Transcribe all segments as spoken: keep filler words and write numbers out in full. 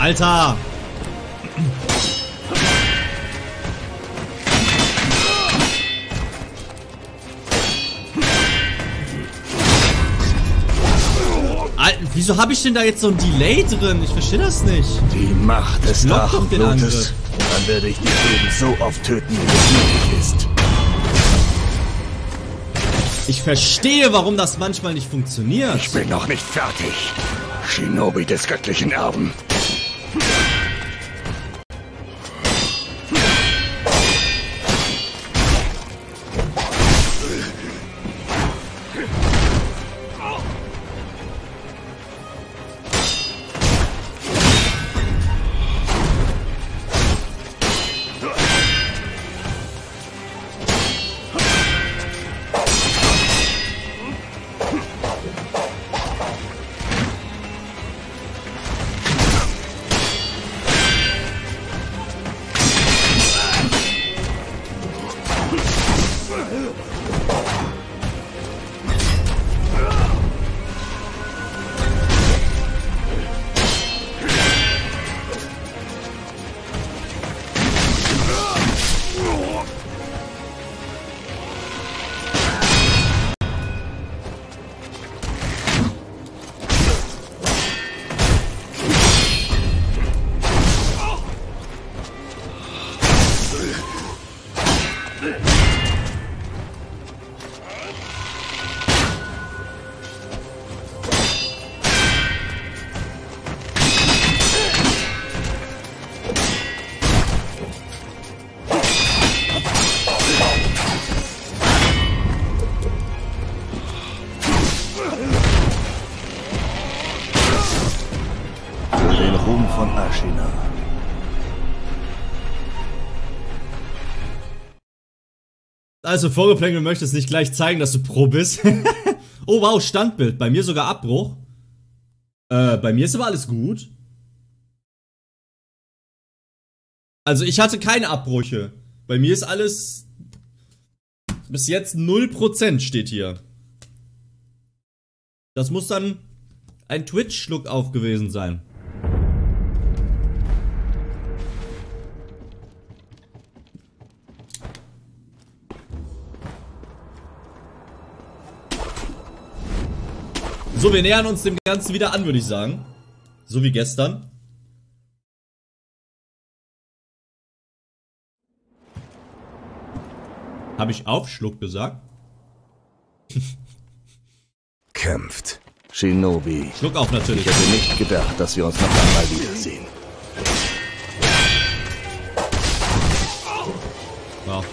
Alter! Alter, wieso habe ich denn da jetzt so ein Delay drin? Ich verstehe das nicht. Die Macht des Block doch den Angriff. Drachenblutes. Dann werde ich dich eben so oft töten, wie es nötig ist. Ich verstehe, warum das manchmal nicht funktioniert. Ich bin noch nicht fertig. Shinobi des göttlichen Erben. Von Ashina. Also, Vorgeplänkel, du möchtest nicht gleich zeigen, dass du Pro bist. Oh, wow, Standbild. Bei mir sogar Abbruch. Äh, bei mir ist aber alles gut. Also, ich hatte keine Abbrüche. Bei mir ist alles... Bis jetzt null Prozent steht hier. Das muss dann ein Twitch-Schluck auf gewesen sein. So, wir nähern uns dem Ganzen wieder an, würde ich sagen. So wie gestern. Habe ich Aufschluck gesagt? Kämpft. Shinobi. Schluck auf natürlich. Ich hätte nicht gedacht, dass wir uns noch einmal wiedersehen. Wow.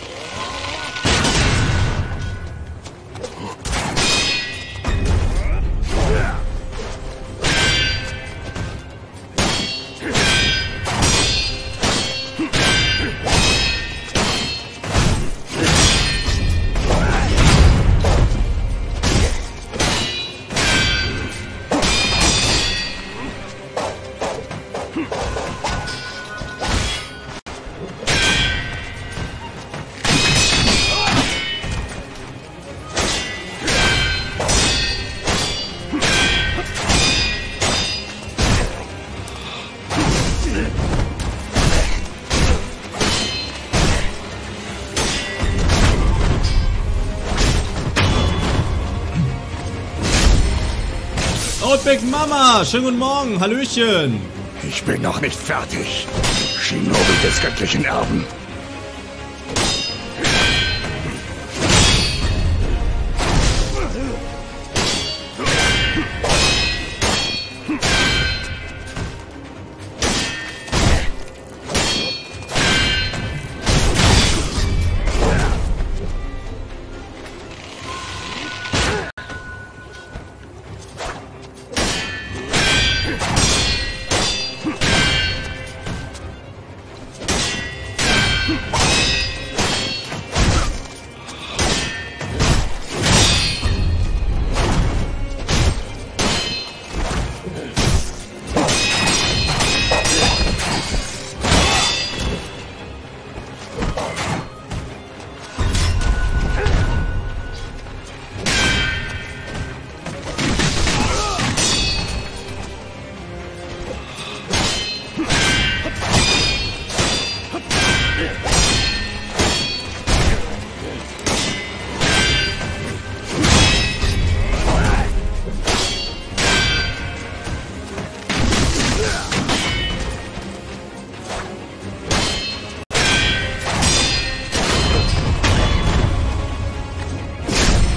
Oh, Big Mama, schönen guten Morgen, hallöchen. Ich bin noch nicht fertig. Shinobi des göttlichen Erben.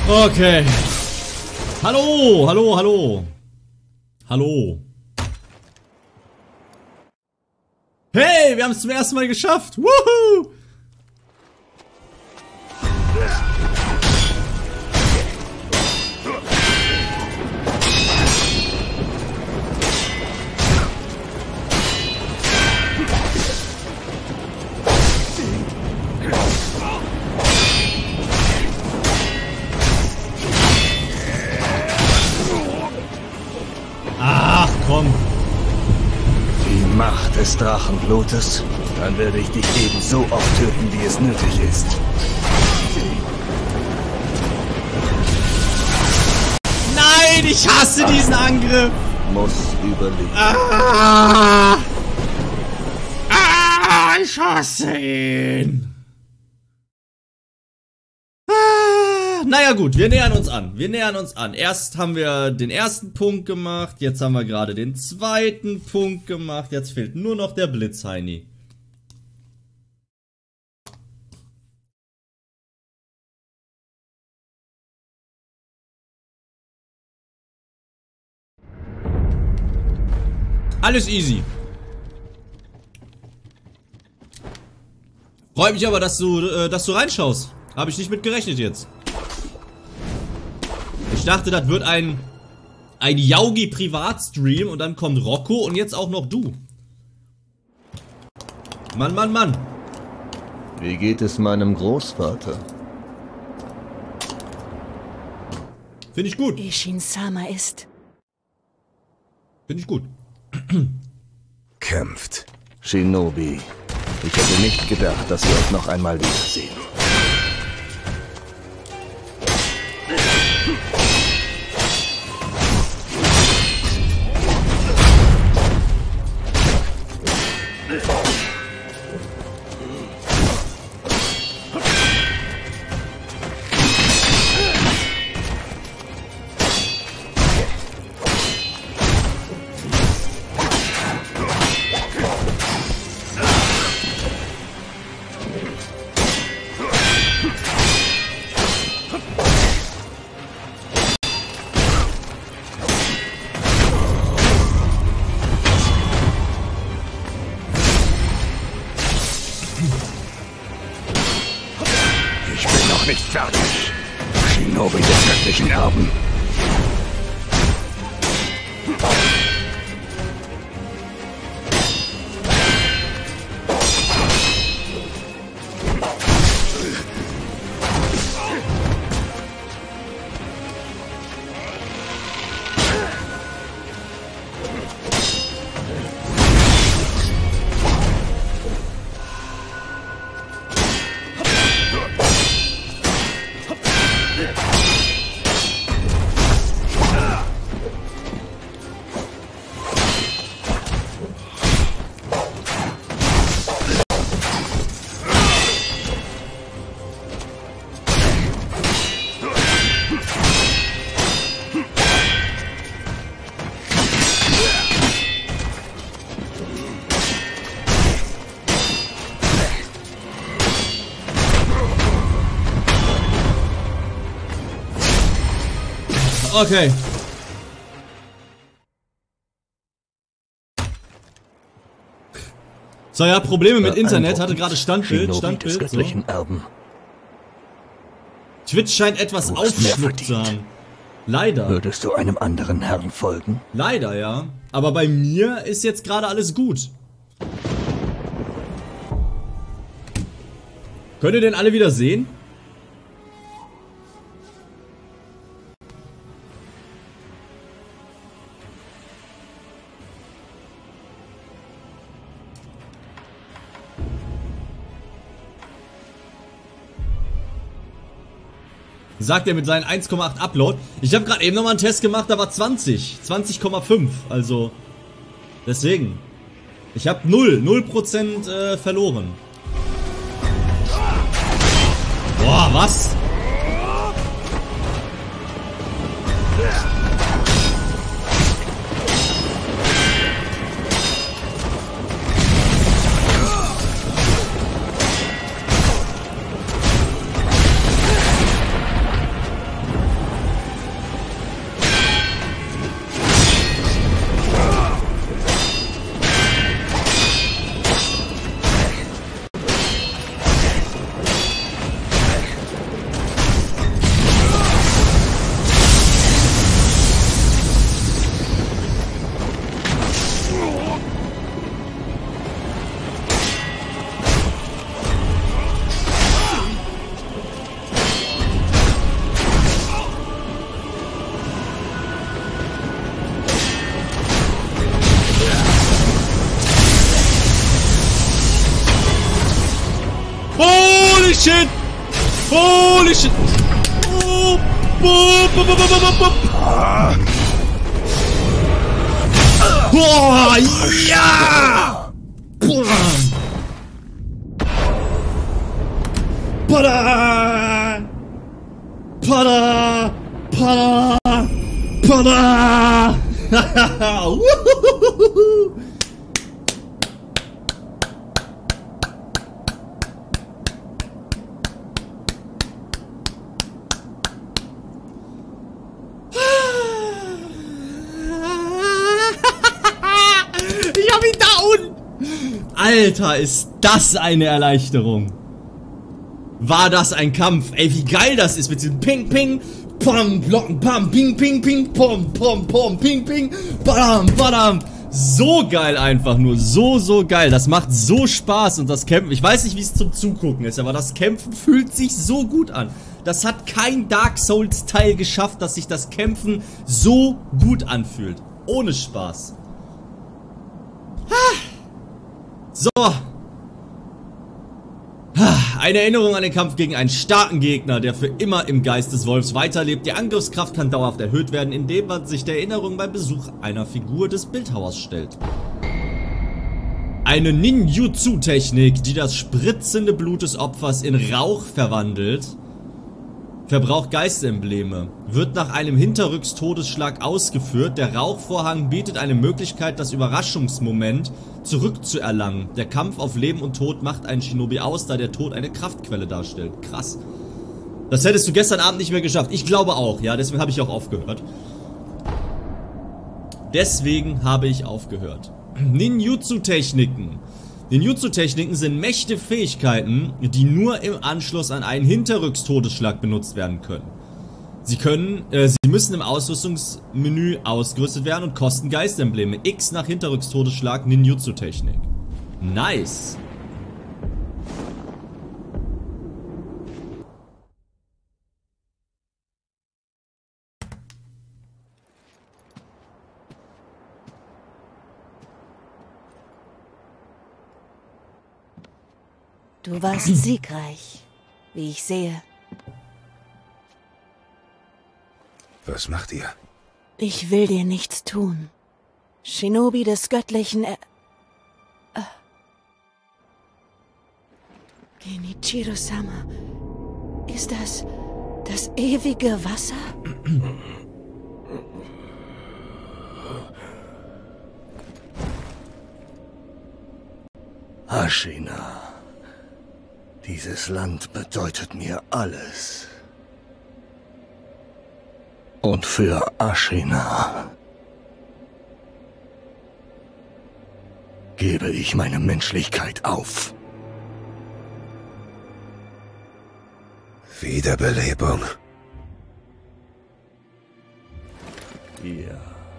Okay. Hallo, hallo, hallo. Hallo. Hey, wir haben es zum ersten Mal geschafft. Woohoo! Ach, komm. Die Macht des Drachenblutes. Dann werde ich dich ebenso oft töten, wie es nötig ist. Nein, ich hasse diesen Angriff. Muss überleben. Ah, ah, ich hasse ihn. Ah, naja gut, wir nähern uns an. Wir nähern uns an. Erst haben wir den ersten Punkt gemacht. Jetzt haben wir gerade den zweiten Punkt gemacht. Jetzt fehlt nur noch der Blitzheini. Alles easy. Freut mich aber, dass du, äh, dass du reinschaust. Habe ich nicht mit gerechnet jetzt. Ich dachte, das wird ein ein Yaugi-Privatstream und dann kommt Rocco und jetzt auch noch du. Mann, Mann, Mann. Wie geht es meinem Großvater? Finde ich gut. Ishin-sama ist. Finde ich gut. Kämpft. Shinobi. Ich hätte nicht gedacht, dass wir uns noch einmal wiedersehen. Nicht fertig. Shinobi des göttlichen Erben. Okay. So, ja, Probleme mit Internet, hatte gerade Standbild, Standbild, so. Twitch scheint etwas aufgeschluckt zu haben. Leider. Würdest du einem anderen Herrn folgen? Leider, ja. Aber bei mir ist jetzt gerade alles gut. Könnt ihr denn alle wieder sehen? Sagt er mit seinen eins Komma acht Upload. Ich habe gerade eben nochmal einen Test gemacht, da war zwanzig. zwanzig Komma fünf. Also, deswegen. Ich habe null. null Prozent äh, verloren. Boah, was? shit! Holy shit! Oh, boop, boop, boop, boop, boop. Boah, ja! Pada! Pada! Pada! Pada! Ich hab ihn down! Alter, ist das eine Erleichterung. War das ein Kampf? Ey, wie geil das ist mit diesem Ping, Ping, Pam, Blocken, Pam, Ping, Ping, Ping, Pom, Pom, Pom, Ping, Ping, Badam, Badam. So geil einfach nur. So, so geil. Das macht so Spaß und das Kämpfen. Ich weiß nicht, wie es zum Zugucken ist, aber das Kämpfen fühlt sich so gut an. Das hat kein Dark Souls Teil geschafft, dass sich das Kämpfen so gut anfühlt. Ohne Spaß. So. Eine Erinnerung an den Kampf gegen einen starken Gegner, der für immer im Geist des Wolfs weiterlebt. Die Angriffskraft kann dauerhaft erhöht werden, indem man sich der Erinnerung beim Besuch einer Figur des Bildhauers stellt. Eine Ninjutsu-Technik, die das spritzende Blut des Opfers in Rauch verwandelt, verbraucht Geistembleme, wird nach einem Hinterrücks-Todesschlag ausgeführt. Der Rauchvorhang bietet eine Möglichkeit, das Überraschungsmoment zurückzuerlangen. Der Kampf auf Leben und Tod macht einen Shinobi aus, da der Tod eine Kraftquelle darstellt. Krass. Das hättest du gestern Abend nicht mehr geschafft. Ich glaube auch, ja, deswegen habe ich auch aufgehört. Deswegen habe ich aufgehört. Ninjutsu-Techniken. Ninjutsu-Techniken sind mächtige Fähigkeiten, die nur im Anschluss an einen Hinterrücks-Todesschlag benutzt werden können. Sie können, äh, sie müssen im Ausrüstungsmenü ausgerüstet werden und kosten Geistembleme. X nach Hinterrücks-Todesschlag Ninjutsu-Technik. Nice. Du warst siegreich, wie ich sehe. Was macht ihr? Ich will dir nichts tun. Shinobi des göttlichen er äh. Genichiro-sama. Ist das das ewige Wasser? Ashina. Dieses Land bedeutet mir alles. Und für Ashina gebe ich meine Menschlichkeit auf. Wiederbelebung. Ja.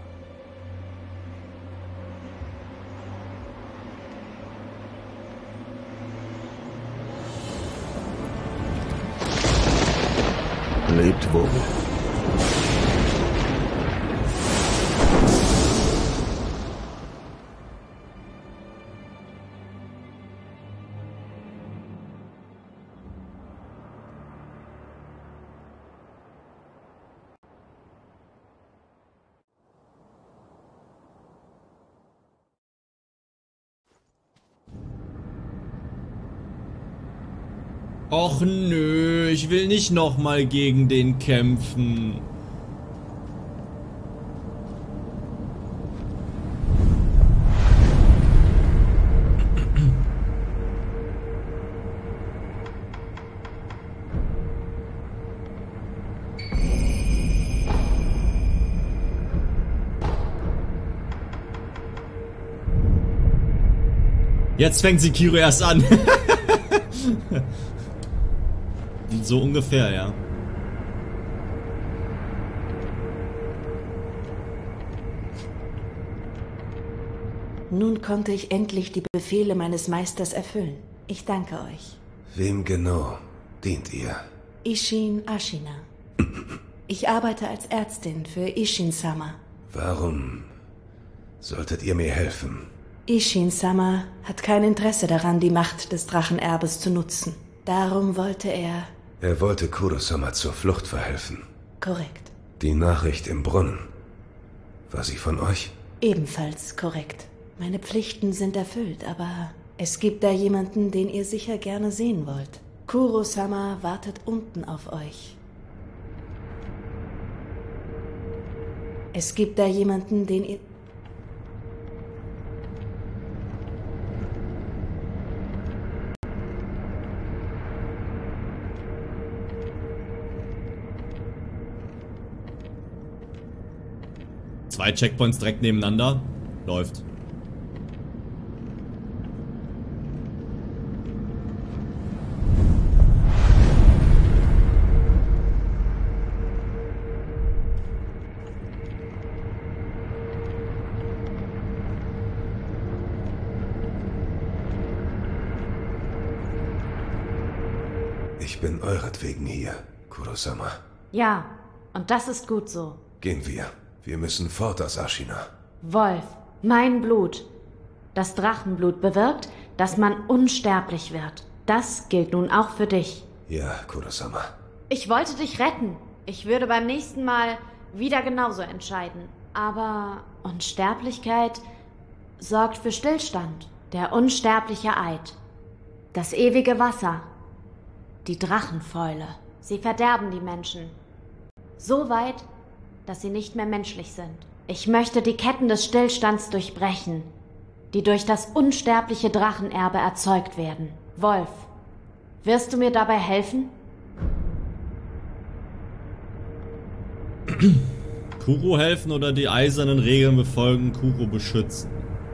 Lebt wohl. Och nö, ich will nicht nochmal gegen den kämpfen. Jetzt fängt Sekiro erst an. So ungefähr, ja. Nun konnte ich endlich die Befehle meines Meisters erfüllen. Ich danke euch. Wem genau dient ihr? Isshin Ashina. Ich arbeite als Ärztin für Isshin-sama. Warum solltet ihr mir helfen? Isshin-sama hat kein Interesse daran, die Macht des Drachenerbes zu nutzen. Darum wollte er... Er wollte Kuro-sama zur Flucht verhelfen. Korrekt. Die Nachricht im Brunnen. War sie von euch? Ebenfalls korrekt. Meine Pflichten sind erfüllt, aber es gibt da jemanden, den ihr sicher gerne sehen wollt. Kuro-sama wartet unten auf euch. Es gibt da jemanden, den ihr... Zwei Checkpoints direkt nebeneinander. Läuft. Ich bin euretwegen hier, Kuro-sama. Ja, und das ist gut so. Gehen wir. Wir müssen fort aus Ashina. Wolf, mein Blut. Das Drachenblut bewirkt, dass man unsterblich wird. Das gilt nun auch für dich. Ja, Kuro-sama. Ich wollte dich retten. Ich würde beim nächsten Mal wieder genauso entscheiden. Aber Unsterblichkeit sorgt für Stillstand. Der unsterbliche Eid. Das ewige Wasser. Die Drachenfäule. Sie verderben die Menschen. So weit, dass sie nicht mehr menschlich sind. Ich möchte die Ketten des Stillstands durchbrechen, die durch das unsterbliche Drachenerbe erzeugt werden. Wolf, wirst du mir dabei helfen? Kuro helfen oder die eisernen Regeln befolgen, Kuro beschützen?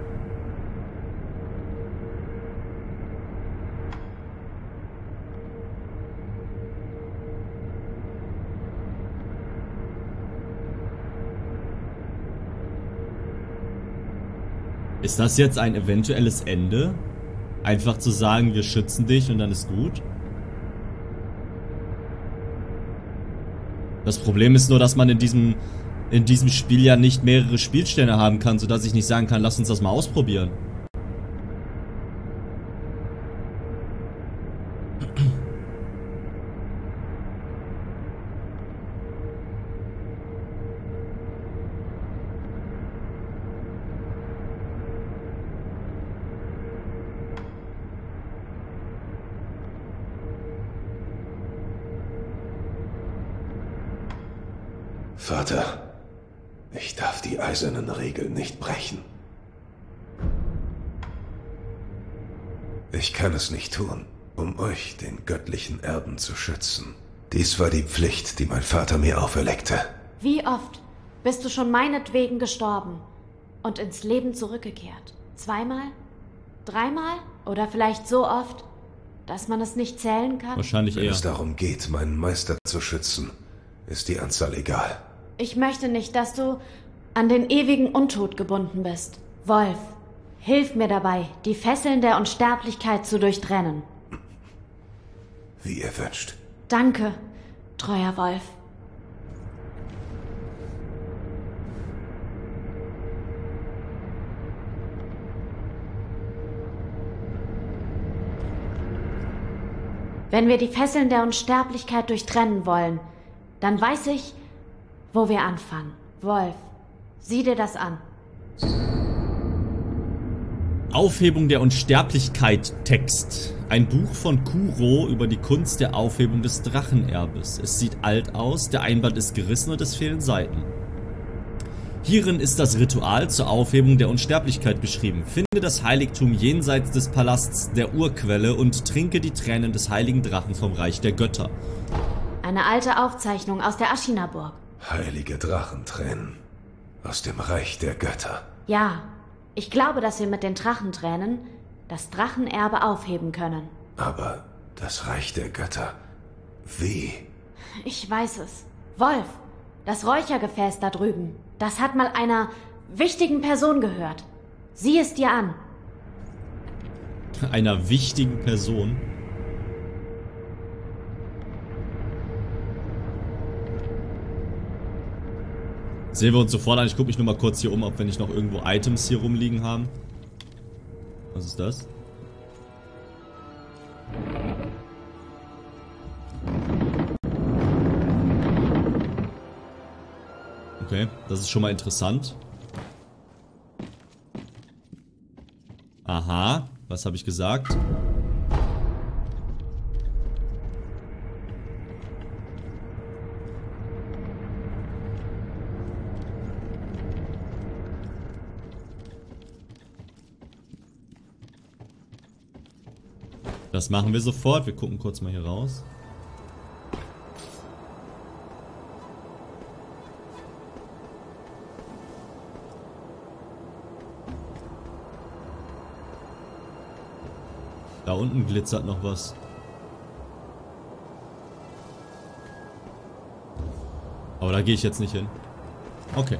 Ist das jetzt ein eventuelles Ende? Einfach zu sagen, wir schützen dich und dann ist gut? Das Problem ist nur, dass man in diesem, in diesem Spiel ja nicht mehrere Spielstände haben kann, sodass ich nicht sagen kann, lass uns das mal ausprobieren. Vater, ich darf die eisernen Regeln nicht brechen. Ich kann es nicht tun, um euch, den göttlichen Erben, zu schützen. Dies war die Pflicht, die mein Vater mir auferlegte. Wie oft bist du schon meinetwegen gestorben und ins Leben zurückgekehrt? Zweimal? Dreimal? Oder vielleicht so oft, dass man es nicht zählen kann? Wahrscheinlich Wenn eher. es darum geht, meinen Meister zu schützen, ist die Anzahl egal. Ich möchte nicht, dass du an den ewigen Untod gebunden bist. Wolf, hilf mir dabei, die Fesseln der Unsterblichkeit zu durchtrennen. Wie ihr wünscht. Danke, treuer Wolf. Wenn wir die Fesseln der Unsterblichkeit durchtrennen wollen, dann weiß ich, wo wir anfangen. Wolf, sieh dir das an. Aufhebung der Unsterblichkeit Text. Ein Buch von Kuro über die Kunst der Aufhebung des Drachenerbes. Es sieht alt aus, der Einband ist gerissen und es fehlen Seiten. Hierin ist das Ritual zur Aufhebung der Unsterblichkeit beschrieben. Finde das Heiligtum jenseits des Palasts der Urquelle und trinke die Tränen des heiligen Drachen vom Reich der Götter. Eine alte Aufzeichnung aus der Ashina-Burg. Heilige Drachentränen aus dem Reich der Götter. Ja, ich glaube, dass wir mit den Drachentränen das Drachenerbe aufheben können. Aber das Reich der Götter, wie? Ich weiß es. Wolf, das Räuchergefäß da drüben, das hat mal einer wichtigen Person gehört. Sieh es dir an. Einer wichtigen Person? Sehen wir uns sofort an. Ich gucke mich nur mal kurz hier um, ob wir nicht noch irgendwo Items hier rumliegen haben. Was ist das? Okay, das ist schon mal interessant. Aha, was habe ich gesagt? Das machen wir sofort. Wir gucken kurz mal hier raus. Da unten glitzert noch was. Aber da gehe ich jetzt nicht hin. Okay.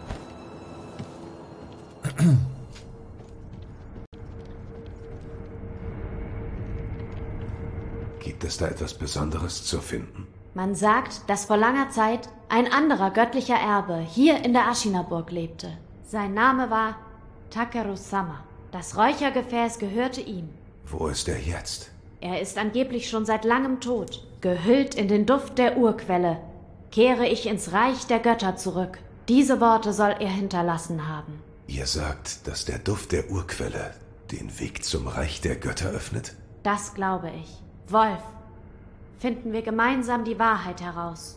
Gibt es da etwas Besonderes zu finden? Man sagt, dass vor langer Zeit ein anderer göttlicher Erbe hier in der Ashina-Burg lebte. Sein Name war Takeru-sama. Das Räuchergefäß gehörte ihm. Wo ist er jetzt? Er ist angeblich schon seit langem tot. Gehüllt in den Duft der Urquelle kehre ich ins Reich der Götter zurück. Diese Worte soll er hinterlassen haben. Ihr sagt, dass der Duft der Urquelle den Weg zum Reich der Götter öffnet? Das glaube ich. Wolf, finden wir gemeinsam die Wahrheit heraus.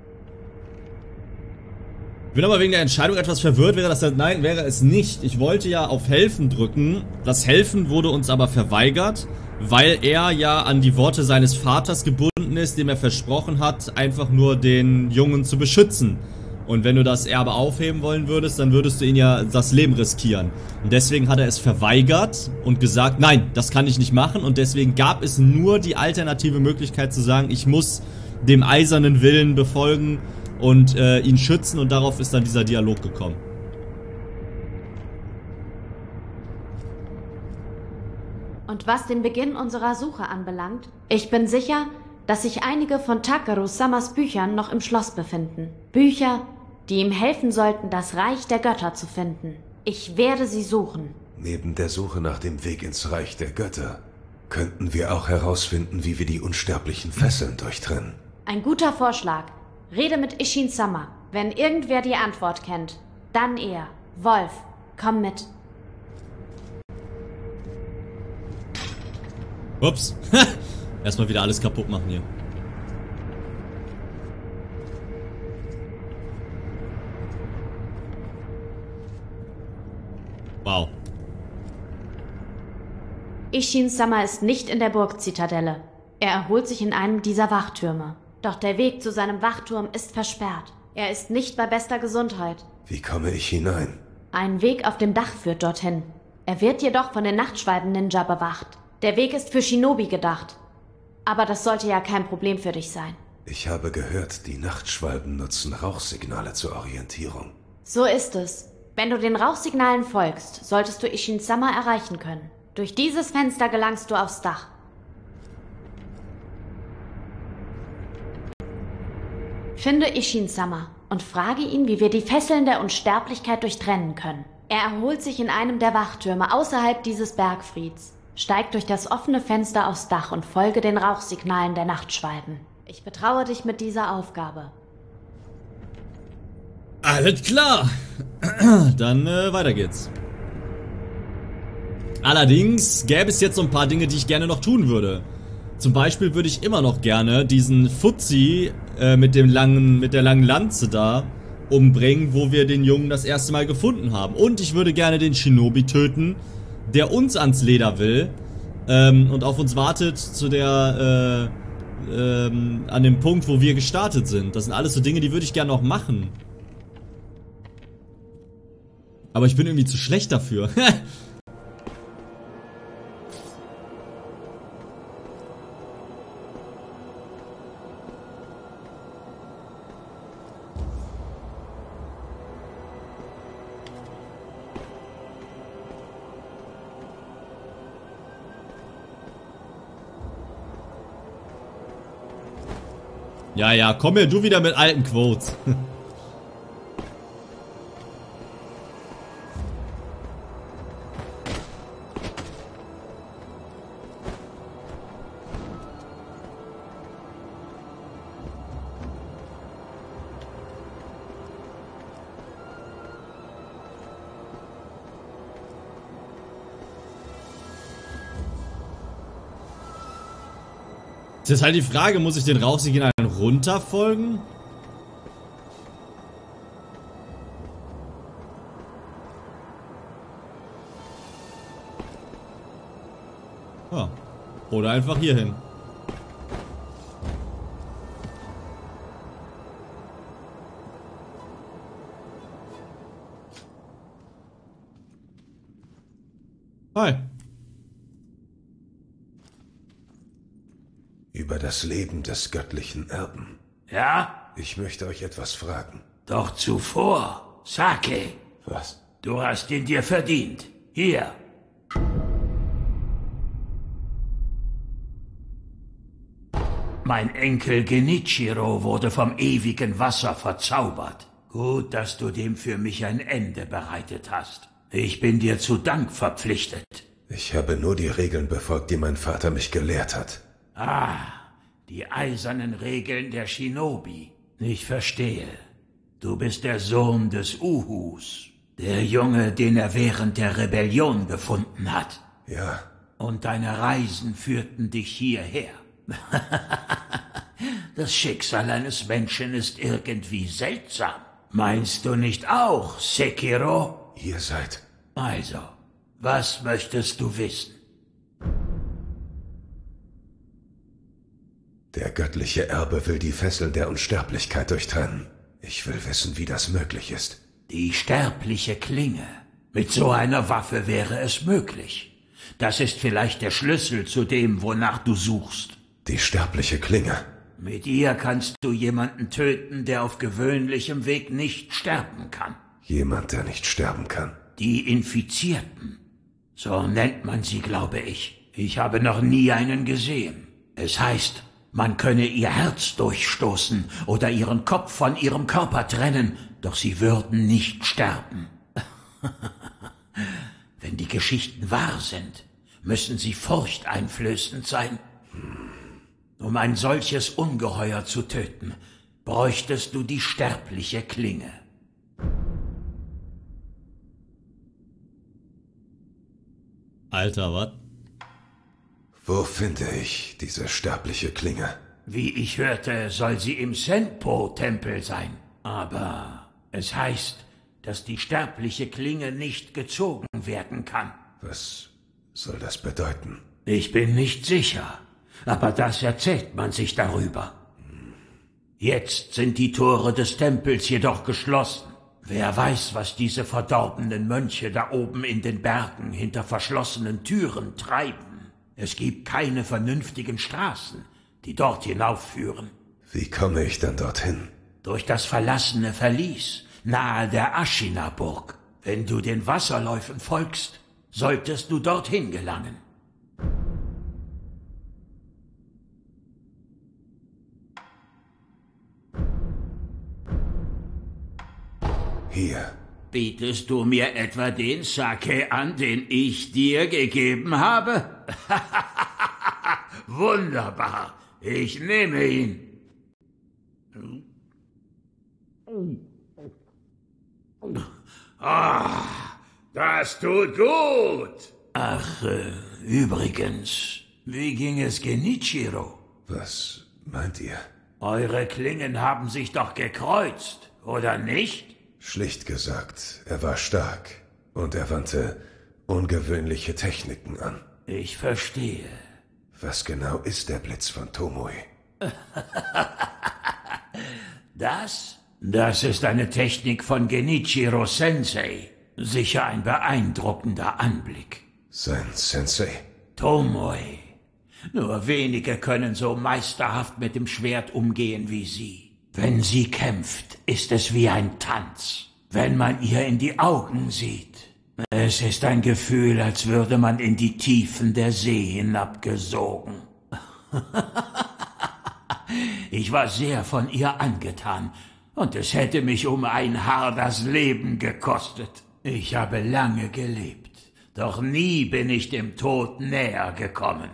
Ich bin aber wegen der Entscheidung etwas verwirrt. Wäre das, nein, wäre es nicht. Ich wollte ja auf Helfen drücken. Das Helfen wurde uns aber verweigert, weil er ja an die Worte seines Vaters gebunden ist, dem er versprochen hat, einfach nur den Jungen zu beschützen. Und wenn du das Erbe aufheben wollen würdest, dann würdest du ihn ja das Leben riskieren. Und deswegen hat er es verweigert und gesagt, nein, das kann ich nicht machen. Und deswegen gab es nur die alternative Möglichkeit zu sagen, ich muss dem eisernen Willen befolgen und äh, ihn schützen. Und darauf ist dann dieser Dialog gekommen. Und was den Beginn unserer Suche anbelangt, ich bin sicher, dass sich einige von Takeru-samas Büchern noch im Schloss befinden. Bücher, die ihm helfen sollten, das Reich der Götter zu finden. Ich werde sie suchen. Neben der Suche nach dem Weg ins Reich der Götter könnten wir auch herausfinden, wie wir die unsterblichen Fesseln durchtrennen. Ein guter Vorschlag. Rede mit Ishin-sama. Wenn irgendwer die Antwort kennt, dann er. Wolf, komm mit. Ups. Erstmal wieder alles kaputt machen hier. Wow. Ishin-sama ist nicht in der Burgzitadelle. Er erholt sich in einem dieser Wachtürme. Doch der Weg zu seinem Wachturm ist versperrt. Er ist nicht bei bester Gesundheit. Wie komme ich hinein? Ein Weg auf dem Dach führt dorthin. Er wird jedoch von den Nachtschwalben-Ninja bewacht. Der Weg ist für Shinobi gedacht. Aber das sollte ja kein Problem für dich sein. Ich habe gehört, die Nachtschwalben nutzen Rauchsignale zur Orientierung. So ist es. Wenn du den Rauchsignalen folgst, solltest du Ishin-sama erreichen können. Durch dieses Fenster gelangst du aufs Dach. Finde Ishin-sama und frage ihn, wie wir die Fesseln der Unsterblichkeit durchtrennen können. Er erholt sich in einem der Wachtürme außerhalb dieses Bergfrieds. Steig durch das offene Fenster aufs Dach und folge den Rauchsignalen der Nachtschwalben. Ich betraue dich mit dieser Aufgabe. Alles klar. Dann äh, weiter geht's. Allerdings gäbe es jetzt so ein paar Dinge, die ich gerne noch tun würde. Zum Beispiel würde ich immer noch gerne diesen Fuzzi äh, mit dem langen, mit der langen Lanze da umbringen, wo wir den Jungen das erste Mal gefunden haben. Und ich würde gerne den Shinobi töten, der uns ans Leder will ähm, und auf uns wartet zu der äh, ähm, an dem Punkt, wo wir gestartet sind. Das sind alles so Dinge, die würde ich gerne noch machen. Aber ich bin irgendwie zu schlecht dafür. Ja, ja, komm her, du wieder mit alten Quotes. Jetzt ist halt die Frage, muss ich den Rauchsignalen runterfolgen? Ah. Oder einfach hier hin. Hi. Über das Leben des göttlichen Erben. Ja? Ich möchte euch etwas fragen. Doch zuvor, Sake. Was? Du hast ihn dir verdient. Hier. Mein Enkel Genichiro wurde vom ewigen Wasser verzaubert. Gut, dass du dem für mich ein Ende bereitet hast. Ich bin dir zu Dank verpflichtet. Ich habe nur die Regeln befolgt, die mein Vater mich gelehrt hat. Ah, die eisernen Regeln der Shinobi. Ich verstehe. Du bist der Sohn des Uhus. Der Junge, den er während der Rebellion gefunden hat. Ja. Und deine Reisen führten dich hierher. Das Schicksal eines Menschen ist irgendwie seltsam. Meinst du nicht auch, Sekiro? Ihr seid... Also, was möchtest du wissen? Der göttliche Erbe will die Fesseln der Unsterblichkeit durchtrennen. Ich will wissen, wie das möglich ist. Die sterbliche Klinge. Mit so einer Waffe wäre es möglich. Das ist vielleicht der Schlüssel zu dem, wonach du suchst. Die sterbliche Klinge. Mit ihr kannst du jemanden töten, der auf gewöhnlichem Weg nicht sterben kann. Jemand, der nicht sterben kann. Die Infizierten. So nennt man sie, glaube ich. Ich habe noch nie einen gesehen. Es heißt, man könne ihr Herz durchstoßen oder ihren Kopf von ihrem Körper trennen, doch sie würden nicht sterben. Wenn die Geschichten wahr sind, müssen sie furchteinflößend sein. Um ein solches Ungeheuer zu töten, bräuchtest du die sterbliche Klinge. Alter, was? Wo finde ich diese sterbliche Klinge? Wie ich hörte, soll sie im Senpo-Tempel sein. Aber es heißt, dass die sterbliche Klinge nicht gezogen werden kann. Was soll das bedeuten? Ich bin nicht sicher, aber das erzählt man sich darüber. Jetzt sind die Tore des Tempels jedoch geschlossen. Wer weiß, was diese verdorbenen Mönche da oben in den Bergen hinter verschlossenen Türen treiben. Es gibt keine vernünftigen Straßen, die dort hinaufführen. Wie komme ich dann dorthin? Durch das verlassene Verlies, nahe der Ashina-Burg. Wenn du den Wasserläufen folgst, solltest du dorthin gelangen. Hier. Bietest du mir etwa den Sake an, den ich dir gegeben habe? Wunderbar, ich nehme ihn. Ah, das tut gut. Ach, äh, übrigens, wie ging es Genichiro? Was meint ihr? Eure Klingen haben sich doch gekreuzt, oder nicht? Schlicht gesagt, er war stark und er wandte ungewöhnliche Techniken an. Ich verstehe. Was genau ist der Blitz von Tomoe? Das? Das ist eine Technik von Genichiro Sensei. Sicher ein beeindruckender Anblick. Sein Sensei? Tomoe. Nur wenige können so meisterhaft mit dem Schwert umgehen wie sie. Wenn sie kämpft, ist es wie ein Tanz. Wenn man ihr in die Augen sieht. Es ist ein Gefühl, als würde man in die Tiefen der See hinabgesogen. Ich war sehr von ihr angetan, und es hätte mich um ein Haar das Leben gekostet. Ich habe lange gelebt, doch nie bin ich dem Tod näher gekommen.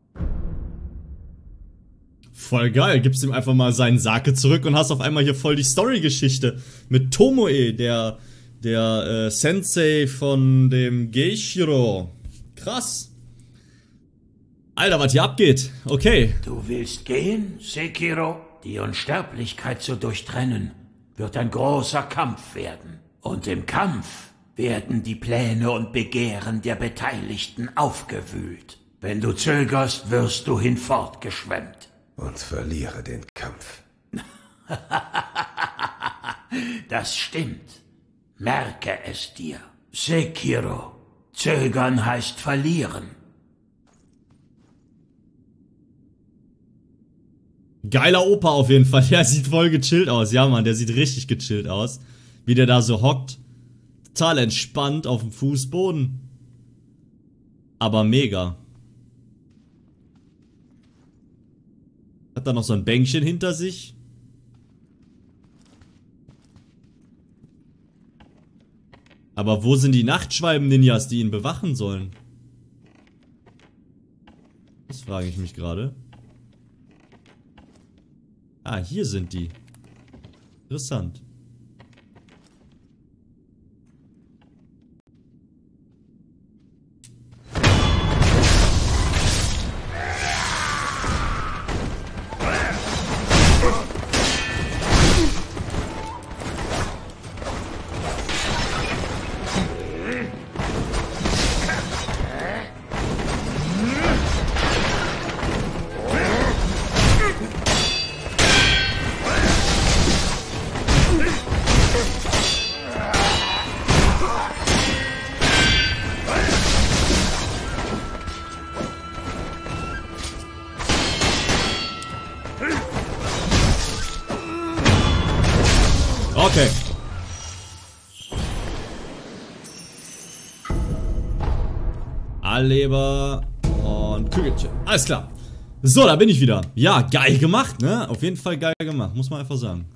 Voll geil, gibst ihm einfach mal seinen Sake zurück und hast auf einmal hier voll die Story-Geschichte mit Tomoe, der, der äh, Sensei von dem Geichiro. Krass. Alter, was hier abgeht. Okay. Du willst gehen, Sekiro? Die Unsterblichkeit zu durchtrennen, wird ein großer Kampf werden. Und im Kampf werden die Pläne und Begehren der Beteiligten aufgewühlt. Wenn du zögerst, wirst du hinfortgeschwemmt. Und verliere den Kampf. Das stimmt. Merke es dir. Sekiro. Zögern heißt verlieren. Geiler Opa auf jeden Fall. Der sieht voll gechillt aus. Ja, Mann, der sieht richtig gechillt aus. Wie der da so hockt. Total entspannt auf dem Fußboden. Aber mega. Hat da noch so ein Bänkchen hinter sich. Aber wo sind die Nachtschwalben-Ninjas, die ihn bewachen sollen? Das frage ich mich gerade. Ah, hier sind die. Interessant. Okay. Alleber und Kügelchen. Alles klar. So, da bin ich wieder. Ja, geil gemacht, ne? Auf jeden Fall geil gemacht, muss man einfach sagen.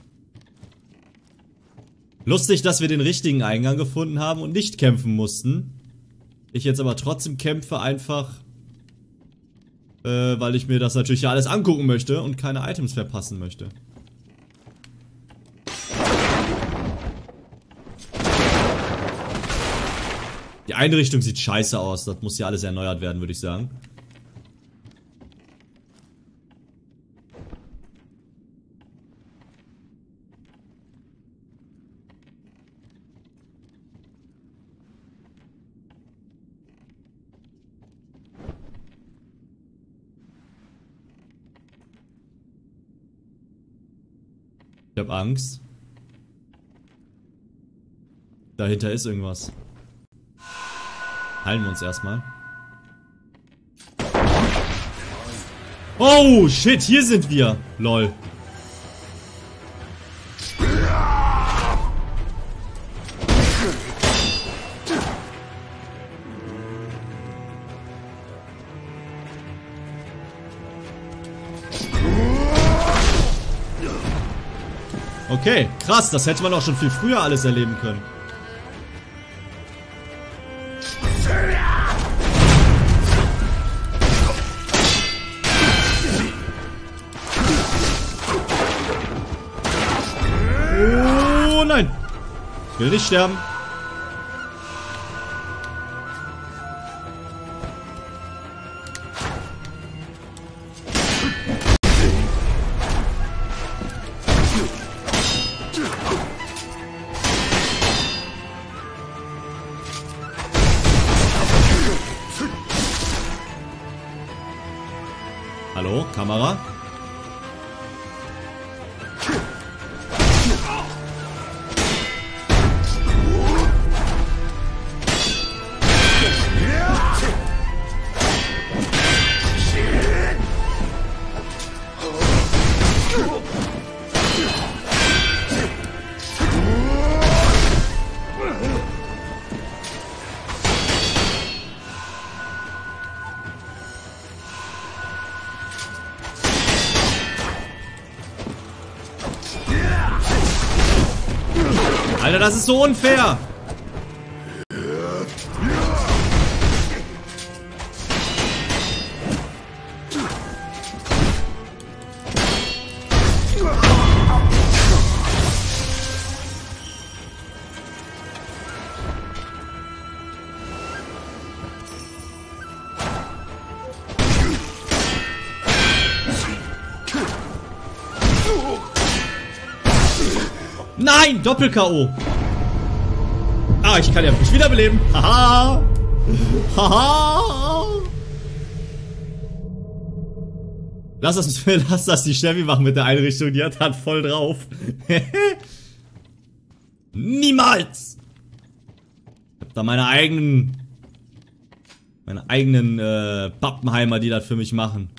Lustig, dass wir den richtigen Eingang gefunden haben und nicht kämpfen mussten. Ich jetzt aber trotzdem kämpfe einfach, äh, weil ich mir das natürlich alles angucken möchte und keine Items verpassen möchte. Die Einrichtung sieht scheiße aus. Das muss ja alles erneuert werden, würde ich sagen. Ich hab Angst. Dahinter ist irgendwas. Heilen wir uns erstmal. Oh, shit, hier sind wir. Lol. Okay, krass, das hätte man auch schon viel früher alles erleben können. Oh nein! Ich will nicht sterben. Hallo, Kamera? Alter, das ist so unfair! Nein, Doppel-K O. Ah, ich kann ja mich wiederbeleben. Haha. Haha. Lass das, lass das die Steffi machen mit der Einrichtung. Die hat halt voll drauf. Niemals. Ich hab da meine eigenen... Meine eigenen äh, Pappenheimer, die das für mich machen.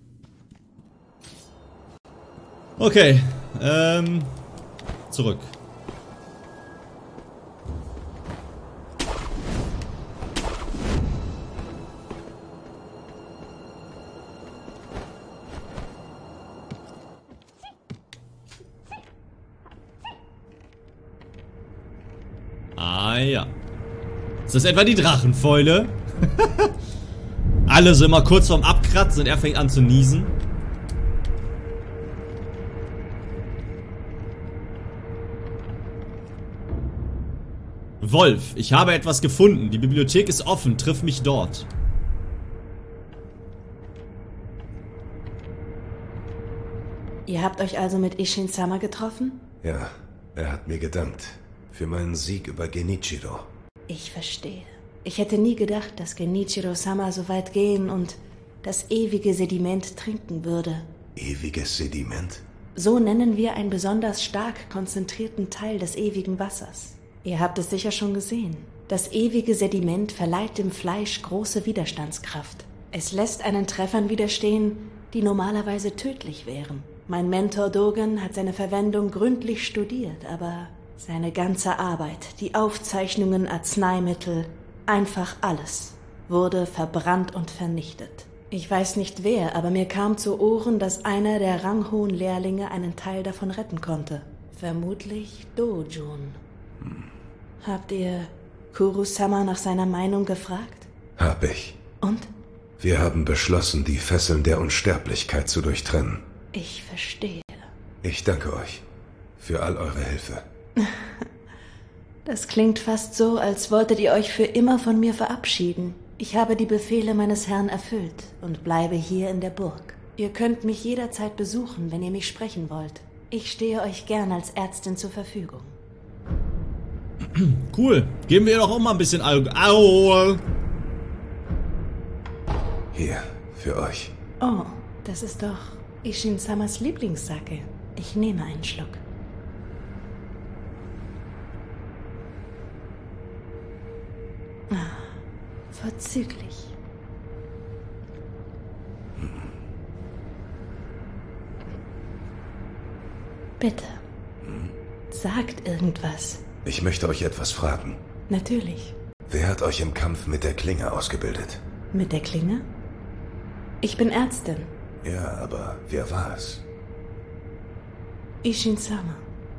Okay. Ähm... Zurück. Ah ja. Ist das etwa die Drachenfäule? Alle sind immer kurz vorm Abkratzen und er fängt an zu niesen. Wolf, ich habe etwas gefunden. Die Bibliothek ist offen. Triff mich dort. Ihr habt euch also mit Ishin-sama getroffen? Ja, er hat mir gedankt. Für meinen Sieg über Genichiro. Ich verstehe. Ich hätte nie gedacht, dass Genichiro-sama so weit gehen und das ewige Sediment trinken würde. Ewiges Sediment? So nennen wir einen besonders stark konzentrierten Teil des ewigen Wassers. Ihr habt es sicher schon gesehen. Das ewige Sediment verleiht dem Fleisch große Widerstandskraft. Es lässt einen Treffern widerstehen, die normalerweise tödlich wären. Mein Mentor Dogen hat seine Verwendung gründlich studiert, aber seine ganze Arbeit, die Aufzeichnungen, Arzneimittel, einfach alles, wurde verbrannt und vernichtet. Ich weiß nicht wer, aber mir kam zu Ohren, dass einer der ranghohen Lehrlinge einen Teil davon retten konnte. Vermutlich Dojun. Hm. Habt ihr Kuru-sama nach seiner Meinung gefragt? Hab ich. Und? Wir haben beschlossen, die Fesseln der Unsterblichkeit zu durchtrennen. Ich verstehe. Ich danke euch für all eure Hilfe. Das klingt fast so, als wolltet ihr euch für immer von mir verabschieden. Ich habe die Befehle meines Herrn erfüllt und bleibe hier in der Burg. Ihr könnt mich jederzeit besuchen, wenn ihr mich sprechen wollt. Ich stehe euch gern als Ärztin zur Verfügung. Cool. Geben wir ihr doch auch mal ein bisschen Al... Au. Hier, für euch. Oh, das ist doch Ishin-samas Lieblingssake. Ich nehme einen Schluck. Ah, vorzüglich. Hm. Bitte. Hm? Sagt irgendwas. Ich möchte euch etwas fragen. Natürlich. Wer hat euch im Kampf mit der Klinge ausgebildet? Mit der Klinge? Ich bin Ärztin. Ja, aber wer war es? Ishin-sama.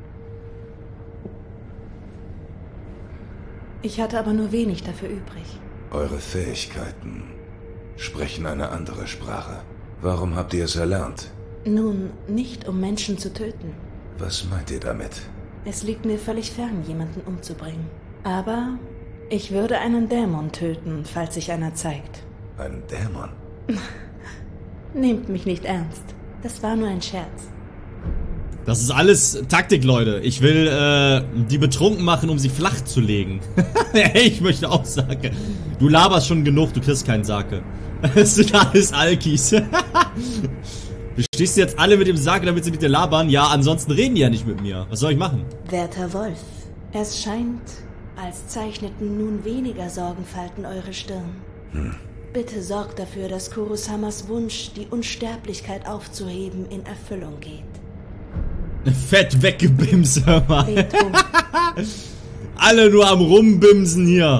Ich hatte aber nur wenig dafür übrig. Eure Fähigkeiten sprechen eine andere Sprache. Warum habt ihr es erlernt? Nun, nicht um Menschen zu töten. Was meint ihr damit? Es liegt mir völlig fern, jemanden umzubringen. Aber ich würde einen Dämon töten, falls sich einer zeigt. Einen Dämon? Nehmt mich nicht ernst. Das war nur ein Scherz. Das ist alles Taktik, Leute. Ich will äh, die betrunken machen, um sie flach zu legen. Hey, ich möchte auch Sake. Du laberst schon genug, du kriegst keinen Sake. Das sind alles Alkis. Bestehst du jetzt alle mit dem Sake, damit sie mit dir labern? Ja, ansonsten reden die ja nicht mit mir. Was soll ich machen? Werter Wolf, es scheint, als zeichneten nun weniger Sorgenfalten eure Stirn. Hm. Bitte sorgt dafür, dass Kuru-samas Wunsch, die Unsterblichkeit aufzuheben, in Erfüllung geht. Fett weggebimst, hör mal. Alle nur am Rumbimsen hier.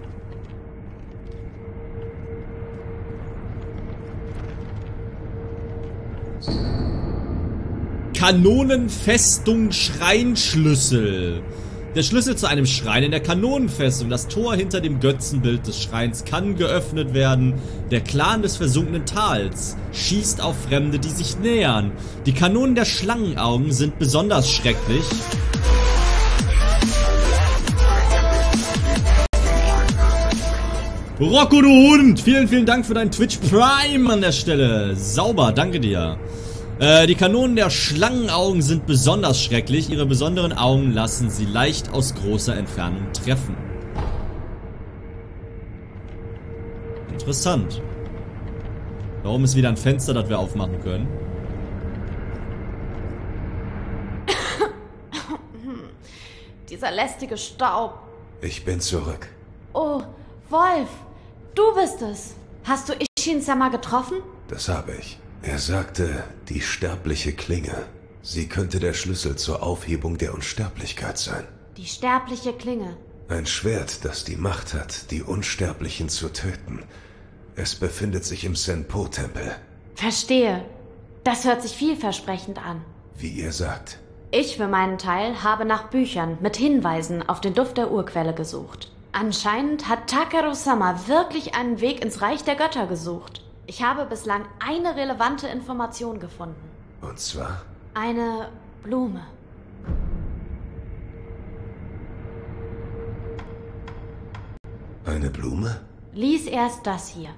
Kanonenfestung Schreinschlüssel. Der Schlüssel zu einem Schrein in der Kanonenfestung. Das Tor hinter dem Götzenbild des Schreins kann geöffnet werden. Der Clan des versunkenen Tals schießt auf Fremde, die sich nähern. Die Kanonen der Schlangenaugen sind besonders schrecklich. Rocco, du Hund! Vielen, vielen Dank für deinen Twitch Prime an der Stelle. Sauber, danke dir. Äh, die Kanonen der Schlangenaugen sind besonders schrecklich. Ihre besonderen Augen lassen sie leicht aus großer Entfernung treffen. Interessant. Da oben ist wieder ein Fenster, das wir aufmachen können. Dieser lästige Staub. Ich bin zurück. Oh, Wolf, du bist es. Hast du Ishin-sama getroffen? Das habe ich. Er sagte, die sterbliche Klinge. Sie könnte der Schlüssel zur Aufhebung der Unsterblichkeit sein. Die sterbliche Klinge. Ein Schwert, das die Macht hat, die Unsterblichen zu töten. Es befindet sich im Senpo-Tempel. Verstehe. Das hört sich vielversprechend an. Wie ihr sagt. Ich für meinen Teil habe nach Büchern mit Hinweisen auf den Duft der Urquelle gesucht. Anscheinend hat Takeru-sama wirklich einen Weg ins Reich der Götter gesucht. Ich habe bislang eine relevante Information gefunden. Und zwar? Eine Blume. Eine Blume? Lies erst das hier.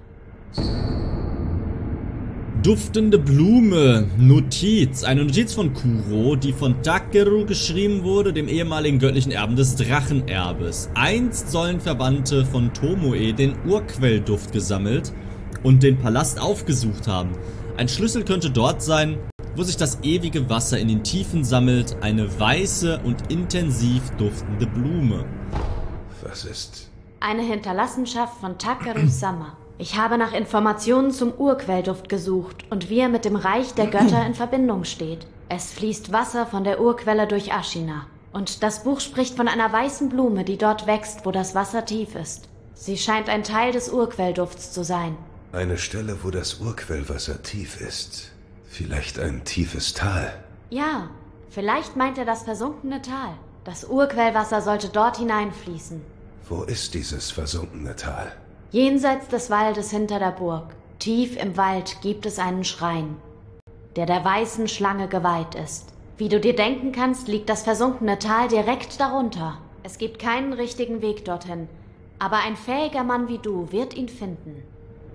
Duftende Blume. Notiz. Eine Notiz von Kuro, die von Takeru geschrieben wurde, dem ehemaligen göttlichen Erben des Drachenerbes. Einst sollen Verwandte von Tomoe den Urquellduft gesammelt und den Palast aufgesucht haben. Ein Schlüssel könnte dort sein, wo sich das ewige Wasser in den Tiefen sammelt. Eine weiße und intensiv duftende Blume. Was ist? Eine Hinterlassenschaft von Takeru-sama. Ich habe nach Informationen zum Urquellduft gesucht und wie er mit dem Reich der Götter in Verbindung steht. Es fließt Wasser von der Urquelle durch Ashina. Und das Buch spricht von einer weißen Blume, die dort wächst, wo das Wasser tief ist. Sie scheint ein Teil des Urquelldufts zu sein. Eine Stelle, wo das Urquellwasser tief ist. Vielleicht ein tiefes Tal. Ja, vielleicht meint er das versunkene Tal. Das Urquellwasser sollte dort hineinfließen. Wo ist dieses versunkene Tal? Jenseits des Waldes hinter der Burg, tief im Wald, gibt es einen Schrein, der der weißen Schlange geweiht ist. Wie du dir denken kannst, liegt das versunkene Tal direkt darunter. Es gibt keinen richtigen Weg dorthin, aber ein fähiger Mann wie du wird ihn finden.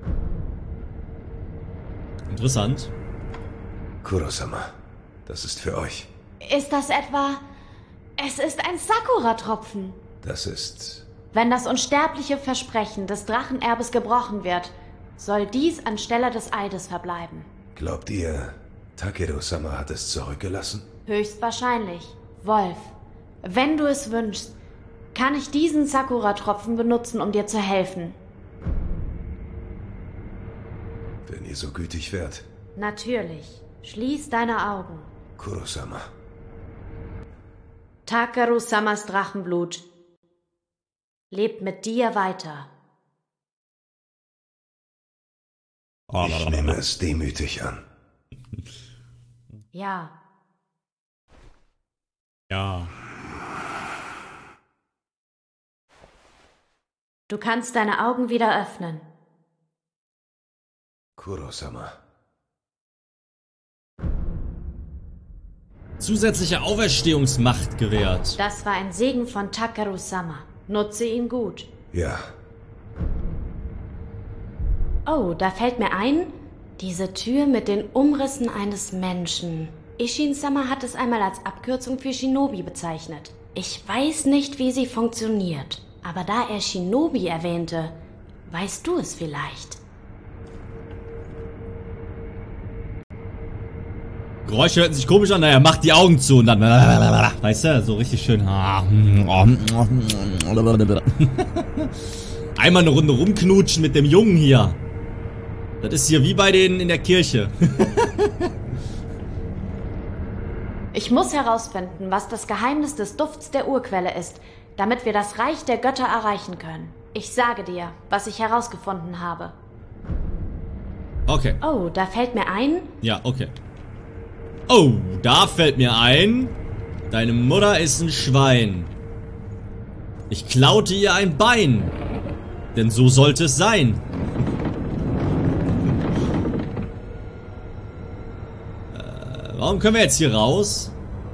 Interessant. Kuro-sama, das ist für euch. Ist das etwa... Es ist ein Sakura-Tropfen. Das ist... Wenn das unsterbliche Versprechen des Drachenerbes gebrochen wird, soll dies anstelle des Eides verbleiben. Glaubt ihr, Takeru-sama hat es zurückgelassen? Höchstwahrscheinlich. Wolf, wenn du es wünschst, kann ich diesen Sakura-Tropfen benutzen, um dir zu helfen. Wenn ihr so gütig wärt. Natürlich. Schließ deine Augen. Kuro-sama. Takeru-samas Drachenblut lebt mit dir weiter. Ich nehme es demütig an. Ja. Ja. Du kannst deine Augen wieder öffnen. Kuro-sama. Zusätzliche Auferstehungsmacht gewährt. Das war ein Segen von Takeru-sama. Nutze ihn gut. Ja. Oh, da fällt mir ein, diese Tür mit den Umrissen eines Menschen. Ishin-sama hat es einmal als Abkürzung für Shinobi bezeichnet. Ich weiß nicht, wie sie funktioniert, aber da er Shinobi erwähnte, weißt du es vielleicht. Geräusche hörten sich komisch an, naja, macht die Augen zu und dann, weißt du, so richtig schön. Einmal eine Runde rumknutschen mit dem Jungen hier. Das ist hier wie bei denen in der Kirche. Ich muss herausfinden, was das Geheimnis des Dufts der Urquelle ist, damit wir das Reich der Götter erreichen können. Ich sage dir, was ich herausgefunden habe. Okay. Oh, da fällt mir ein... Ja, okay. Oh, da fällt mir ein, deine Mutter ist ein Schwein. Ich klaute ihr ein Bein, denn so sollte es sein. äh, warum können wir jetzt hier raus?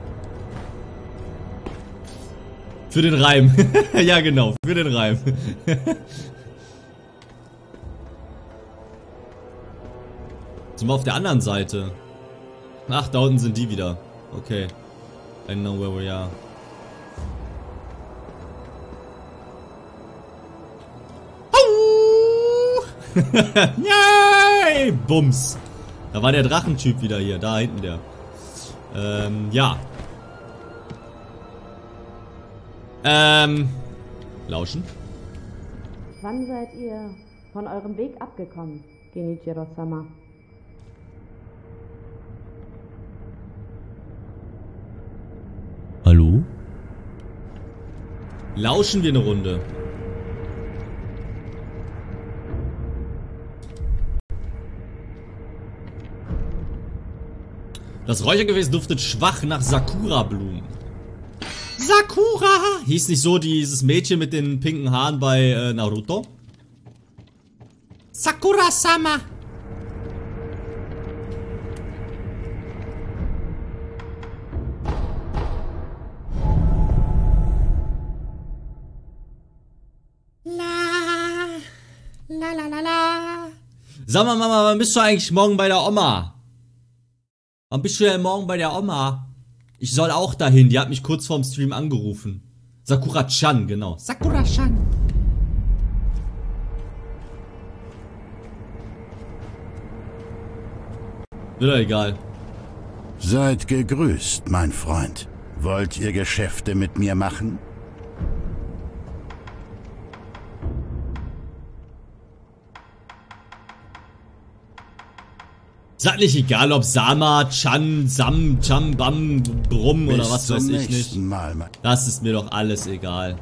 Für den Reim. Ja, genau, für den Reim. Sind wir auf der anderen Seite? Ach, da unten sind die wieder. Okay. I know where we are. Yay! Bums. Da war der Drachentyp wieder hier. Da hinten der. Ähm, ja. Ähm. Lauschen. Wann seid ihr von eurem Weg abgekommen, Genichiro-sama? Hallo? Lauschen wir eine Runde. Das Räuchergefäß duftet schwach nach Sakura-Blumen. Sakura! Hieß nicht so dieses Mädchen mit den pinken Haaren bei äh, Naruto? Sakura-sama! La, la, la, la, la. Sag mal, Mama, wann bist du eigentlich morgen bei der Oma? Wann bist du denn morgen bei der Oma? Ich soll auch dahin, die hat mich kurz vorm Stream angerufen. Sakura-chan, genau. Sakura-chan. Wieder egal. Seid gegrüßt, mein Freund. Wollt ihr Geschäfte mit mir machen? Ist nicht egal, ob Sama, Chan, Sam, Cham, Bam, Brumm oder Bis was zum weiß ich nicht. nächsten Mal, mein Das ist mir doch alles egal.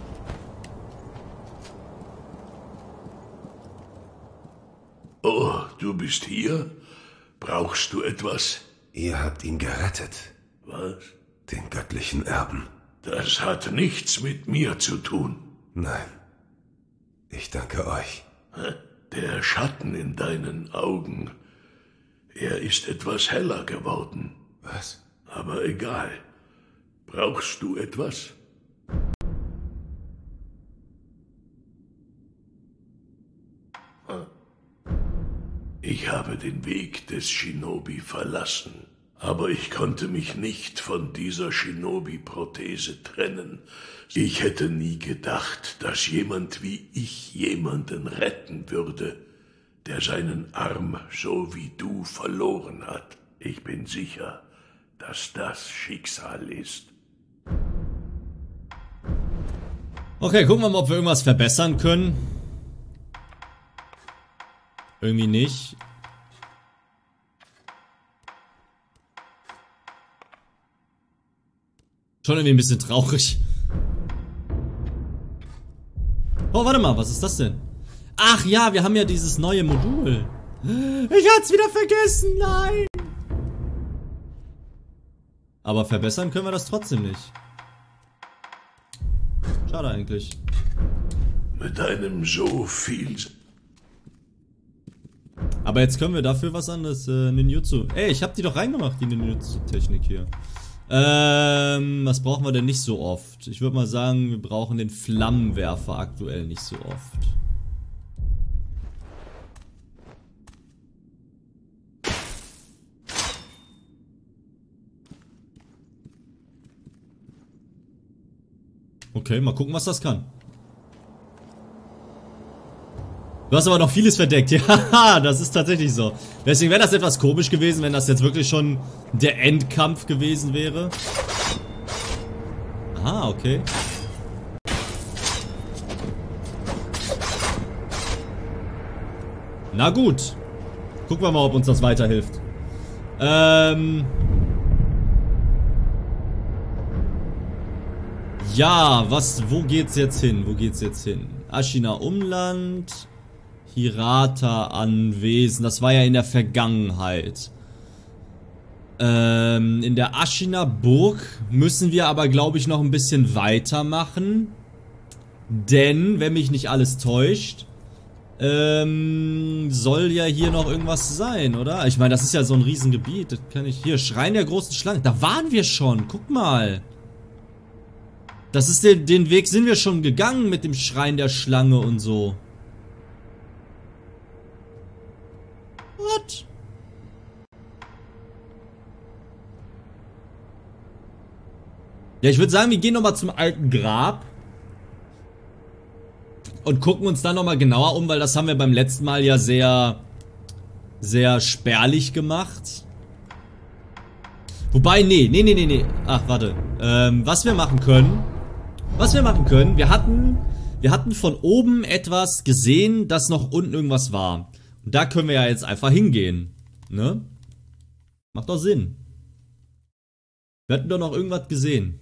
Oh, du bist hier? Brauchst du etwas? Ihr habt ihn gerettet. Was? Den göttlichen Erben. Das hat nichts mit mir zu tun. Nein. Ich danke euch. Der Schatten in deinen Augen. Er ist etwas heller geworden. Was? Aber egal. Brauchst du etwas? Ich habe den Weg des Shinobi verlassen, aber ich konnte mich nicht von dieser Shinobi-Prothese trennen. Ich hätte nie gedacht, dass jemand wie ich jemanden retten würde, der seinen Arm so wie du verloren hat. Ich bin sicher, dass das Schicksal ist. Okay, gucken wir mal, ob wir irgendwas verbessern können. Irgendwie nicht. Schon irgendwie ein bisschen traurig. Oh, warte mal, was ist das denn? Ach ja, wir haben ja dieses neue Modul. Ich hab's wieder vergessen, nein! Aber verbessern können wir das trotzdem nicht. Schade eigentlich. Mit einem so viel... Aber jetzt können wir dafür was anderes, äh, Ninjutsu. Ey, ich hab die doch reingemacht, die Ninjutsu-Technik hier. Ähm, was brauchen wir denn nicht so oft? Ich würde mal sagen, wir brauchen den Flammenwerfer aktuell nicht so oft. Okay, mal gucken, was das kann. Du hast aber noch vieles verdeckt. Ja, das ist tatsächlich so. Deswegen wäre das etwas komisch gewesen, wenn das jetzt wirklich schon der Endkampf gewesen wäre. Aha, okay. Na gut. Gucken wir mal, ob uns das weiterhilft. Ähm... Ja, was, wo geht's jetzt hin? Wo geht's jetzt hin? Ashina Umland, Hirata Anwesen, das war ja in der Vergangenheit. Ähm, in der Ashina Burg müssen wir aber, glaube ich, noch ein bisschen weitermachen. Denn, wenn mich nicht alles täuscht, ähm, soll ja hier noch irgendwas sein, oder? Ich meine, das ist ja so ein Riesengebiet, das kann ich... Hier, Schrein der großen Schlange, da waren wir schon, guck mal. Das ist den, den Weg sind wir schon gegangen mit dem Schrein der Schlange und so. What? Ja, ich würde sagen, wir gehen nochmal zum alten Grab. Und gucken uns dann nochmal genauer um, weil das haben wir beim letzten Mal ja sehr, sehr spärlich gemacht. Wobei, nee, nee, nee, nee, nee. Ach, warte. Ähm, was wir machen können, was wir machen können, wir hatten, wir hatten von oben etwas gesehen, dass noch unten irgendwas war. Und da können wir ja jetzt einfach hingehen. Ne? Macht doch Sinn. Wir hatten doch noch irgendwas gesehen.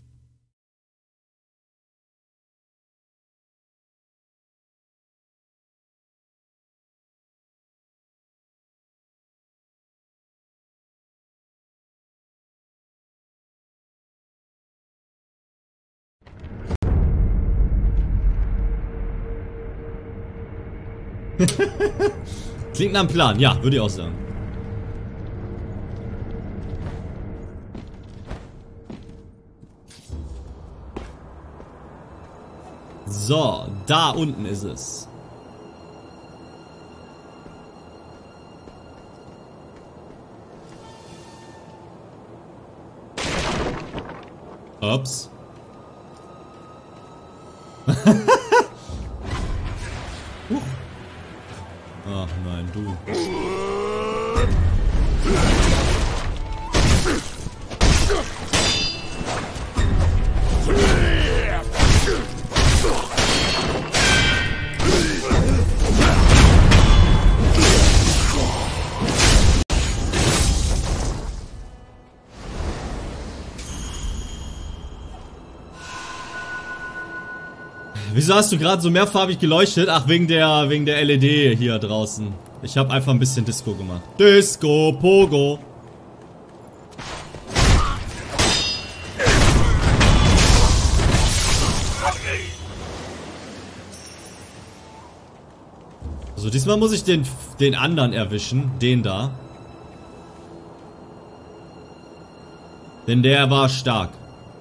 Klingt nach einem Plan, ja, würde ich auch sagen. So, da unten ist es. Ups. Huch. Ach nein, du. Wieso hast du gerade so mehrfarbig geleuchtet? Ach, wegen der, wegen der L E D hier draußen. Ich habe einfach ein bisschen Disco gemacht. Disco, Pogo. Also diesmal muss ich den, den anderen erwischen. Den da. Denn der war stark.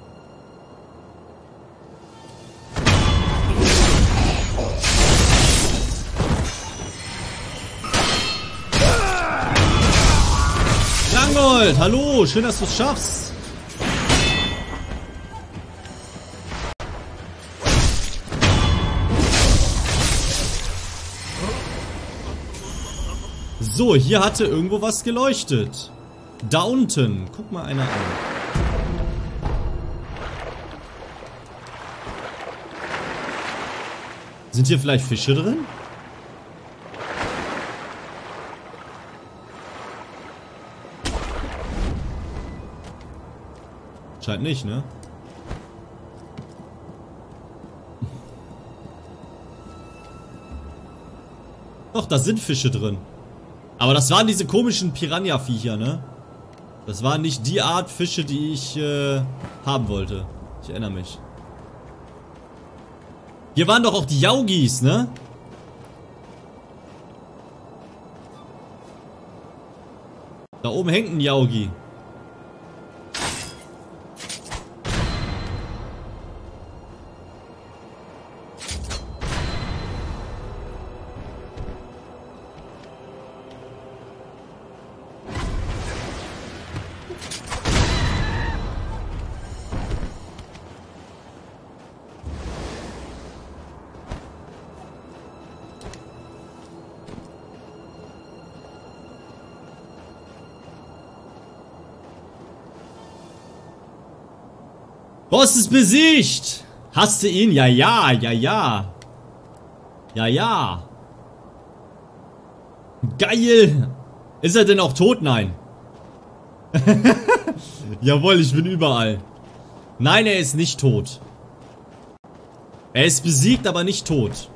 Hallo, schön, dass du es schaffst. So, hier hatte irgendwo was geleuchtet. Da unten. Guck mal einer an. Sind hier vielleicht Fische drin? Scheint nicht, ne? Doch, da sind Fische drin. Aber das waren diese komischen Piranha-Viecher, ne? Das waren nicht die Art Fische, die ich äh, haben wollte. Ich erinnere mich. Hier waren doch auch die Yaugis, ne? Da oben hängt ein Yaugi. Boss ist besiegt! Hast du ihn? Ja, ja, ja, ja. Ja, ja. Geil! Ist er denn auch tot? Nein. Jawohl, ich bin überall. Nein, er ist nicht tot. Er ist besiegt, aber nicht tot.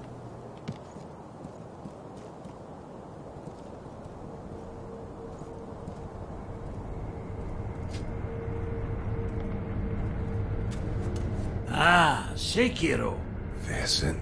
Ah, Sekiro. Wer sind?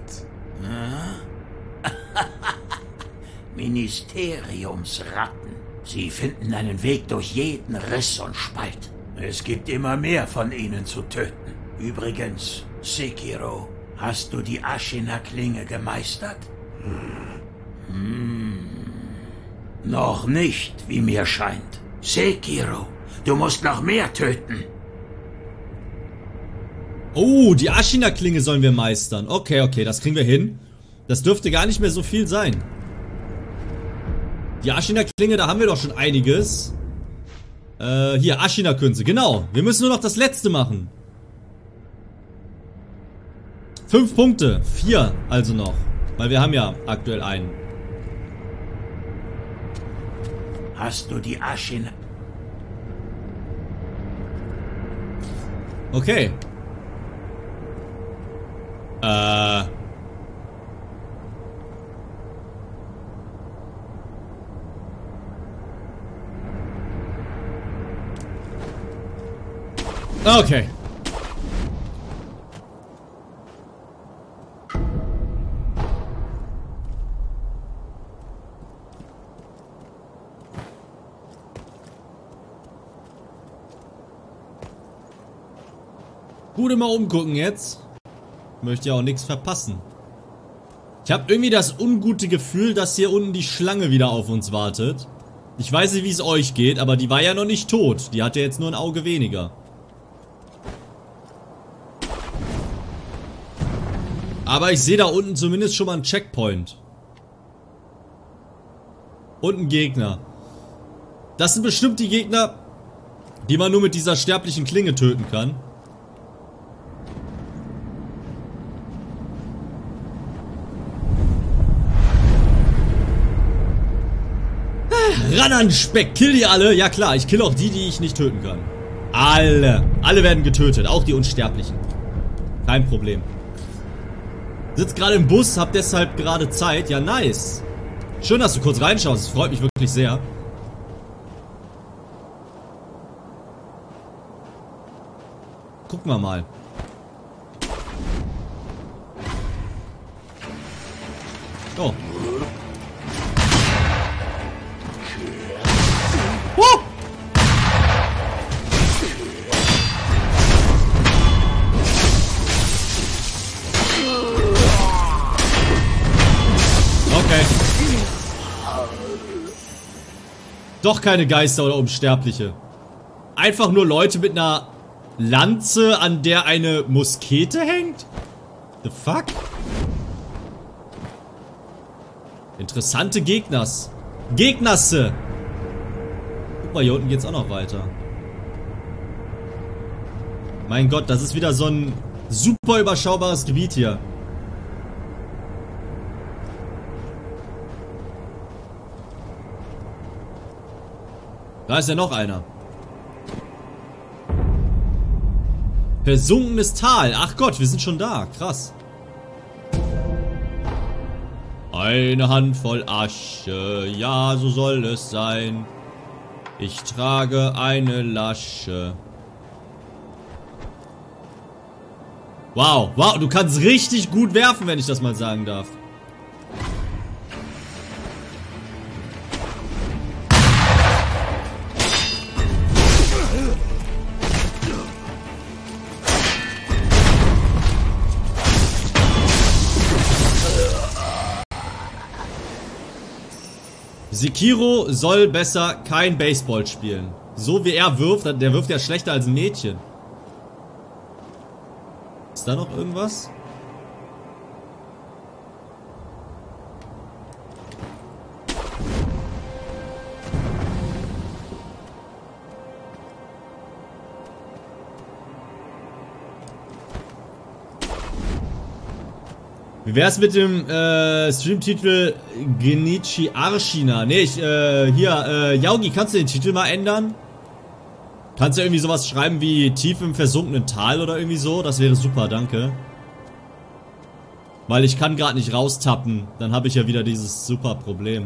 Ministeriumsratten. Sie finden einen Weg durch jeden Riss und Spalt. Es gibt immer mehr von ihnen zu töten. Übrigens, Sekiro, hast du die Ashina-Klinge gemeistert? Hm. Hm. Noch nicht, wie mir scheint. Sekiro, du musst noch mehr töten. Oh, die Ashina-Klinge sollen wir meistern. Okay, okay, das kriegen wir hin. Das dürfte gar nicht mehr so viel sein. Die Ashina-Klinge, da haben wir doch schon einiges. Äh, hier, Ashina-Künste, genau. Wir müssen nur noch das letzte machen. Fünf Punkte. Vier also noch. Weil wir haben ja aktuell einen. Hast du die Ashina? Okay. Äh. Okay. Gut immer umgucken jetzt. Möchte ja auch nichts verpassen. Ich habe irgendwie das ungute Gefühl, dass hier unten die Schlange wieder auf uns wartet. Ich weiß nicht, wie es euch geht, aber die war ja noch nicht tot. Die hatte jetzt nur ein Auge weniger. Aber ich sehe da unten zumindest schon mal einen Checkpoint. Und einen Gegner. Das sind bestimmt die Gegner, die man nur mit dieser sterblichen Klinge töten kann. Ran an Speck, kill die alle. Ja klar, ich kill auch die, die ich nicht töten kann. Alle. Alle werden getötet, auch die Unsterblichen. Kein Problem. Sitzt gerade im Bus, hab deshalb gerade Zeit. Ja, nice. Schön, dass du kurz reinschaust, das freut mich wirklich sehr. Gucken wir mal. Oh. Woo! Okay. Doch keine Geister oder Unsterbliche. Einfach nur Leute mit einer Lanze, an der eine Muskete hängt? The fuck? Interessante Gegners. Gegnasse. Guck mal, hier unten geht's auch noch weiter. Mein Gott, das ist wieder so ein super überschaubares Gebiet hier. Da ist ja noch einer. Versunkenes Tal. Ach Gott, wir sind schon da. Krass. Eine Handvoll Asche. Ja, so soll es sein. Ich trage eine Lasche. Wow, wow, du kannst richtig gut werfen, wenn ich das mal sagen darf. Sekiro soll besser kein Baseball spielen. So wie er wirft, der wirft ja schlechter als ein Mädchen. Ist da noch irgendwas? Wie wär's mit dem äh, Streamtitel Genichi Arshina? Nee, ich, äh, hier, äh, Yaugi, kannst du den Titel mal ändern? Kannst du irgendwie sowas schreiben wie Tief im versunkenen Tal oder irgendwie so? Das wäre super, danke. Weil ich kann gerade nicht raustappen. Dann habe ich ja wieder dieses super Problem.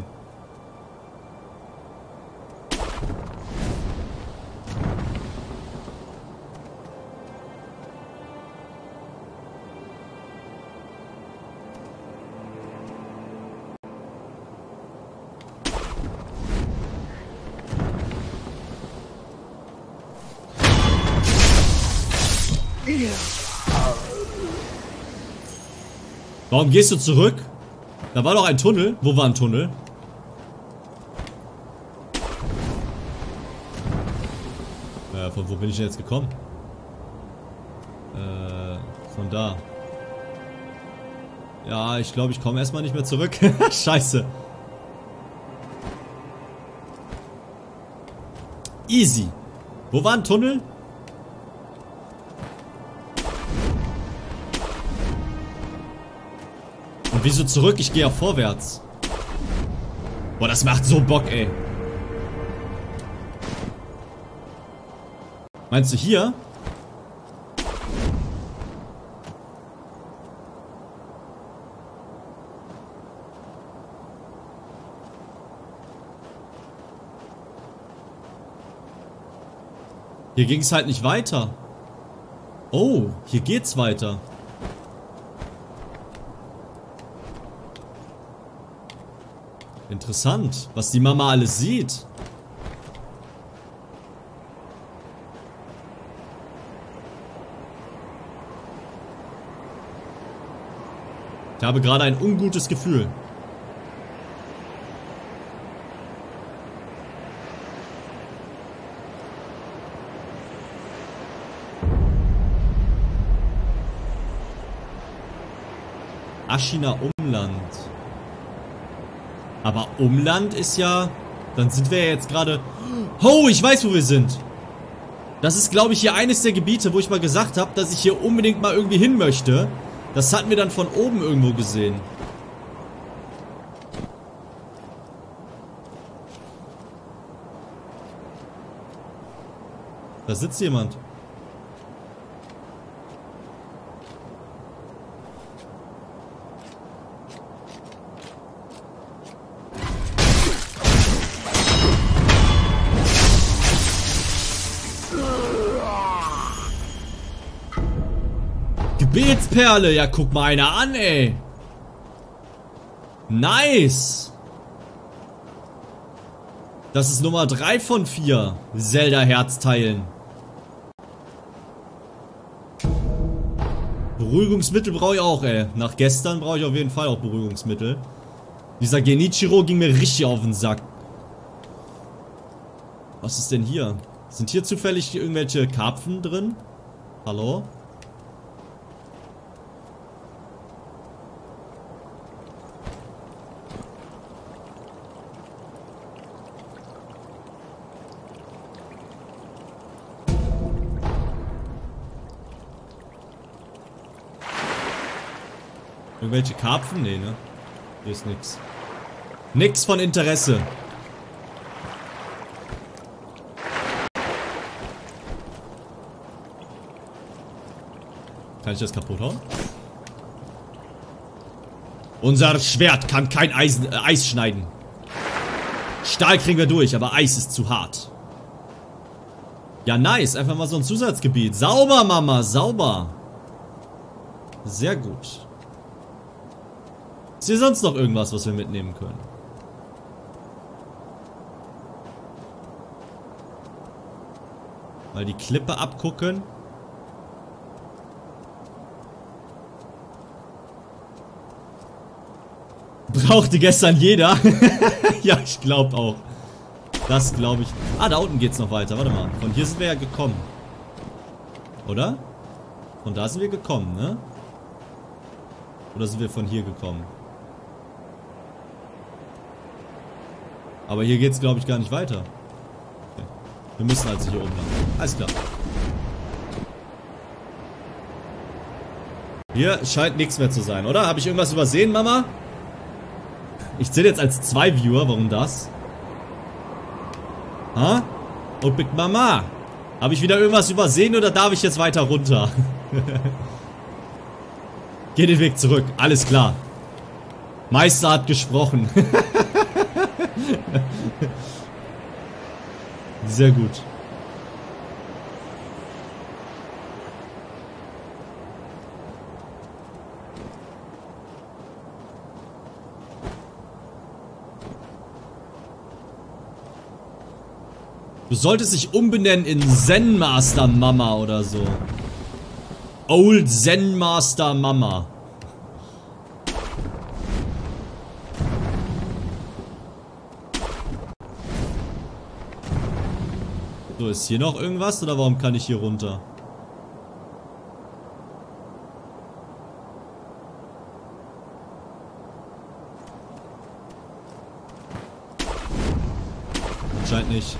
Warum gehst du zurück? Da war doch ein Tunnel. Wo war ein Tunnel? Äh, von wo bin ich denn jetzt gekommen? Äh, Von da. Ja, ich glaube, ich komme erstmal nicht mehr zurück. Scheiße. Easy. Wo war ein Tunnel? Und wieso zurück? Ich gehe ja vorwärts. Boah, das macht so Bock, ey. Meinst du hier? Hier ging es halt nicht weiter. Oh, hier geht's weiter. Interessant, was die Mama alles sieht. Ich habe gerade ein ungutes Gefühl. Aschina Umland. Aber Umland ist ja... Dann sind wir ja jetzt gerade... Oh, ich weiß, wo wir sind. Das ist, glaube ich, hier eines der Gebiete, wo ich mal gesagt habe, dass ich hier unbedingt mal irgendwie hin möchte. Das hatten wir dann von oben irgendwo gesehen. Da sitzt jemand. Gebetsperle, ja guck mal einer an, ey. Nice. Das ist Nummer drei von vier Zelda-Herzteilen. Beruhigungsmittel brauche ich auch, ey. Nach gestern brauche ich auf jeden Fall auch Beruhigungsmittel. Dieser Genichiro ging mir richtig auf den Sack. Was ist denn hier? Sind hier zufällig irgendwelche Karpfen drin? Hallo? Irgendwelche Karpfen? Nee, ne? Hier ist nix. Nix von Interesse. Kann ich das kaputt hauen? Unser Schwert kann kein Eisen, äh, Eis schneiden. Stahl kriegen wir durch, aber Eis ist zu hart. Ja, nice. Einfach mal so ein Zusatzgebiet. Sauber, Mama, sauber. Sehr gut. Ist hier sonst noch irgendwas, was wir mitnehmen können? Mal die Klippe abgucken. Brauchte gestern jeder. Ja, ich glaube auch. Das glaube ich. Ah, da unten geht's noch weiter. Warte mal. Von hier sind wir ja gekommen. Oder? Von da sind wir gekommen, ne? Oder sind wir von hier gekommen? Aber hier geht's, glaube ich, gar nicht weiter. Okay. Wir müssen also hier oben lang. Alles klar. Hier scheint nichts mehr zu sein, oder? Habe ich irgendwas übersehen, Mama? Ich zähle jetzt als zwei Viewer. Warum das? Ha? Oh, Big Mama. Habe ich wieder irgendwas übersehen oder darf ich jetzt weiter runter? Geh den Weg zurück. Alles klar. Meister hat gesprochen. Sehr gut. Du solltest dich umbenennen in Zen Master Mama oder so. Old Zen Master Mama. So, ist hier noch irgendwas oder warum kann ich hier runter? Scheint nicht.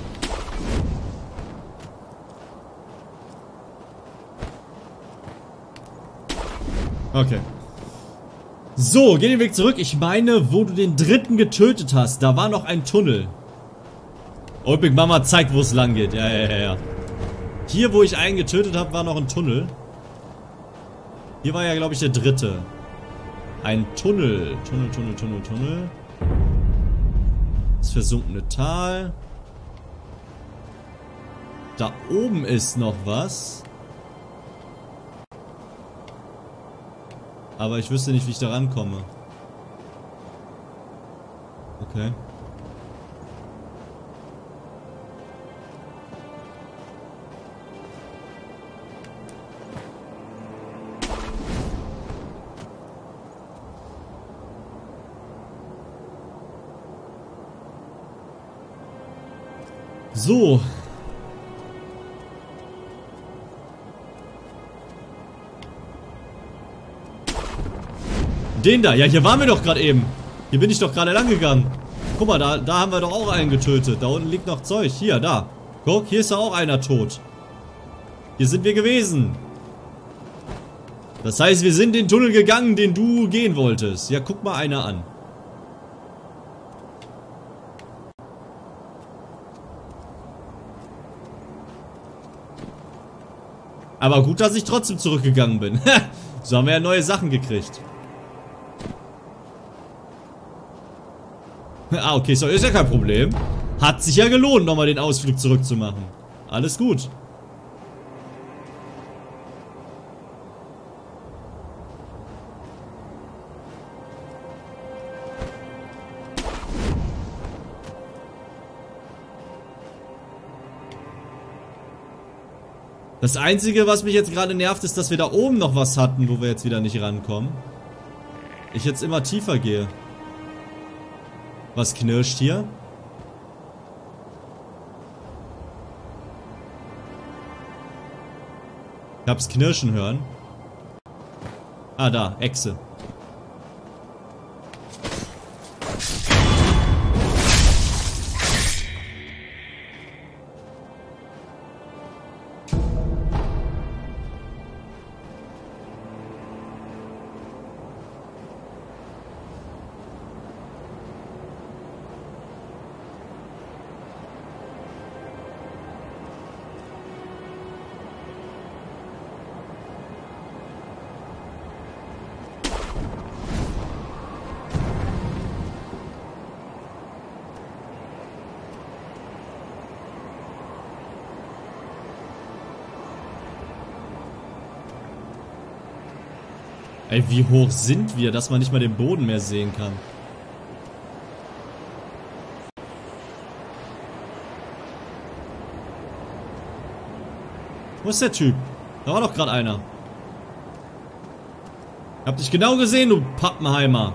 Okay. So, geh den Weg zurück. Ich meine, wo du den dritten getötet hast, da war noch ein Tunnel. Old Big Mama zeigt, wo es lang geht. Ja, ja, ja, ja. Hier, wo ich einen getötet habe, war noch ein Tunnel. Hier war ja, glaube ich, der dritte. Ein Tunnel. Tunnel, Tunnel, Tunnel, Tunnel. Das versunkene Tal. Da oben ist noch was. Aber ich wüsste nicht, wie ich da rankomme. Okay. So. Den da. Ja, hier waren wir doch gerade eben. Hier bin ich doch gerade lang gegangen. Guck mal, da, da haben wir doch auch einen getötet. Da unten liegt noch Zeug. Hier, da. Guck, hier ist doch auch einer tot. Hier sind wir gewesen. Das heißt, wir sind den Tunnel gegangen, den du gehen wolltest. Ja, guck mal einer an. Aber gut, dass ich trotzdem zurückgegangen bin. So haben wir ja neue Sachen gekriegt. Ah, okay, so ist ja kein Problem. Hat sich ja gelohnt, nochmal den Ausflug zurückzumachen. Alles gut. Das Einzige, was mich jetzt gerade nervt, ist, dass wir da oben noch was hatten, wo wir jetzt wieder nicht rankommen. Ich jetzt immer tiefer gehe. Was knirscht hier? Ich hab's knirschen hören. Ah, da, Echse. Ey, wie hoch sind wir, dass man nicht mal den Boden mehr sehen kann? Wo ist der Typ? Da war doch gerade einer. Ich hab dich genau gesehen, du Pappenheimer.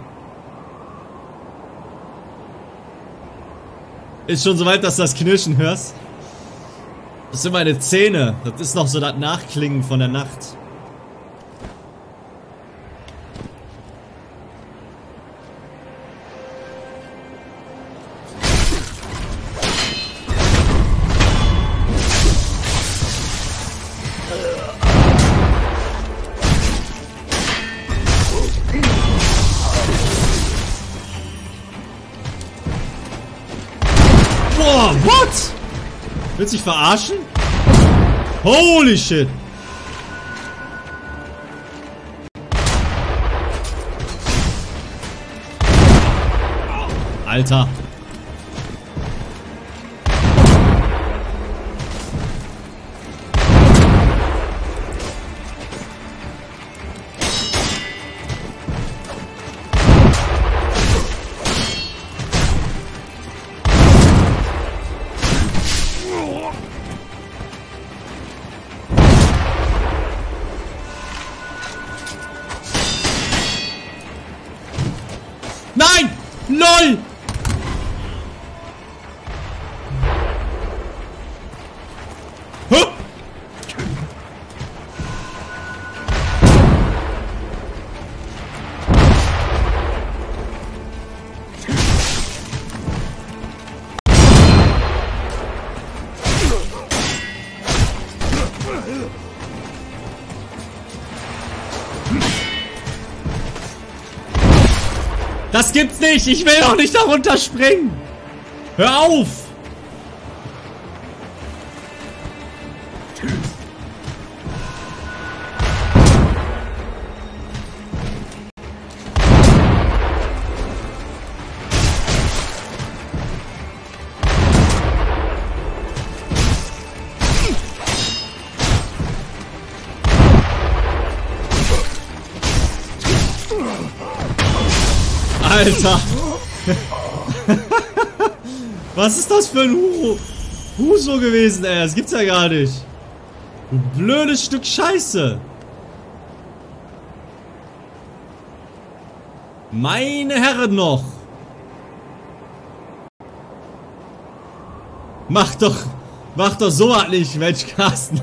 Ist schon soweit, dass du das Knirschen hörst? Das sind meine Zähne. Das ist noch so das Nachklingen von der Nacht. Boah, what? Willst du dich verarschen? Holy shit. Alter. Nein! LOL! Huh? Das gibt's nicht! Ich will doch nicht darunter springen! Hör auf! Alter! Was ist das für ein Hu Huso gewesen, ey? Das gibt's ja gar nicht. Du blödes Stück Scheiße. Meine Herren noch. Mach doch, mach doch so was nicht, Mensch, Carsten.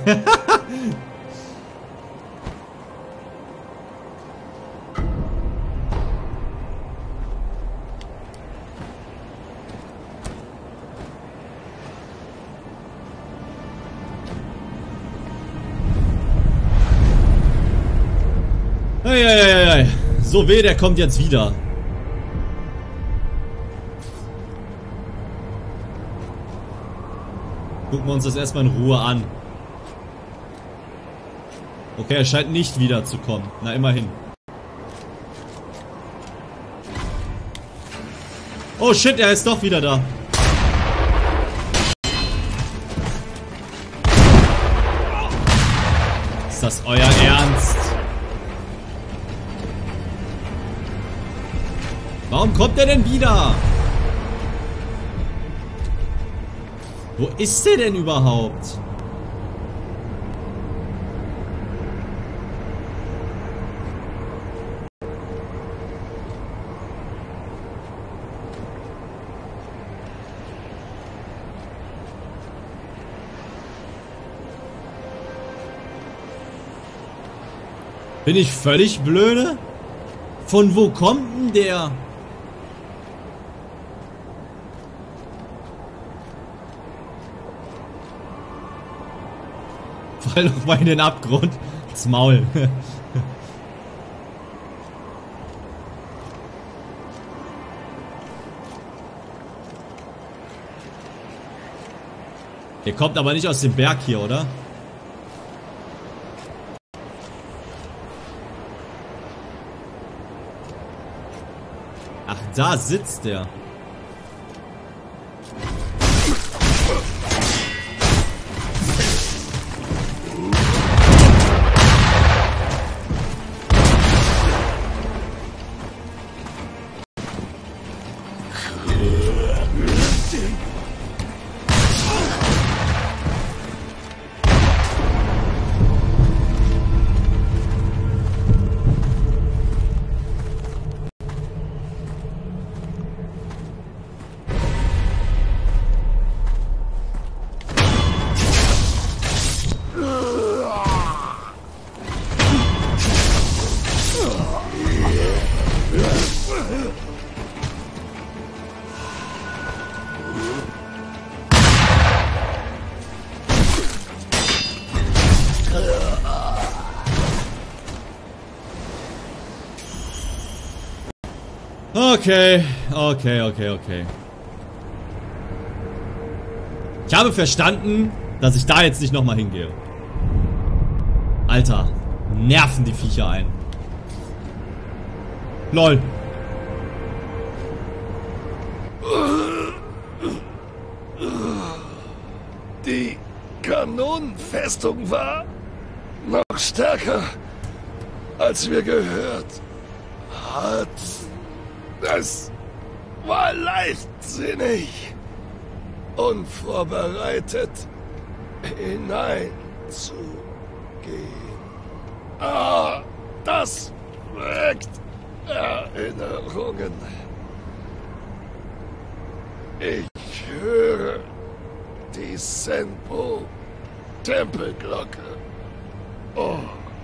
Eieiei. So weh, der kommt jetzt wieder. Gucken wir uns das erstmal in Ruhe an. Okay, er scheint nicht wieder zu kommen. Na, immerhin. Oh shit, er ist doch wieder da. Ist das euer Ernst? Warum kommt er denn wieder? Wo ist der denn überhaupt? Bin ich völlig blöde? Von wo kommt denn der? Fall doch mal in den Abgrund. Das Maul. Der kommt aber nicht aus dem Berg hier, oder? Ach, da sitzt der. Okay, okay, okay, okay. Ich habe verstanden, dass ich da jetzt nicht nochmal hingehe. Alter, nerven die Viecher ein. Lol. Die Kanonenfestung war noch stärker, als wir gehört hat. Es war leichtsinnig, unvorbereitet hineinzugehen. Ah, das weckt Erinnerungen. Ich höre die Senpo-Tempelglocke. Oh.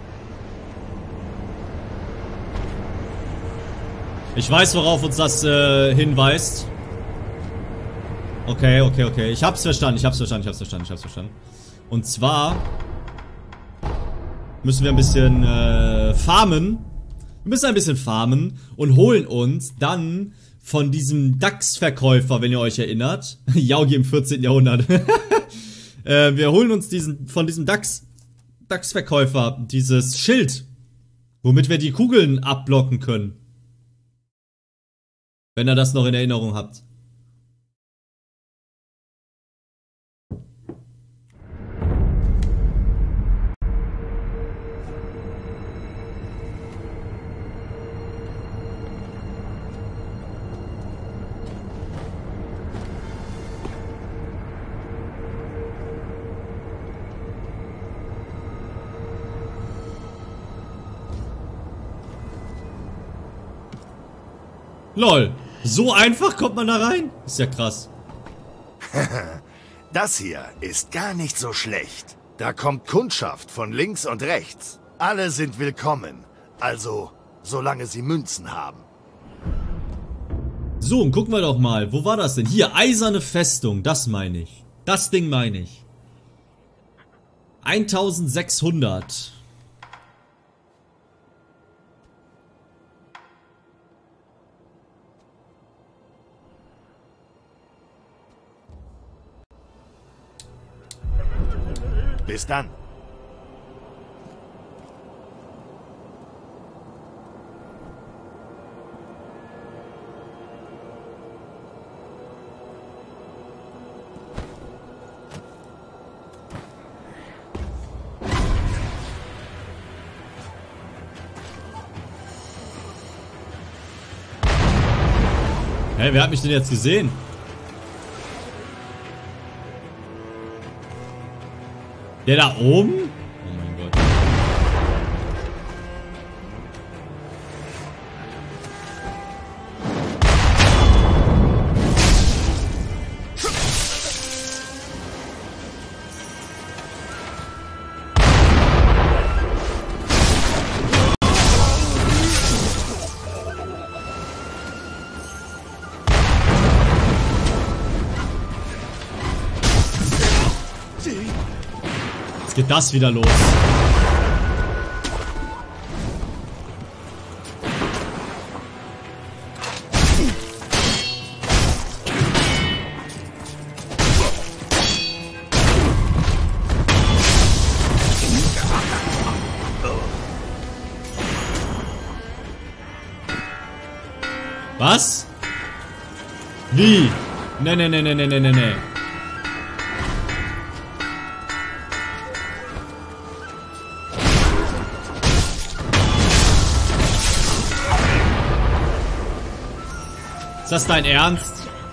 Ich weiß, worauf uns das äh, hinweist. Okay, okay, okay. Ich hab's verstanden, ich hab's verstanden, ich hab's verstanden, ich hab's verstanden. Und zwar müssen wir ein bisschen äh, farmen, Wir müssen ein bisschen farmen und holen uns dann von diesem Dachsverkäufer, wenn ihr euch erinnert. Yaugi im vierzehnten Jahrhundert. äh, wir holen uns diesen von diesem Dachs, Dachsverkäufer dieses Schild, womit wir die Kugeln abblocken können. Wenn ihr das noch in Erinnerung habt. Lol, so einfach kommt man da rein? Ist ja krass. Das hier ist gar nicht so schlecht. Da kommt Kundschaft von links und rechts. Alle sind willkommen. Also, solange sie Münzen haben. So, und gucken wir doch mal. Wo war das denn? Hier, eiserne Festung. Das meine ich. Das Ding meine ich. eintausendsechshundert. Bis dann. Hey, wer hat mich denn jetzt gesehen? Der da oben? Oh mein Gott. Jetzt geht das wieder los. Was? Wie? Ne, ne, ne, ne, ne, ne, ne, ne. Ist das dein Ernst?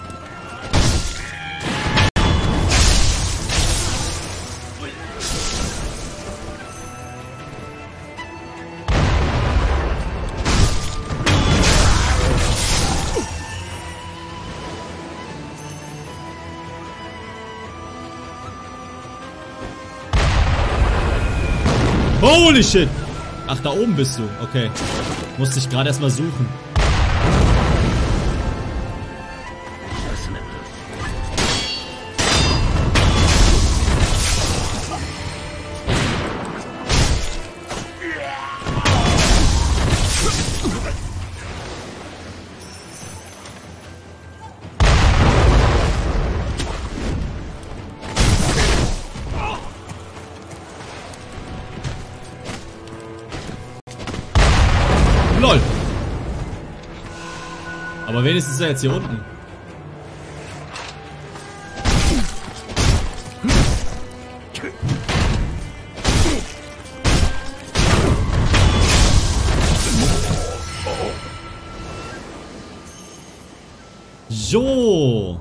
Holy shit! Ach, da oben bist du. Okay. Musste ich gerade erstmal suchen. Lol. Aber wenigstens ist er jetzt hier unten. So.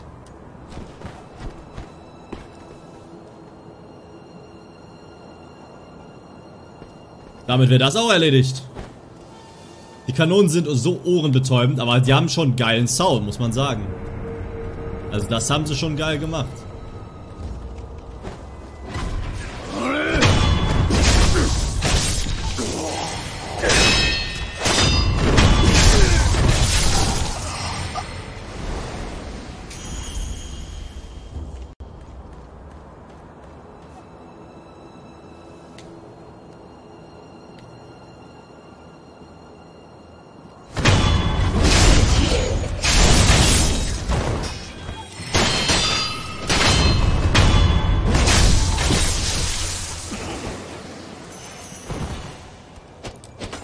Damit wäre das auch erledigt. Die Kanonen sind so ohrenbetäubend, aber die haben schon geilen Sound, muss man sagen. Also das haben sie schon geil gemacht.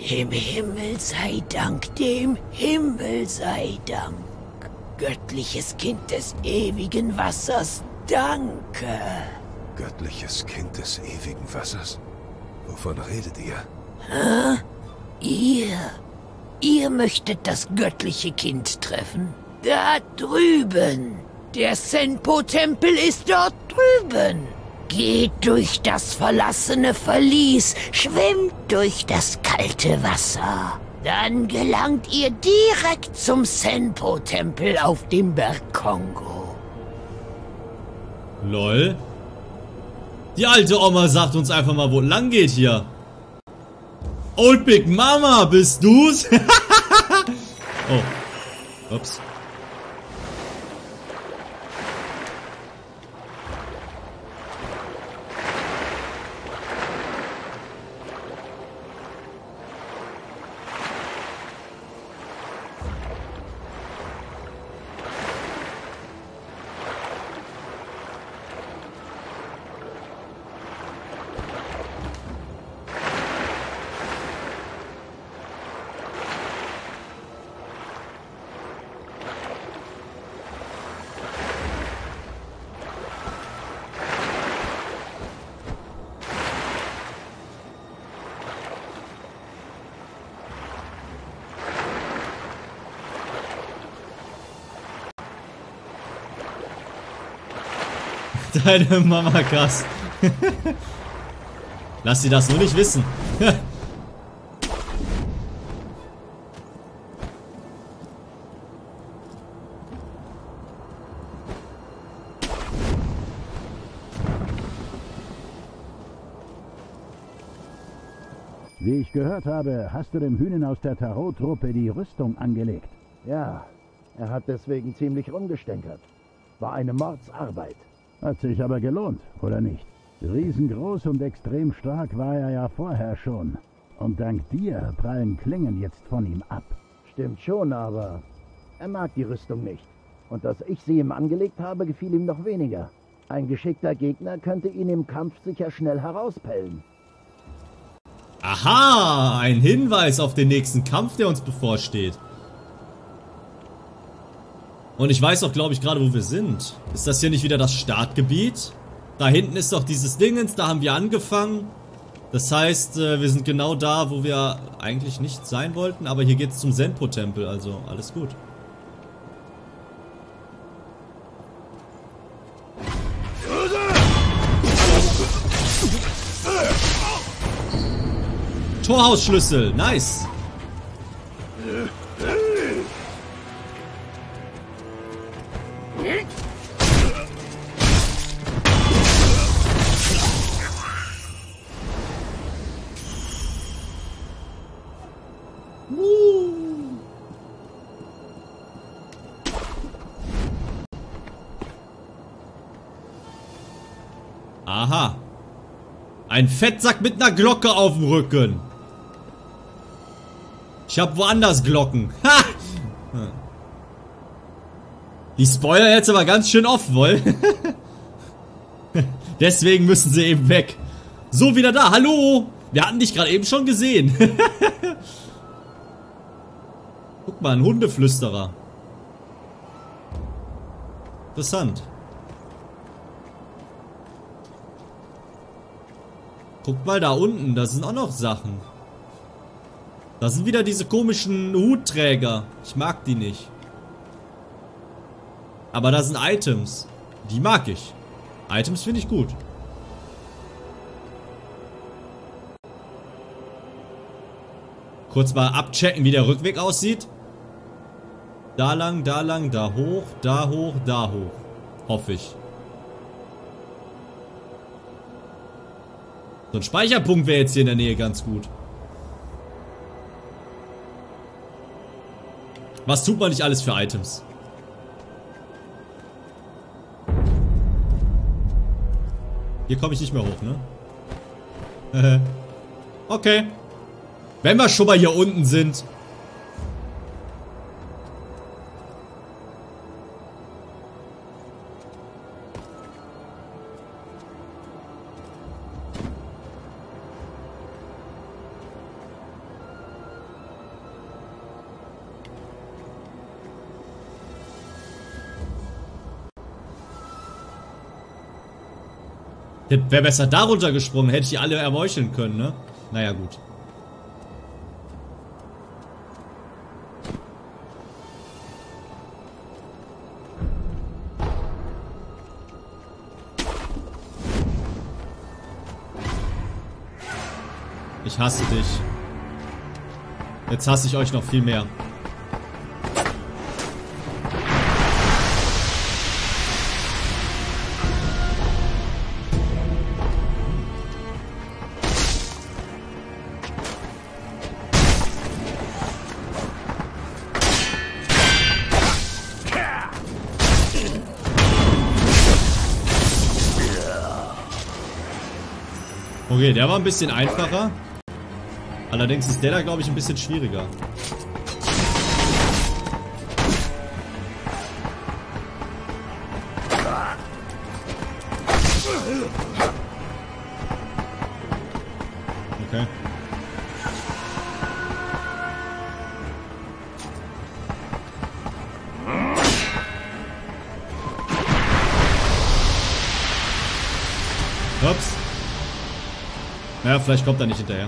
Dem Himmel sei Dank, dem Himmel sei Dank. Göttliches Kind des ewigen Wassers, danke. Göttliches Kind des ewigen Wassers? Wovon redet ihr? Hä? Ihr? Ihr möchtet das göttliche Kind treffen? Da drüben. Der Senpo-Tempel ist dort drüben. Geht durch das verlassene Verlies, schwimmt durch das kalte Wasser. Dann gelangt ihr direkt zum Senpo-Tempel auf dem Berg Kongo. Lol. Die alte Oma sagt uns einfach mal, wo lang geht hier. Old Big Mama, bist du's? Oh. Ups. Deine Mama krass. Lass sie das nur nicht wissen. Wie ich gehört habe, hast du dem Hühnen aus der Tarot-Truppe die Rüstung angelegt. Ja, er hat deswegen ziemlich rumgestänkert. War eine Mordsarbeit. Hat sich aber gelohnt, oder nicht? Riesengroß und extrem stark war er ja vorher schon. Und dank dir prallen Klingen jetzt von ihm ab. Stimmt schon, aber er mag die Rüstung nicht. Und dass ich sie ihm angelegt habe, gefiel ihm noch weniger. Ein geschickter Gegner könnte ihn im Kampf sicher schnell herauspellen. Aha, ein Hinweis auf den nächsten Kampf, der uns bevorsteht. Und ich weiß auch, glaube ich, gerade, wo wir sind. Ist das hier nicht wieder das Startgebiet? Da hinten ist doch dieses Dingens, da haben wir angefangen. Das heißt, wir sind genau da, wo wir eigentlich nicht sein wollten. Aber hier geht es zum Senpo-Tempel, also alles gut. Torhausschlüssel, nice. Aha. Ein Fettsack mit einer Glocke auf dem Rücken. Ich hab woanders Glocken. Ha! Die Spoiler jetzt aber ganz schön offen, wohl. Deswegen müssen sie eben weg. So, wieder da. Hallo. Wir hatten dich gerade eben schon gesehen. Guck mal, ein Hundeflüsterer. Interessant. Guck mal da unten, da sind auch noch Sachen. Da sind wieder diese komischen Hutträger. Ich mag die nicht. Aber da sind Items. Die mag ich. Items finde ich gut. Kurz mal abchecken, wie der Rückweg aussieht. Da lang, da lang, da hoch, da hoch, da hoch. Hoffe ich. So ein Speicherpunkt wäre jetzt hier in der Nähe ganz gut. Was tut man nicht alles für Items? Hier komme ich nicht mehr hoch, ne? Okay. Wenn wir schon mal hier unten sind. Der wäre besser da runtergesprungen, hätte ich die alle ermeucheln können, ne? Naja, gut. Ich hasse dich. Jetzt hasse ich euch noch viel mehr. Okay, der war ein bisschen einfacher. Allerdings ist der da, glaube ich, ein bisschen schwieriger. Okay. Ups. Naja, vielleicht kommt er nicht hinterher.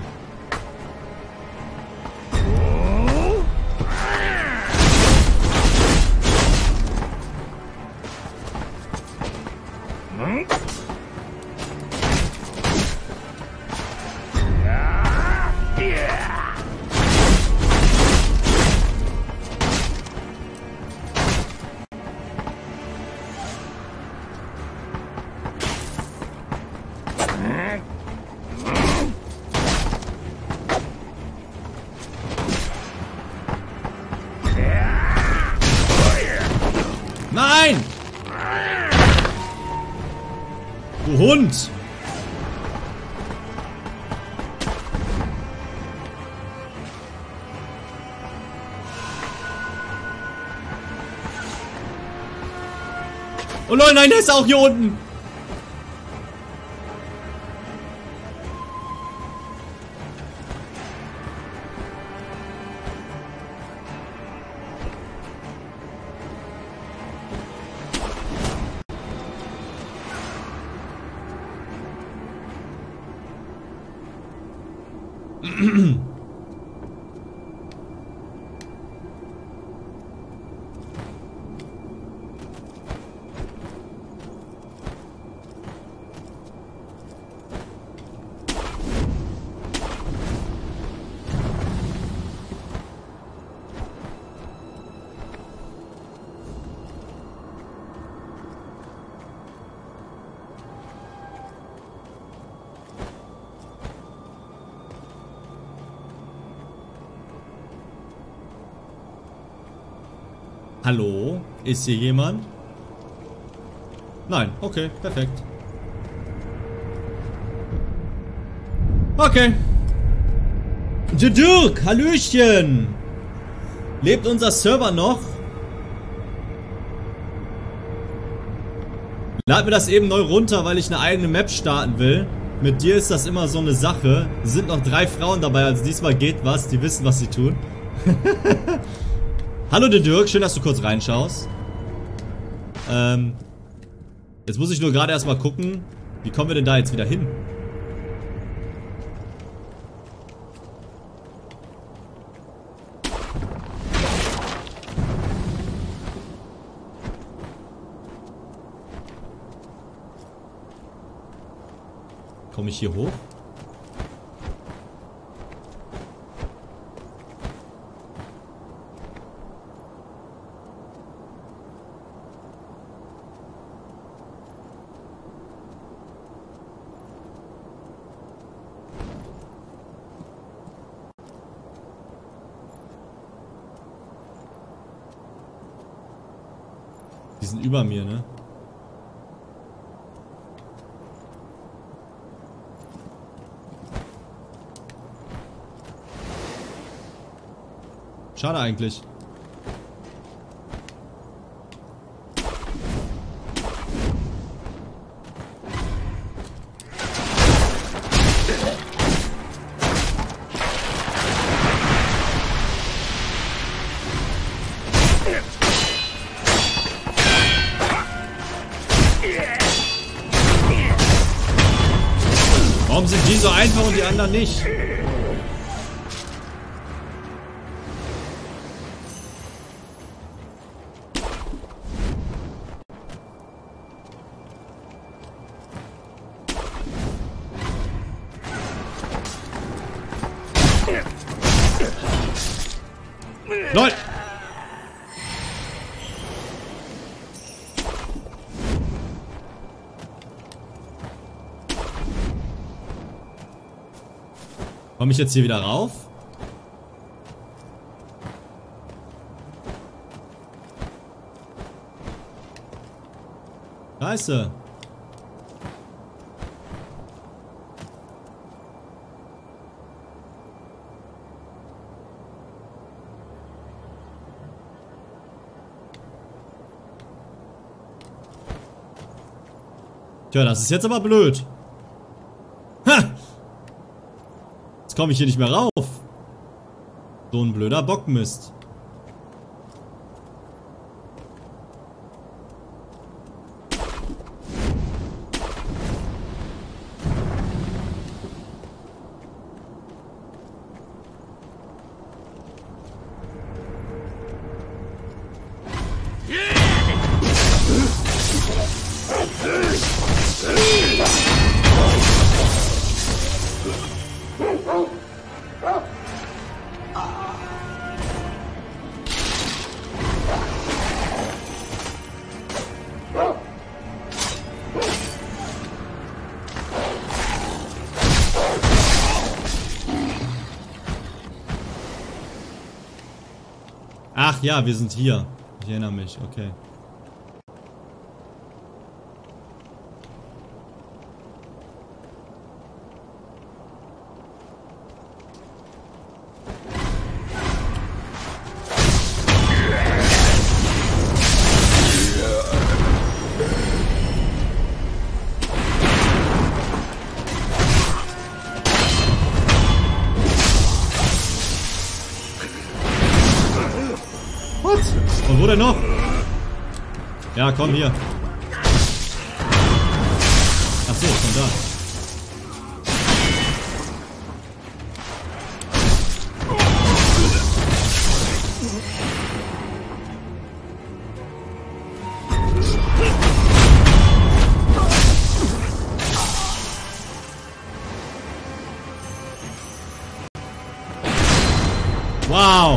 Nein! Du Hund! Oh nein, nein, der ist auch hier unten! Hallo? Ist hier jemand? Nein. Okay, perfekt. Okay. The Dirk, Hallöchen! Lebt unser Server noch? Lad mir das eben neu runter, weil ich eine eigene Map starten will. Mit dir ist das immer so eine Sache. Es sind noch drei Frauen dabei, also diesmal geht was. Die wissen, was sie tun. Hallo, der Dirk. Schön, dass du kurz reinschaust. Ähm. Jetzt muss ich nur gerade erstmal gucken, wie kommen wir denn da jetzt wieder hin? Komme ich hier hoch? Die sind über mir, ne? Schade eigentlich. so einfach und die anderen nicht. Lol. Komme ich jetzt hier wieder rauf? Scheiße. Tja, das ist jetzt aber blöd. Ha! Jetzt komme ich hier nicht mehr rauf. So ein blöder Bockmist. Ach ja, wir sind hier. Ich erinnere mich, okay. Und wo denn noch? Ja, komm hier. Ach so, von da. Wow.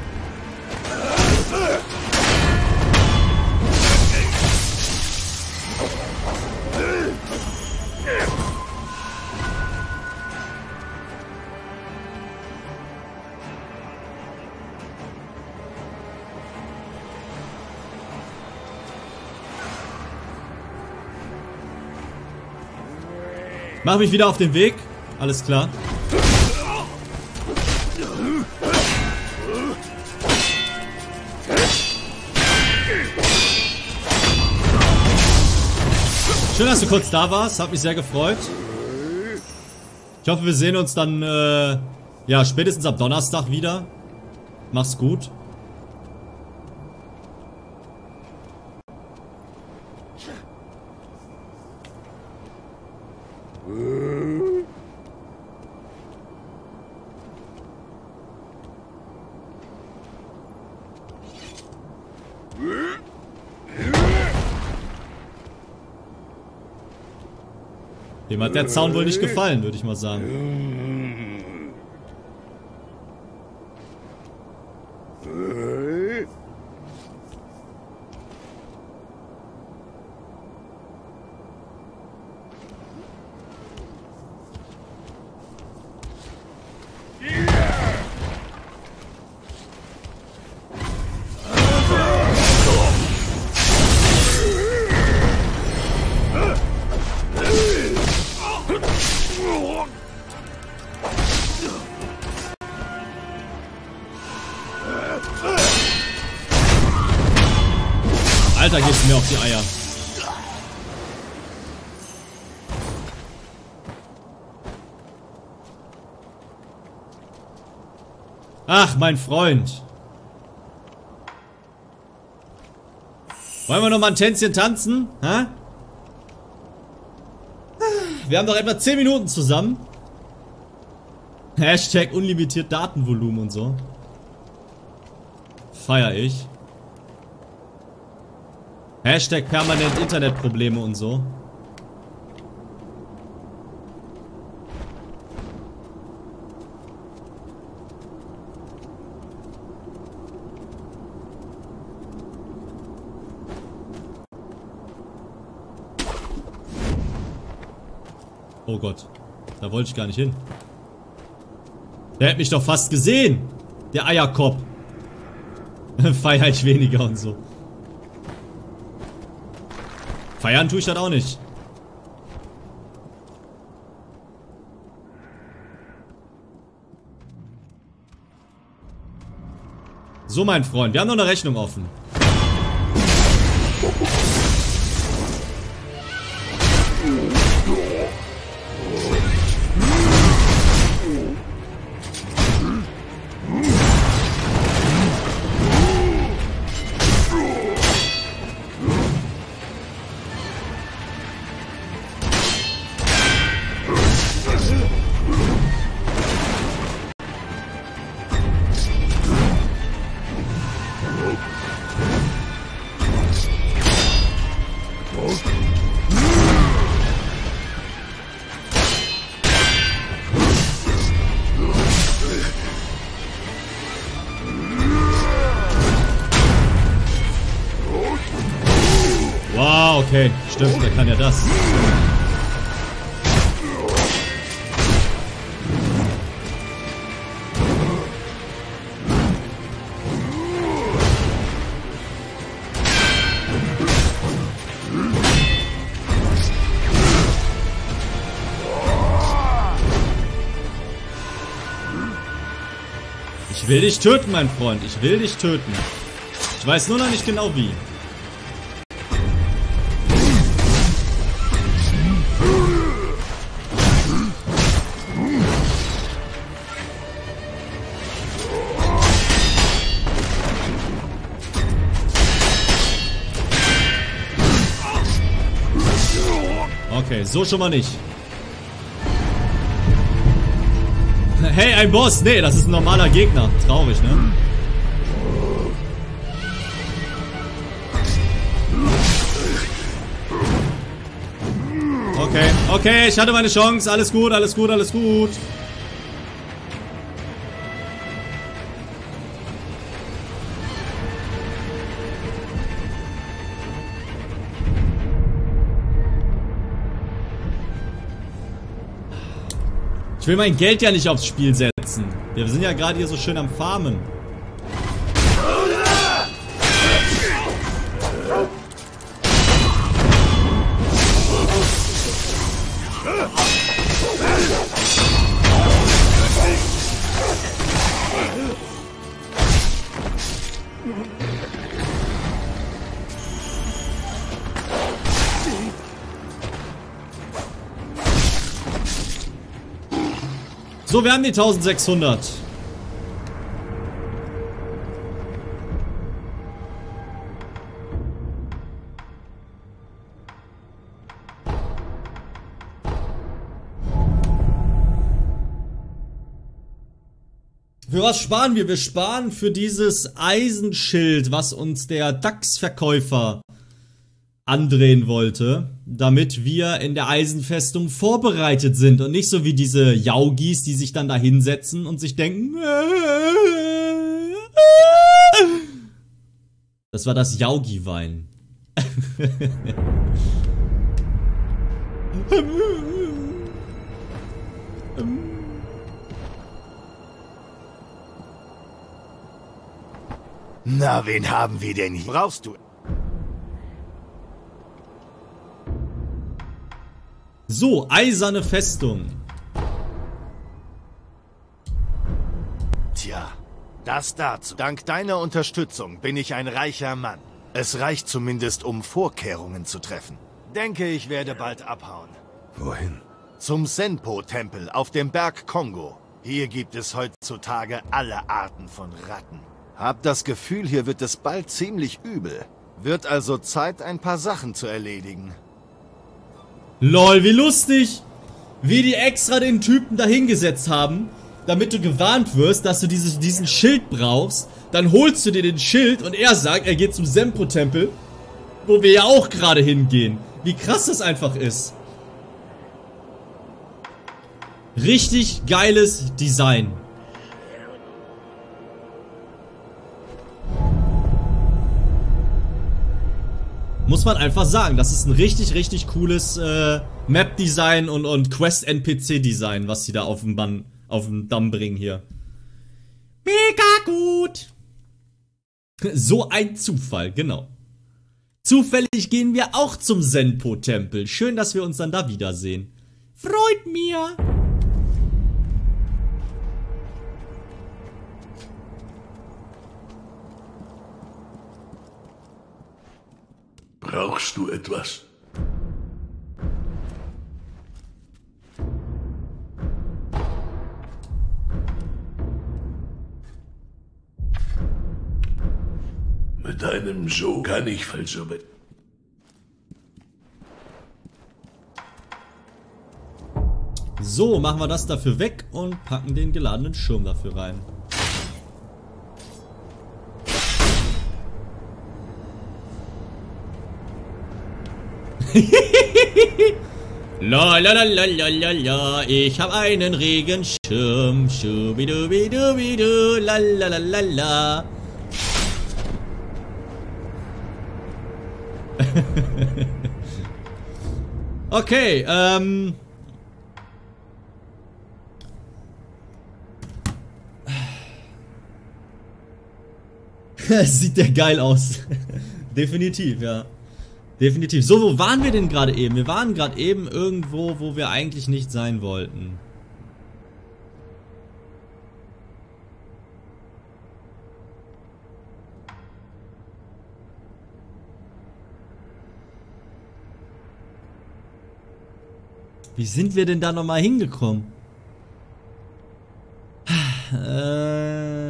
Mach mich wieder auf den Weg. Alles klar. Schön, dass du kurz da warst. Hat mich sehr gefreut. Ich hoffe, wir sehen uns dann, äh, ja, spätestens am Donnerstag wieder. Mach's gut. Dem hat der Zaun wohl nicht gefallen, würde ich mal sagen. Alter, geht's mir auf die Eier. Ach, mein Freund. Wollen wir noch mal ein Tänzchen tanzen? Ha? Wir haben doch etwa zehn Minuten zusammen. Hashtag unlimitiert Datenvolumen und so. Feier ich. Hashtag permanent Internetprobleme und so. Oh Gott, da wollte ich gar nicht hin. Der hat mich doch fast gesehen. Der Eierkopf. Feier ich weniger und so. Feiern tue ich das auch nicht. So, mein Freund, wir haben noch eine Rechnung offen. Wow, okay. Stimmt, der kann ja das. Ich will dich töten, mein Freund. Ich will dich töten. Ich weiß nur noch nicht genau wie. Okay, so schon mal nicht. Hey, ein Boss! Nee, das ist ein normaler Gegner. Traurig, ne? Okay, okay, ich hatte meine Chance. Alles gut, alles gut, alles gut. Ich will mein Geld ja nicht aufs Spiel setzen. Wir sind ja gerade hier so schön am Farmen. So, wir haben die eintausendsechshundert. Für was sparen wir? Wir sparen für dieses Eisenschild, was uns der DAX-Verkäufer andrehen wollte, damit wir in der Eisenfestung vorbereitet sind und nicht so wie diese Yaugis, die sich dann da hinsetzen und sich denken, das war das Yaugi-Wein. Na, wen haben wir denn hier? Brauchst du... So, eiserne Festung. Tja, das dazu. Dank deiner Unterstützung bin ich ein reicher Mann. Es reicht zumindest, um Vorkehrungen zu treffen. Denke, ich werde bald abhauen. Wohin? Zum Senpo-Tempel auf dem Berg Kongo. Hier gibt es heutzutage alle Arten von Ratten. Hab das Gefühl, hier wird es bald ziemlich übel. Wird also Zeit, ein paar Sachen zu erledigen. Lol, wie lustig! Wie die extra den Typen dahingesetzt haben, damit du gewarnt wirst, dass du dieses, diesen Schild brauchst. Dann holst du dir den Schild und er sagt, er geht zum Senpo-Tempel, wo wir ja auch gerade hingehen. Wie krass das einfach ist. Richtig geiles Design. Muss man einfach sagen, das ist ein richtig, richtig cooles äh, Map-Design und, und Quest-N P C-Design, was sie da auf dem, Bann, auf dem Damm bringen hier. Mega gut! So ein Zufall, genau. Zufällig gehen wir auch zum Senpo-Tempel. Schön, dass wir uns dann da wiedersehen. Freut mir! Brauchst du etwas? Mit einem so kann ich versuchen. So, machen wir das dafür weg und packen den geladenen Schirm dafür rein. La la la la la la la, ich hab einen Regenschirm. Schubidubidubidu, la la la la la. Okay, ähm. Sieht der geil aus. Definitiv, ja. Definitiv. So, wo waren wir denn gerade eben? Wir waren gerade eben irgendwo, wo wir eigentlich nicht sein wollten. Wie sind wir denn da nochmal hingekommen? Äh...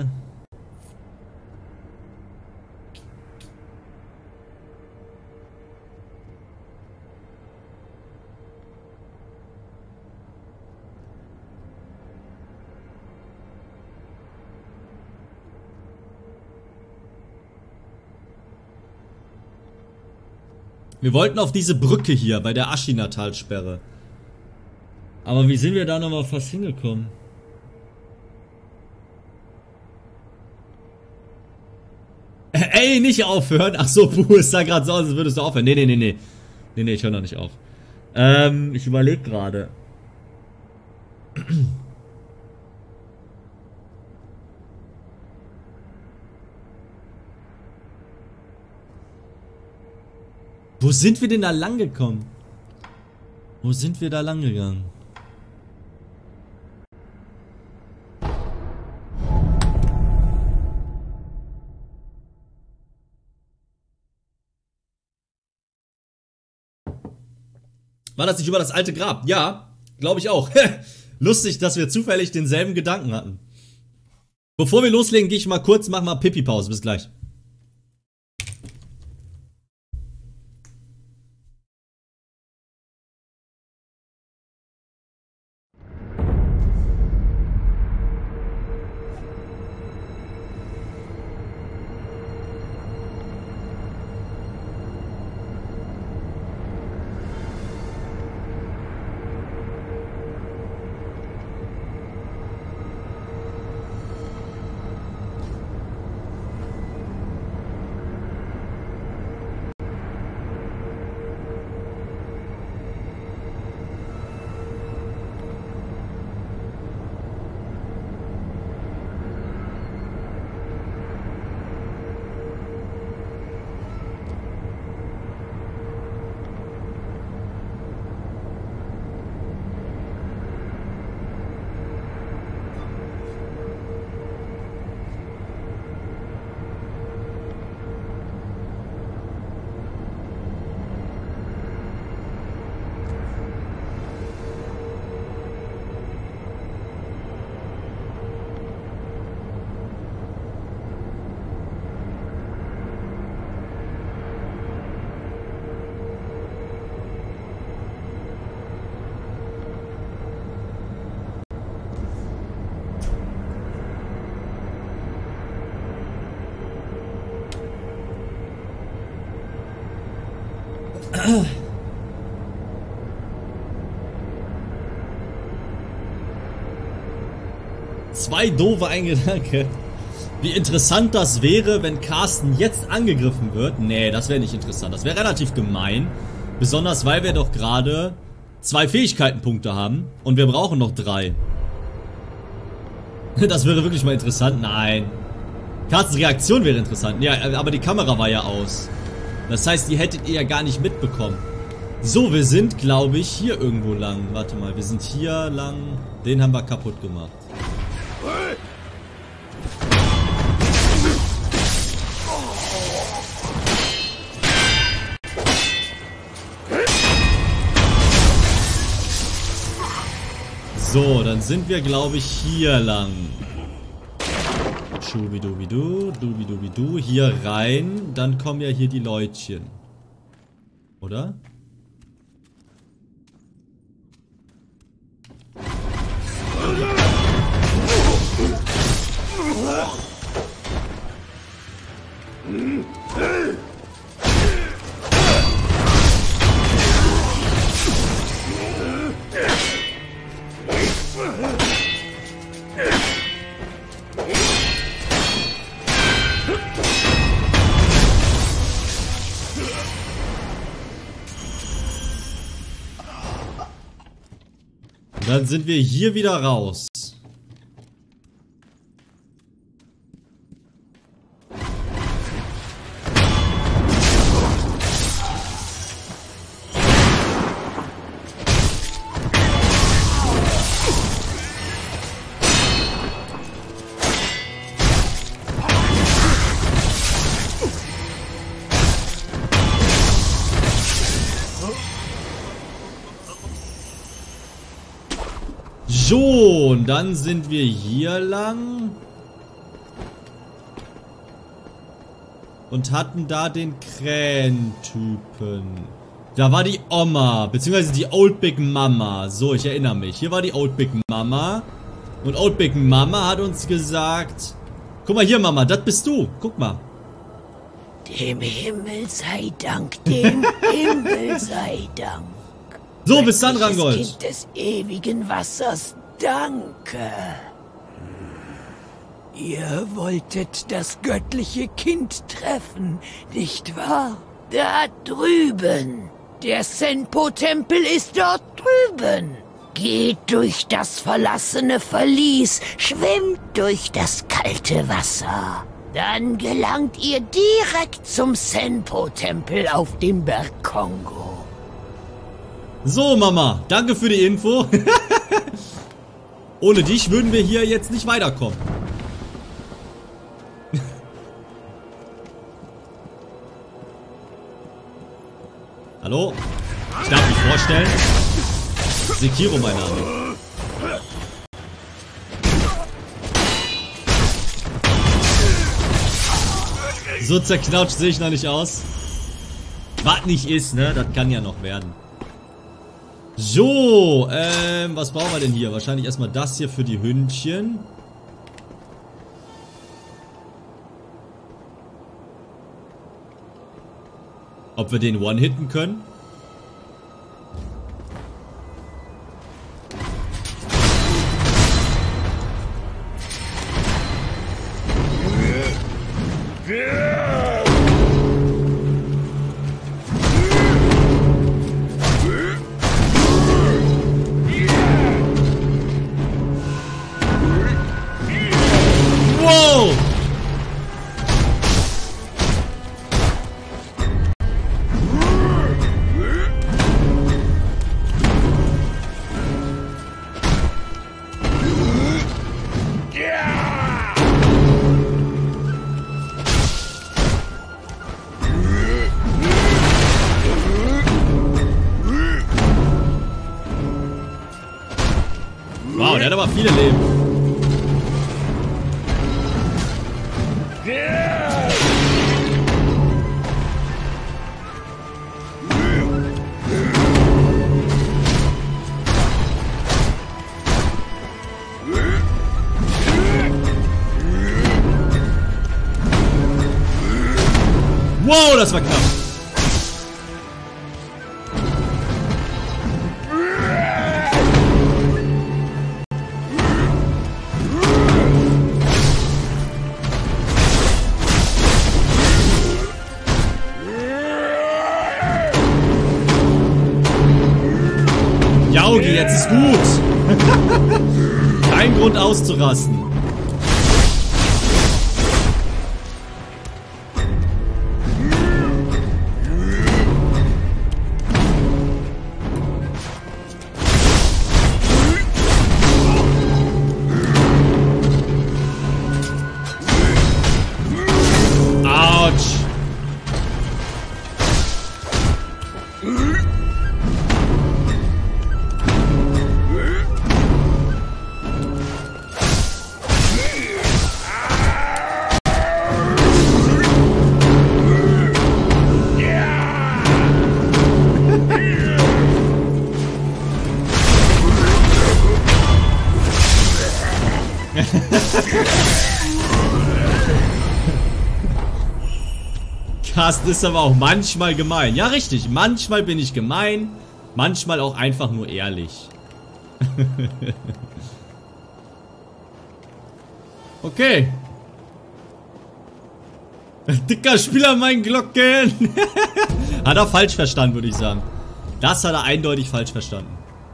Wir wollten auf diese Brücke hier bei der Ashina-Talsperre. Aber wie sind wir da nochmal fast hingekommen? Ey, nicht aufhören! Ach so, puh, es sah gerade so aus, als würdest du aufhören. Nee, nee, nee, nee. Nee, nee, ich höre noch nicht auf. Ähm, ich überlege gerade. Wo sind wir denn da lang gekommen? Wo sind wir da lang gegangen? War das nicht über das alte Grab? Ja, glaube ich auch. Lustig, dass wir zufällig denselben Gedanken hatten. Bevor wir loslegen, gehe ich mal kurz, mach mal Pipi-Pause. Bis gleich. Zwei doofe Eingedanke. Wie interessant das wäre, wenn Carsten jetzt angegriffen wird. Nee, das wäre nicht interessant. Das wäre relativ gemein. Besonders, weil wir doch gerade zwei Fähigkeitenpunkte haben. Und wir brauchen noch drei. Das wäre wirklich mal interessant. Nein. Carstens Reaktion wäre interessant. Ja, aber die Kamera war ja aus. Das heißt, die hättet ihr ja gar nicht mitbekommen. So, wir sind, glaube ich, hier irgendwo lang. Warte mal, wir sind hier lang. Den haben wir kaputt gemacht. So, dann sind wir, glaube ich, hier lang. Schubidubidu, dubidubidu. Hier rein. Dann kommen ja hier die Leutchen. Oder? Dann sind wir hier wieder raus. So, und dann sind wir hier lang. Und hatten da den Krähentypen. Da war die Oma, beziehungsweise die Old Big Mama. So, ich erinnere mich. Hier war die Old Big Mama. Und Old Big Mama hat uns gesagt... Guck mal hier, Mama, das bist du. Guck mal. Dem Himmel sei Dank, dem Himmel sei Dank. So, bis dann, Rangold. Kind des ewigen Wassers, danke. Ihr wolltet das göttliche Kind treffen, nicht wahr? Da drüben. Der Senpo-Tempel ist dort drüben. Geht durch das verlassene Verlies, schwimmt durch das kalte Wasser. Dann gelangt ihr direkt zum Senpo-Tempel auf dem Berg Kongo. So, Mama, danke für die Info. Ohne dich würden wir hier jetzt nicht weiterkommen. Hallo? Ich darf mich vorstellen. Sekiro, mein Name. So zerknautscht sehe ich noch nicht aus. Was nicht ist, ne? Das kann ja noch werden. So, ähm, was brauchen wir denn hier? Wahrscheinlich erstmal das hier für die Hündchen. Ob wir den One-Hitten können? Wow, der hat aber viele Leben. Wow, das war knapp. jetzt ist gut. Kein Grund auszurasten. Carsten ist aber auch manchmal gemein. Ja, richtig. Manchmal bin ich gemein. Manchmal auch einfach nur ehrlich. Okay. Dicker Spieler, mein Glocken. Hat er falsch verstanden, würde ich sagen. Das hat er eindeutig falsch verstanden.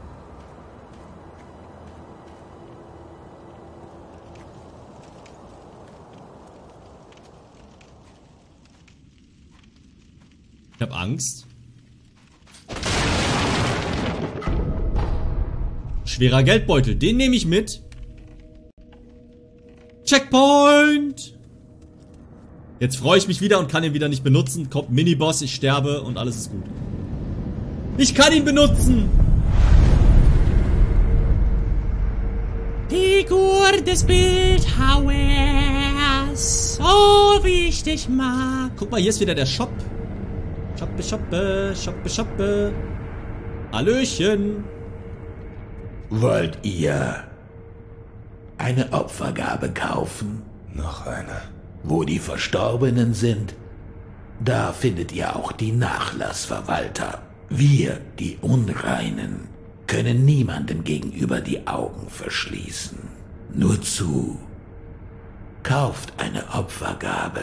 Ich hab Angst. Schwerer Geldbeutel, den nehme ich mit. Checkpoint! Jetzt freue ich mich wieder und kann ihn wieder nicht benutzen. Kommt Miniboss, ich sterbe und alles ist gut. Ich kann ihn benutzen! Figur des Bildhauers, oh wie ich dich mag. Guck mal, hier ist wieder der Shop. Shoppe, shoppe, shoppe, shoppe. Hallöchen. Wollt ihr eine Opfergabe kaufen? Noch eine. Wo die Verstorbenen sind, da findet ihr auch die Nachlassverwalter. Wir, die Unreinen, können niemandem gegenüber die Augen verschließen. Nur zu. Kauft eine Opfergabe.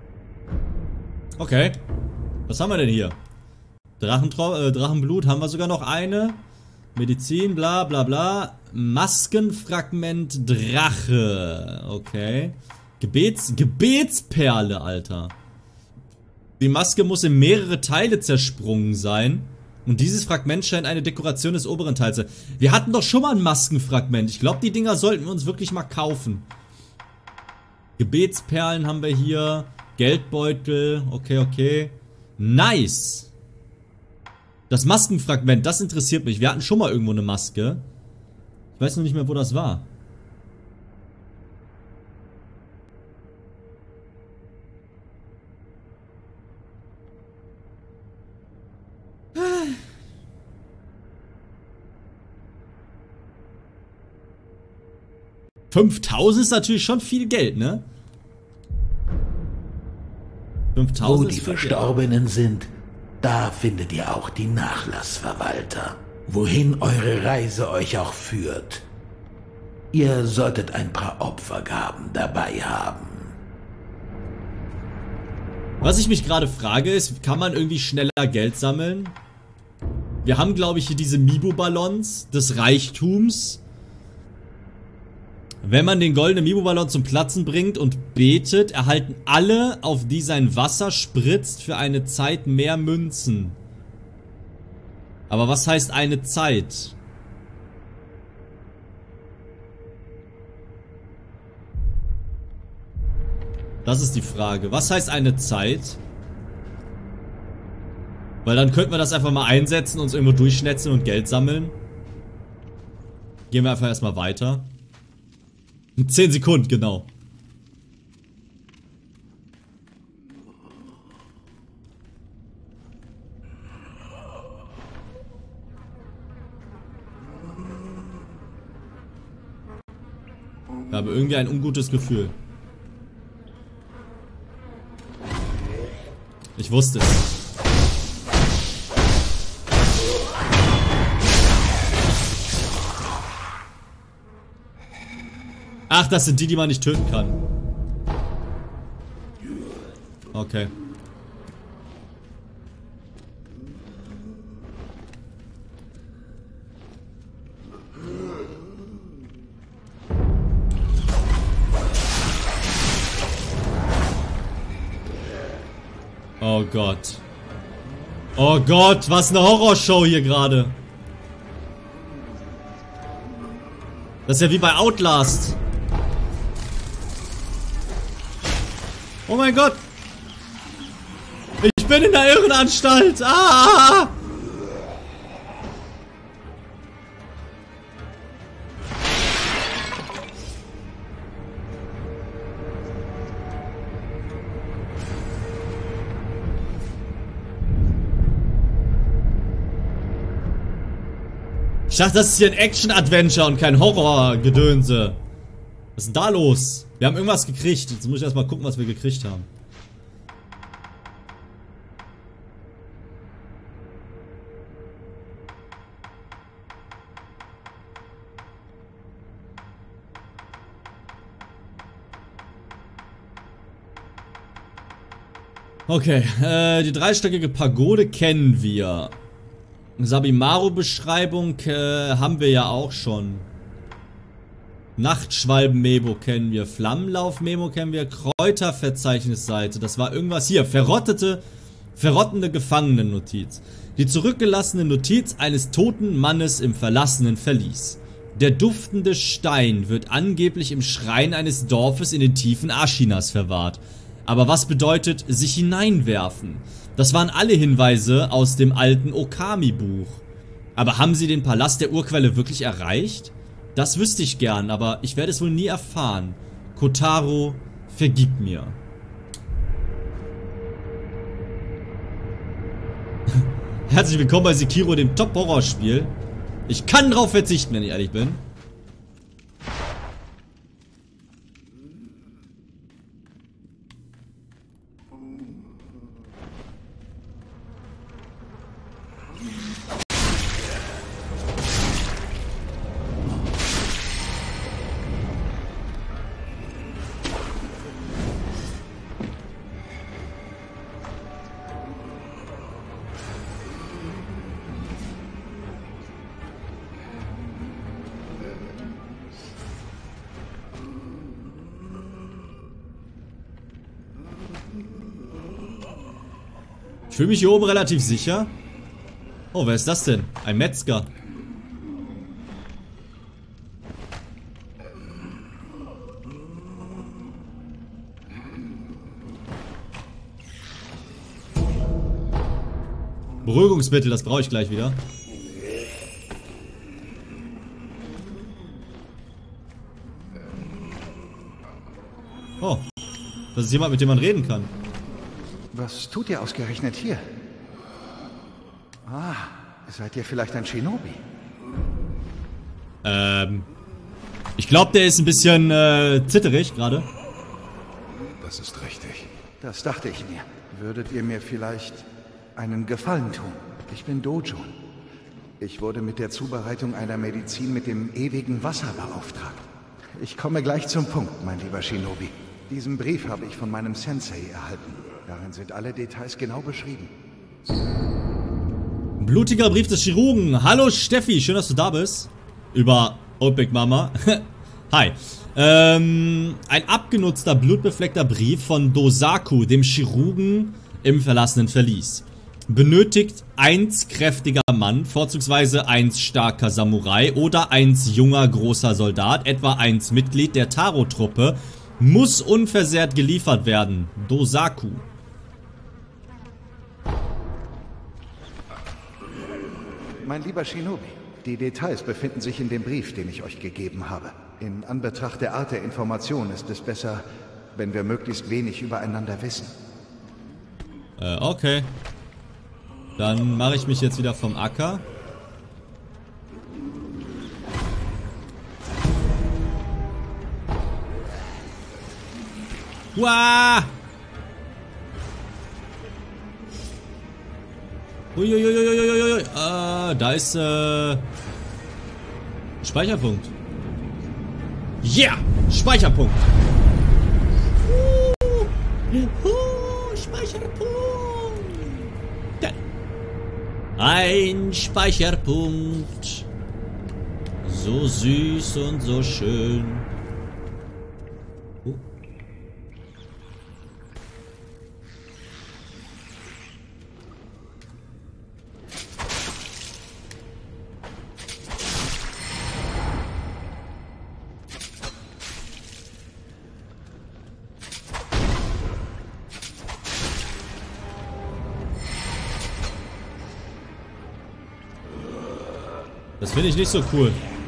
Okay. Was haben wir denn hier? Drachentrau äh, Drachenblut, haben wir sogar noch eine. Medizin, bla bla bla. Maskenfragment Drache. Okay. Gebets Gebetsperle, Alter. Die Maske muss in mehrere Teile zersprungen sein. Und dieses Fragment scheint eine Dekoration des oberen Teils zu sein. Wir hatten doch schon mal ein Maskenfragment. Ich glaube, die Dinger sollten wir uns wirklich mal kaufen. Gebetsperlen haben wir hier. Geldbeutel. Okay, okay. Nice. Das Maskenfragment, das interessiert mich. Wir hatten schon mal irgendwo eine Maske. Ich weiß noch nicht mehr, wo das war. fünftausend ist natürlich schon viel Geld, ne? fünftausend. Wo die Verstorbenen sind, da findet ihr auch die Nachlassverwalter. Wohin eure Reise euch auch führt. Ihr solltet ein paar Opfergaben dabei haben. Was ich mich gerade frage ist, kann man irgendwie schneller Geld sammeln? Wir haben, glaube ich, hier diese Mibu-Ballons des Reichtums. Wenn man den goldenen Mibu-Ballon zum Platzen bringt und betet, erhalten alle, auf die sein Wasser spritzt, für eine Zeit mehr Münzen. Aber was heißt eine Zeit? Das ist die Frage. Was heißt eine Zeit? Weil dann könnten wir das einfach mal einsetzen, uns irgendwo durchschnetzeln und Geld sammeln. Gehen wir einfach erstmal weiter. zehn Sekunden, genau. Ich habe irgendwie ein ungutes Gefühl. Ich wusste es. Ach, das sind die, die man nicht töten kann. Okay. Oh Gott. Oh Gott, was eine Horrorshow hier gerade. Das ist ja wie bei Outlast. Oh mein Gott. Ich bin in der Irrenanstalt. Ah! Ich dachte, das ist hier ein Action-Adventure und kein Horror-Gedönse. Was ist denn da los? Wir haben irgendwas gekriegt. Jetzt muss ich erstmal gucken, was wir gekriegt haben. Okay, äh, die dreistöckige Pagode kennen wir. Sabimaru-Beschreibung äh, haben wir ja auch schon. Nachtschwalben-Memo kennen wir. Flammenlauf-Memo kennen wir. Kräuterverzeichnisseite. Das war irgendwas hier. Verrottete, verrottende Gefangenen-Notiz. Die zurückgelassene Notiz eines toten Mannes im verlassenen Verlies. Der duftende Stein wird angeblich im Schrein eines Dorfes in den Tiefen Ashinas verwahrt. Aber was bedeutet sich hineinwerfen? Das waren alle Hinweise aus dem alten Okami-Buch. Aber haben sie den Palast der Urquelle wirklich erreicht? Das wüsste ich gern, aber ich werde es wohl nie erfahren. Kotaro, vergib mir. Herzlich willkommen bei Sekiro, dem Top-Horror-Spiel. Ich kann drauf verzichten, wenn ich ehrlich bin. Ich fühle mich hier oben relativ sicher. Oh, wer ist das denn? Ein Metzger. Beruhigungsmittel, das brauche ich gleich wieder. Oh, das ist jemand, mit dem man reden kann. Was tut ihr ausgerechnet hier? Ah, seid ihr vielleicht ein Shinobi? Ähm, ich glaube, der ist ein bisschen äh, zitterig gerade. Das ist richtig. Das dachte ich mir. Würdet ihr mir vielleicht einen Gefallen tun? Ich bin Dojo. Ich wurde mit der Zubereitung einer Medizin mit dem ewigen Wasser beauftragt. Ich komme gleich zum Punkt, mein lieber Shinobi. Diesen Brief habe ich von meinem Sensei erhalten. Darin sind alle Details genau beschrieben. Blutiger Brief des Chirurgen. Hallo Steffi, schön, dass du da bist. Über Old Big Mama. Hi. Ähm, ein abgenutzter, blutbefleckter Brief von Dosaku, dem Chirurgen im verlassenen Verlies. Benötigt eins kräftiger Mann, vorzugsweise eins starker Samurai oder eins junger großer Soldat, etwa eins Mitglied der Taro-Truppe, muss unversehrt geliefert werden. Dosaku. Mein lieber Shinobi, die Details befinden sich in dem Brief, den ich euch gegeben habe. In Anbetracht der Art der Information ist es besser, wenn wir möglichst wenig übereinander wissen. Äh, okay. Dann mache ich mich jetzt wieder vom Acker. Uah! Uiuiuiuiuiui. Ah, da ist äh, Speicherpunkt. Yeah! Speicherpunkt! Uh, uh, Speicherpunkt! Ein Speicherpunkt. So süß und so schön. Uh. Das finde ich nicht so cool.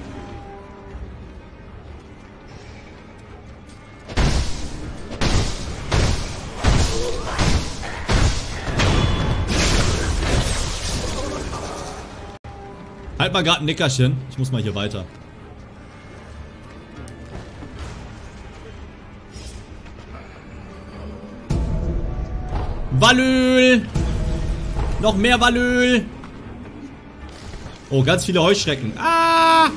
Halt mal gerade ein Nickerchen. Ich muss mal hier weiter. Walül! Noch mehr Walül! Oh, ganz viele Heuschrecken. Ah!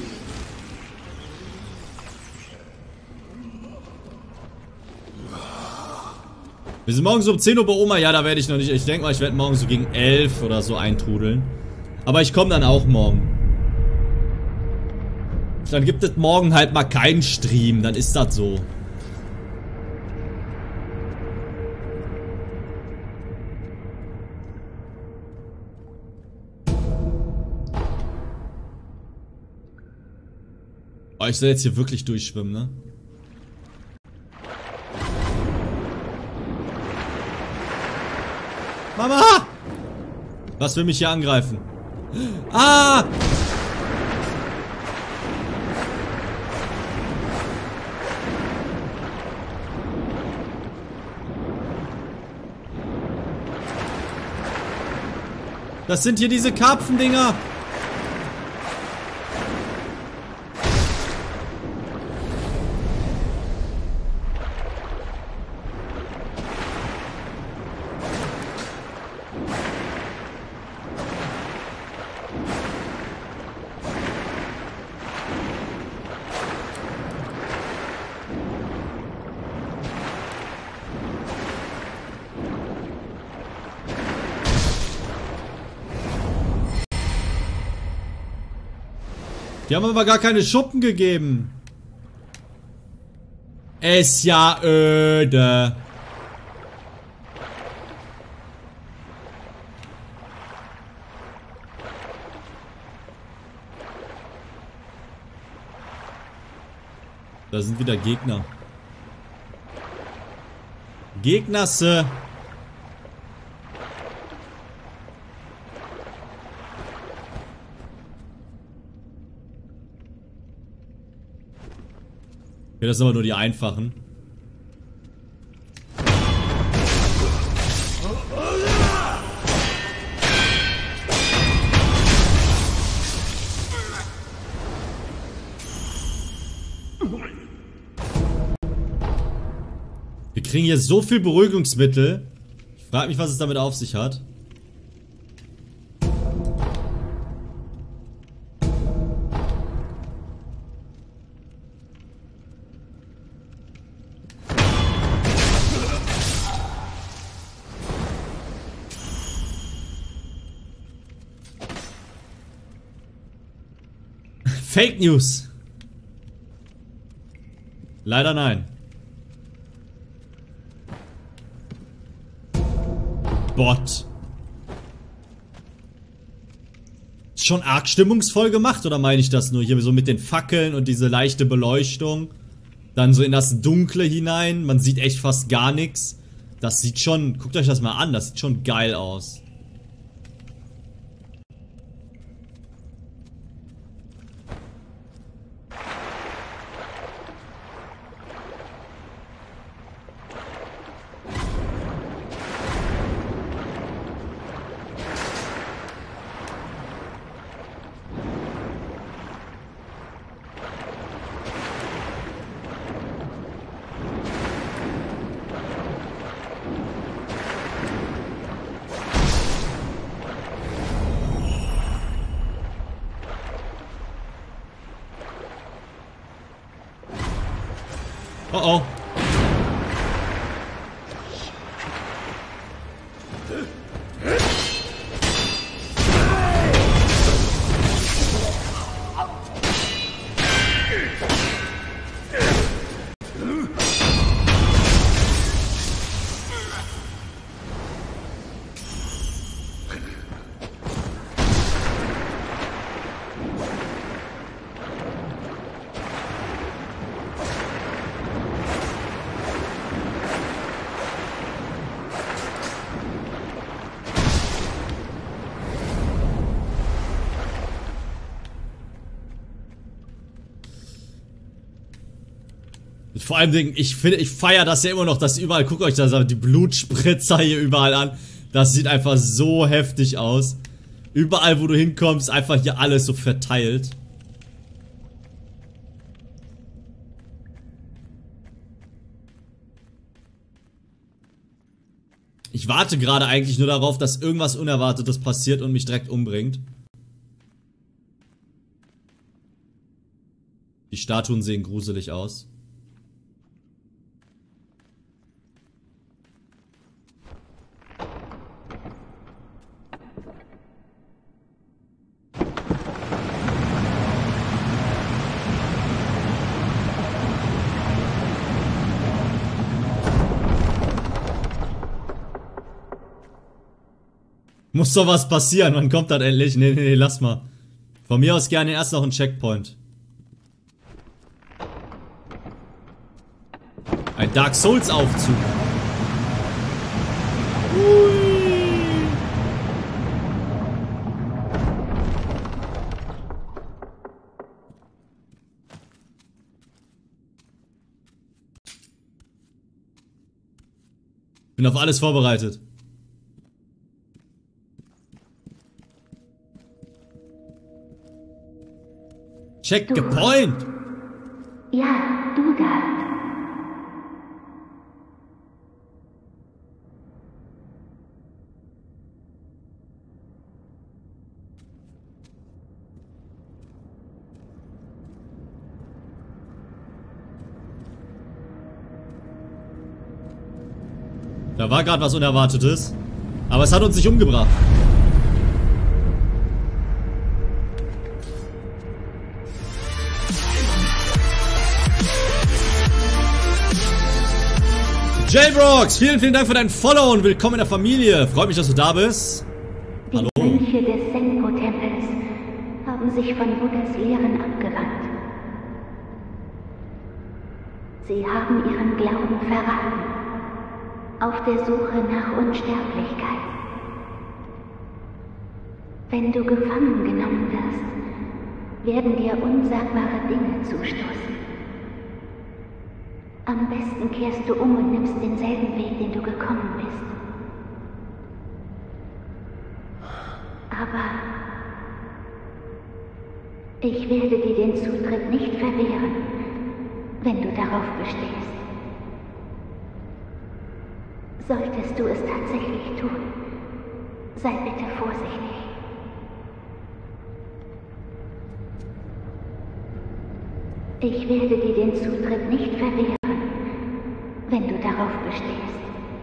Wir sind morgen so um zehn Uhr bei Oma. Ja, da werde ich noch nicht. Ich denke mal, ich werde morgen so gegen elf oder so eintrudeln. Aber ich komme dann auch morgen. Dann gibt es morgen halt mal keinen Stream. Dann ist das so. Oh, ich soll jetzt hier wirklich durchschwimmen, ne? Mama! Was will mich hier angreifen? Ah! Das sind hier diese Karpfendinger. Die haben aber gar keine Schuppen gegeben. Ist ja öde. Da sind wieder Gegner. Gegnerse. Okay, das sind aber nur die einfachen. Wir kriegen hier so viel Beruhigungsmittel. Ich frage mich, was es damit auf sich hat. Fake News. Leider nein. Bot. Ist schon arg stimmungsvoll gemacht, oder meine ich das nur? Hier so mit den Fackeln und diese leichte Beleuchtung. Dann so in das Dunkle hinein. Man sieht echt fast gar nichts. Das sieht schon... Guckt euch das mal an. Das sieht schon geil aus. Oh oh. Vor allem, ich finde, ich feiere das ja immer noch, dass überall, guckt euch das, die Blutspritzer hier überall an. Das sieht einfach so heftig aus. Überall, wo du hinkommst, einfach hier alles so verteilt. Ich warte gerade eigentlich nur darauf, dass irgendwas Unerwartetes passiert und mich direkt umbringt. Die Statuen sehen gruselig aus. Muss doch was passieren, wann kommt das endlich? Nee, nee, nee, lass mal. Von mir aus gerne erst noch ein Checkpoint. Ein Dark Souls Aufzug. Ui. Bin auf alles vorbereitet. Check the point! Ja, du da. Da war gerade was Unerwartetes. Aber es hat uns nicht umgebracht. J-Brox, vielen, vielen Dank für dein Follow und willkommen in der Familie. Freut mich, dass du da bist. Die Hallo. Mönche des Senpo-Tempels haben sich von Buddhas Lehren abgewandt. Sie haben ihren Glauben verraten, auf der Suche nach Unsterblichkeit. Wenn du gefangen genommen wirst, werden dir unsagbare Dinge zustoßen. Am besten kehrst du um und nimmst denselben Weg, den du gekommen bist. Aber ich werde dir den Zutritt nicht verwehren, wenn du darauf bestehst. Solltest du es tatsächlich tun, sei bitte vorsichtig. Ich werde dir den Zutritt nicht verwehren, wenn du darauf bestehst.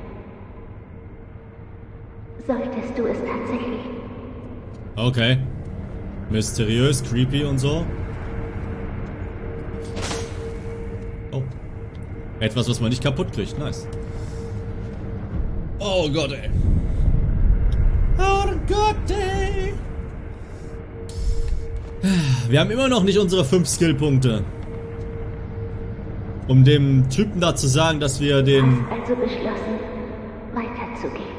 Solltest du es tatsächlich... Okay. Mysteriös, creepy und so. Oh. Etwas, was man nicht kaputt kriegt. Nice. Oh Gott, ey. Oh Gott, ey. Wir haben immer noch nicht unsere fünf Skillpunkte. Um dem Typen da zu sagen, dass wir den... Hast also beschlossen, weiterzugehen.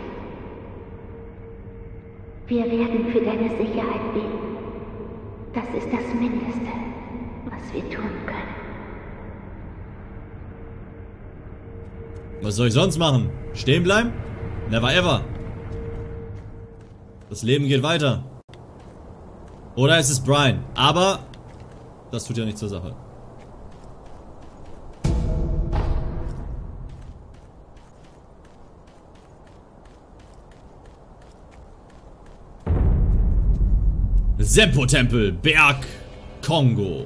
Wir werden für deine Sicherheit beten. Das ist das Mindeste, was wir tun können. Was soll ich sonst machen? Stehen bleiben? Never ever. Das Leben geht weiter. Oder es ist Brian. Aber das tut ja nichts zur Sache. Senpo-Tempel, Berg Kongo.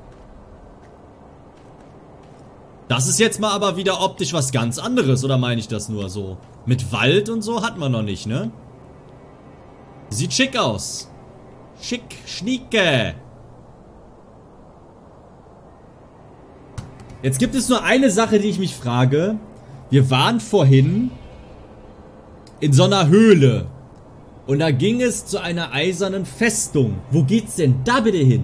Das ist jetzt mal aber wieder optisch was ganz anderes, oder meine ich das nur so? Mit Wald und so hat man noch nicht, ne? Sieht schick aus. Schick, schnieke. Jetzt gibt es nur eine Sache, die ich mich frage. Wir waren vorhin in so einer Höhle. Und da ging es zu einer eisernen Festung. Wo geht's denn da bitte hin?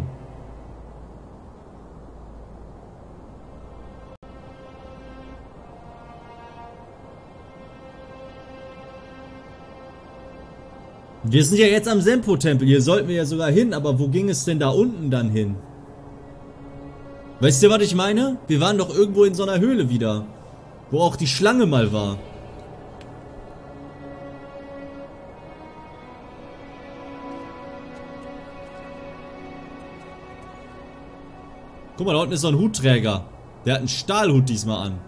Wir sind ja jetzt am Senpo-Tempel. Hier sollten wir ja sogar hin. Aber wo ging es denn da unten dann hin? Weißt du, was ich meine? Wir waren doch irgendwo in so einer Höhle wieder. Wo auch die Schlange mal war. Guck mal, da unten ist so ein Hutträger. Der hat einen Stahlhut diesmal an.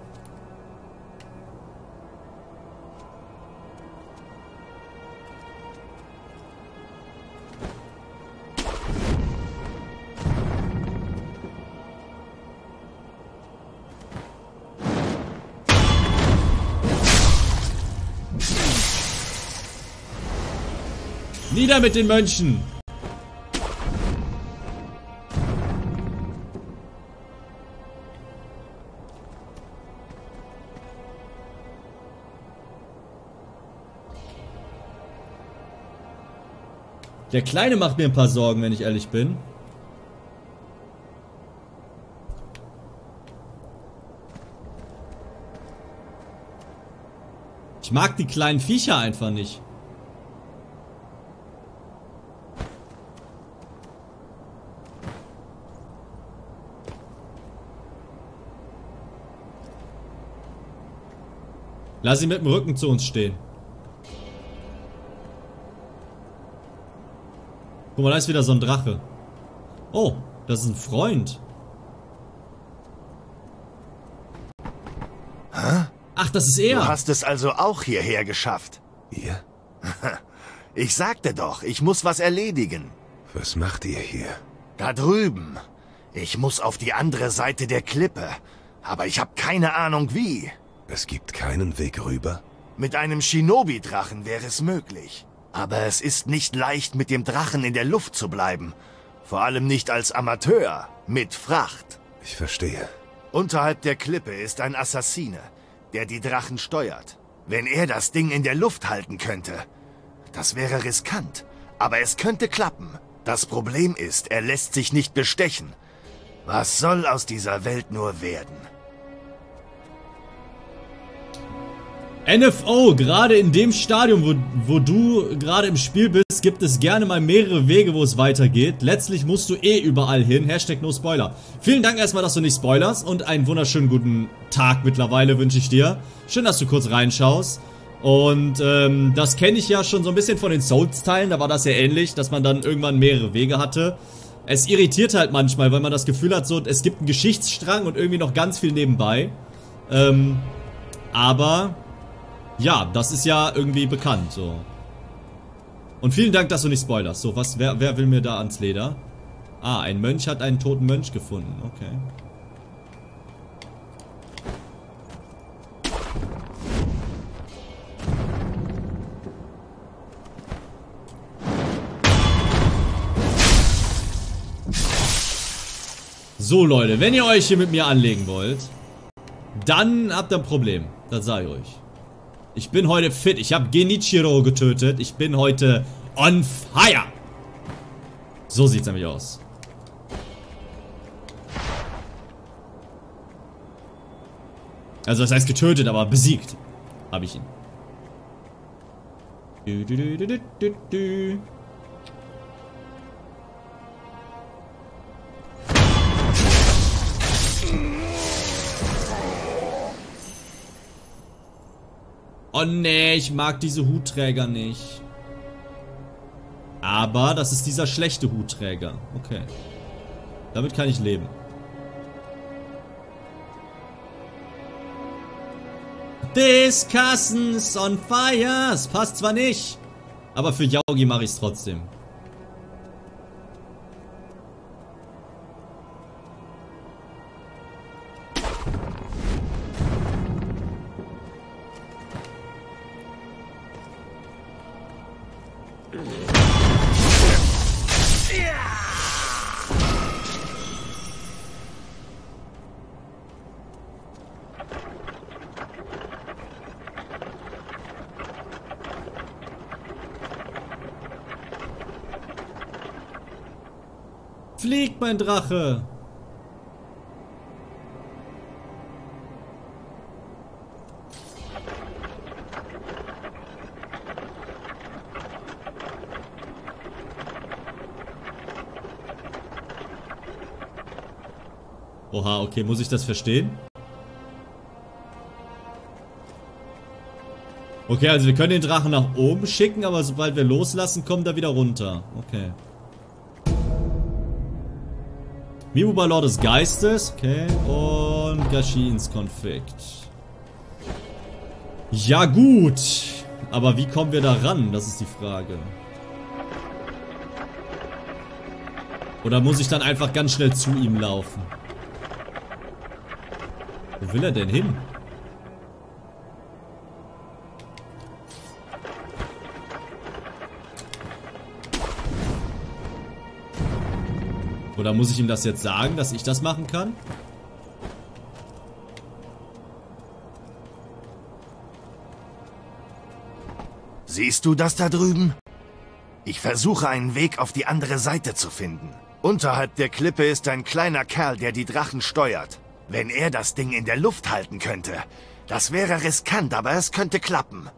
Nieder mit den Mönchen! Der Kleine macht mir ein paar Sorgen, wenn ich ehrlich bin. Ich mag die kleinen Viecher einfach nicht. Lass ihn mit dem Rücken zu uns stehen. Guck mal, da ist wieder so ein Drache. Oh, das ist ein Freund. Hä? Ach, das ist er. Du hast es also auch hierher geschafft. Ihr? Ich sagte doch, ich muss was erledigen. Was macht ihr hier? Da drüben. Ich muss auf die andere Seite der Klippe. Aber ich habe keine Ahnung wie. Es gibt keinen Weg rüber? Mit einem Shinobi-Drachen wäre es möglich. Aber es ist nicht leicht, mit dem Drachen in der Luft zu bleiben. Vor allem nicht als Amateur, mit Fracht. Ich verstehe. Unterhalb der Klippe ist ein Assassine, der die Drachen steuert. Wenn er das Ding in der Luft halten könnte, das wäre riskant. Aber es könnte klappen. Das Problem ist, er lässt sich nicht bestechen. Was soll aus dieser Welt nur werden? N F O, gerade in dem Stadium, wo, wo du gerade im Spiel bist, gibt es gerne mal mehrere Wege, wo es weitergeht. Letztlich musst du eh überall hin. Hashtag no Spoiler. Vielen Dank erstmal, dass du nicht spoilerst und einen wunderschönen guten Tag mittlerweile wünsche ich dir. Schön, dass du kurz reinschaust. Und ähm, das kenne ich ja schon so ein bisschen von den Souls-Teilen, da war das ja ähnlich, dass man dann irgendwann mehrere Wege hatte. Es irritiert halt manchmal, weil man das Gefühl hat, so es gibt einen Geschichtsstrang und irgendwie noch ganz viel nebenbei. Ähm, aber... Ja, das ist ja irgendwie bekannt, so. Und vielen Dank, dass du nicht spoilerst. So, was, wer, wer will mir da ans Leder? Ah, ein Mönch hat einen toten Mönch gefunden. Okay. So, Leute, wenn ihr euch hier mit mir anlegen wollt, dann habt ihr ein Problem. Das sage ich euch. Ich bin heute fit. Ich habe Genichiro getötet. Ich bin heute on fire. So sieht's nämlich aus. Also das heißt getötet, aber besiegt habe ich ihn. Du, du, du, du, du, du. Oh nee, ich mag diese Hutträger nicht. Aber das ist dieser schlechte Hutträger. Okay. Damit kann ich leben. This cousin's on fire. Es passt zwar nicht, aber für Yaugi mache ich es trotzdem. Fliegt, mein Drache! Oha, okay, muss ich das verstehen? Okay, also wir können den Drachen nach oben schicken, aber sobald wir loslassen, kommt er wieder runter. Okay. Mimuba Lord des Geistes. Okay. Und Gashins Konflikt. Ja gut. Aber wie kommen wir da ran? Das ist die Frage. Oder muss ich dann einfach ganz schnell zu ihm laufen? Wo will er denn hin? Oder muss ich ihm das jetzt sagen, dass ich das machen kann? Siehst du das da drüben? Ich versuche einen Weg auf die andere Seite zu finden. Unterhalb der Klippe ist ein kleiner Kerl, der die Drachen steuert. Wenn er das Ding in der Luft halten könnte, das wäre riskant, aber es könnte klappen.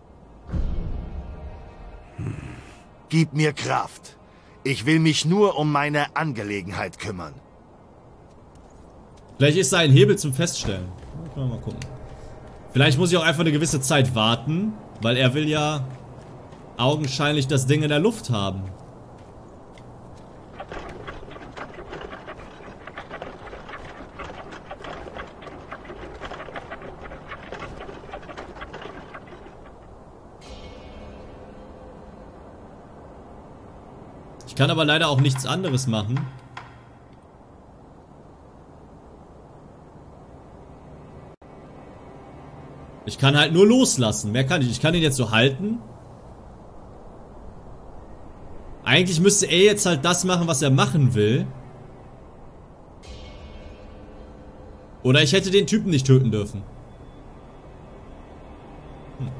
Gib mir Kraft. Ich will mich nur um meine Angelegenheit kümmern. Vielleicht ist da ein Hebel zum Feststellen. Können wir mal gucken. Vielleicht muss ich auch einfach eine gewisse Zeit warten, weil er will ja augenscheinlich das Ding in der Luft haben. Ich kann aber leider auch nichts anderes machen. Ich kann halt nur loslassen. Mehr kann ich. Ich kann ihn jetzt so halten. Eigentlich müsste er jetzt halt das machen, was er machen will. Oder ich hätte den Typen nicht töten dürfen. Hm.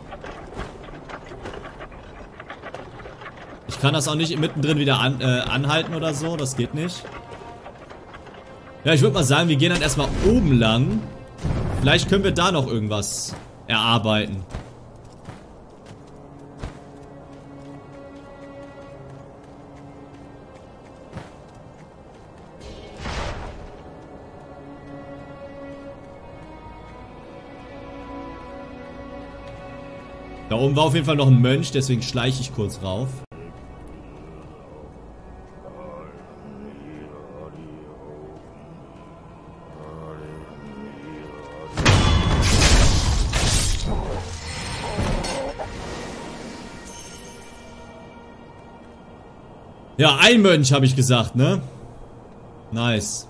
Ich kann das auch nicht mittendrin wieder an, äh, anhalten oder so. Das geht nicht. Ja, ich würde mal sagen, wir gehen dann erstmal oben lang. Vielleicht können wir da noch irgendwas erarbeiten. Da oben war auf jeden Fall noch ein Mönch, deswegen schleiche ich kurz rauf. Ja, ein Mönch habe ich gesagt, ne? Nice.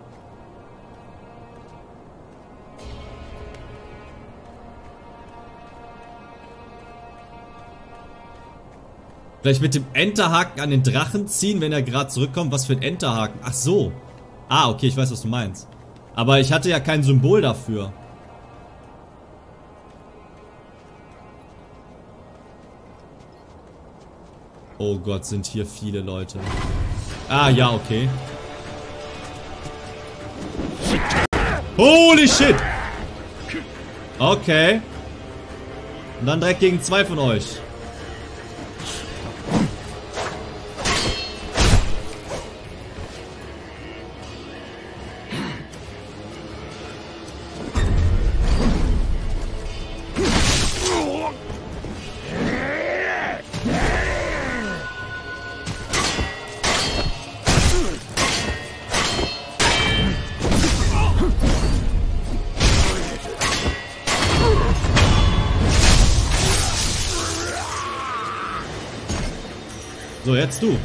Vielleicht mit dem Enterhaken an den Drachen ziehen, wenn er gerade zurückkommt. Was für ein Enterhaken? Ach so. Ah, okay, ich weiß, was du meinst. Aber ich hatte ja kein Symbol dafür. Oh Gott, sind hier viele Leute. Ah, ja, okay. Holy shit! Okay. Und dann direkt gegen zwei von euch. So, jetzt du.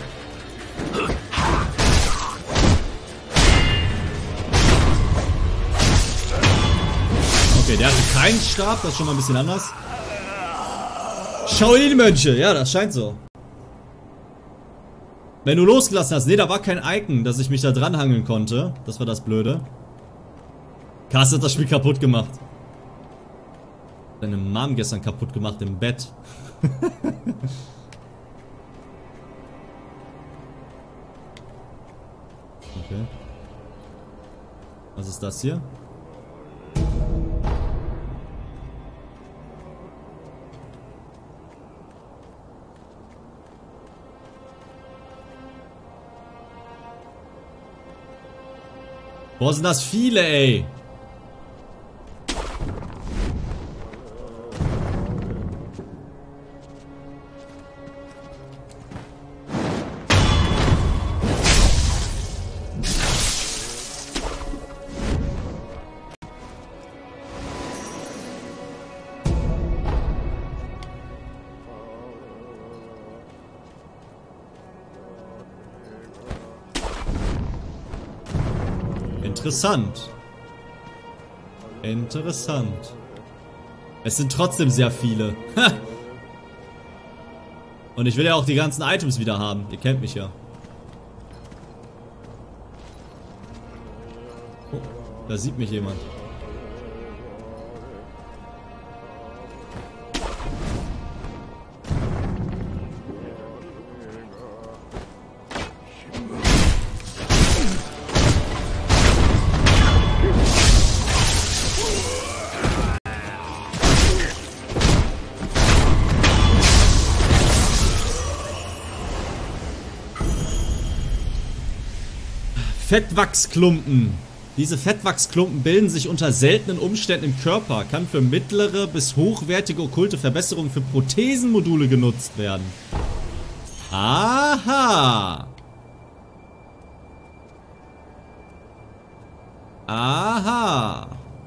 Okay, der hatte keinen Stab, das ist schon mal ein bisschen anders. Schau die Mönche, ja, das scheint so. Wenn du losgelassen hast, nee, da war kein Icon, dass ich mich da dran hangeln konnte. Das war das Blöde. Carsten hat das Spiel kaputt gemacht. Deine Mom gestern kaputt gemacht im Bett. Okay. Was ist das hier? Boah, sind das viele, ey. Interessant. Interessant. Es sind trotzdem sehr viele. Und ich will ja auch die ganzen Items wieder haben. Ihr kennt mich ja. Oh, da sieht mich jemand. Fettwachsklumpen. Diese Fettwachsklumpen bilden sich unter seltenen Umständen im Körper, kann für mittlere bis hochwertige okkulte Verbesserungen für Prothesenmodule genutzt werden. Aha. Aha.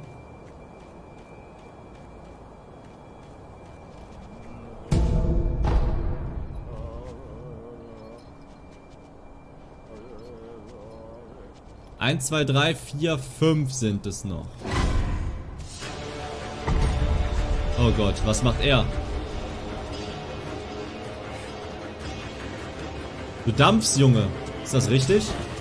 eins, zwei, drei, vier, fünf sind es noch. Oh Gott, was macht er? Du dampfst, Junge. Ist das richtig?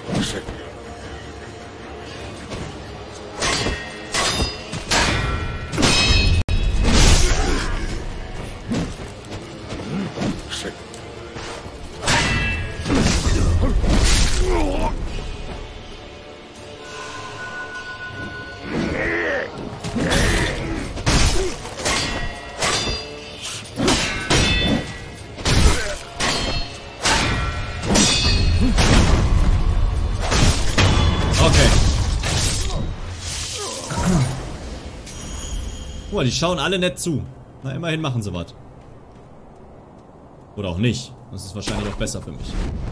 Guck mal, die schauen alle nett zu. Na, immerhin machen sie was. Oder auch nicht. Das ist wahrscheinlich auch besser für mich.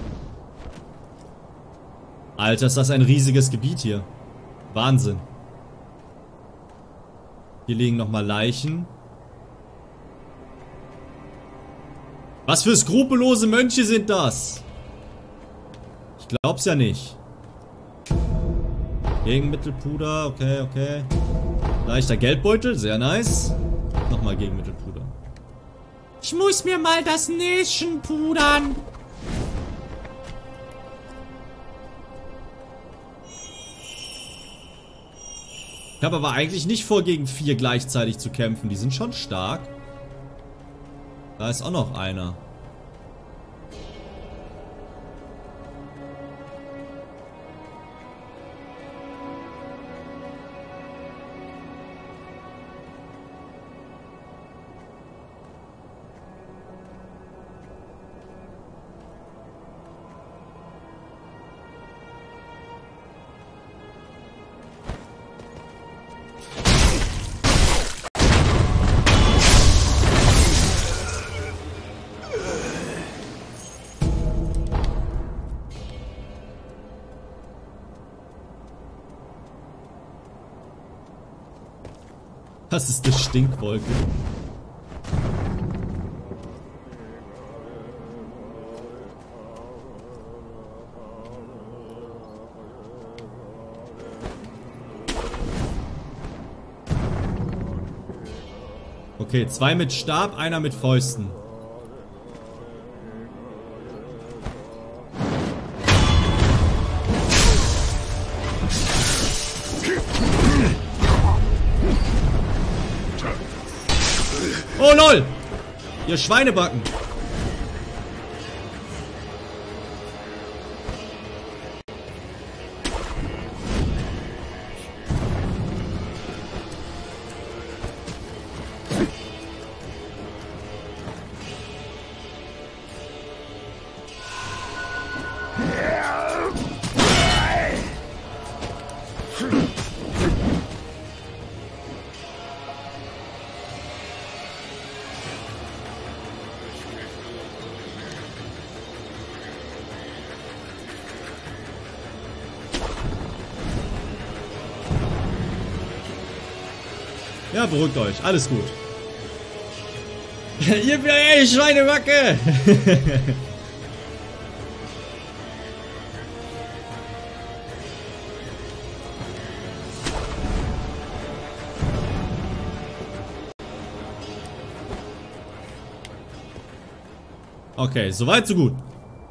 Alter, ist das ein riesiges Gebiet hier. Wahnsinn. Hier liegen nochmal Leichen. Was für skrupellose Mönche sind das? Ich glaub's ja nicht. Gegenmittelpuder, okay, okay. Leichter Geldbeutel, sehr nice. Nochmal Gegenmittelpuder. Ich muss mir mal das Näschen pudern. Ich habe aber eigentlich nicht vor, gegen vier gleichzeitig zu kämpfen. Die sind schon stark. Da ist auch noch einer. Das ist eine Stinkwolke. Okay, zwei mit Stab, einer mit Fäusten. Oh lol! Ihr Schweinebacken! Ja, beruhigt euch. Alles gut. Ihr ey, Schweinebacke! Okay, soweit, so gut.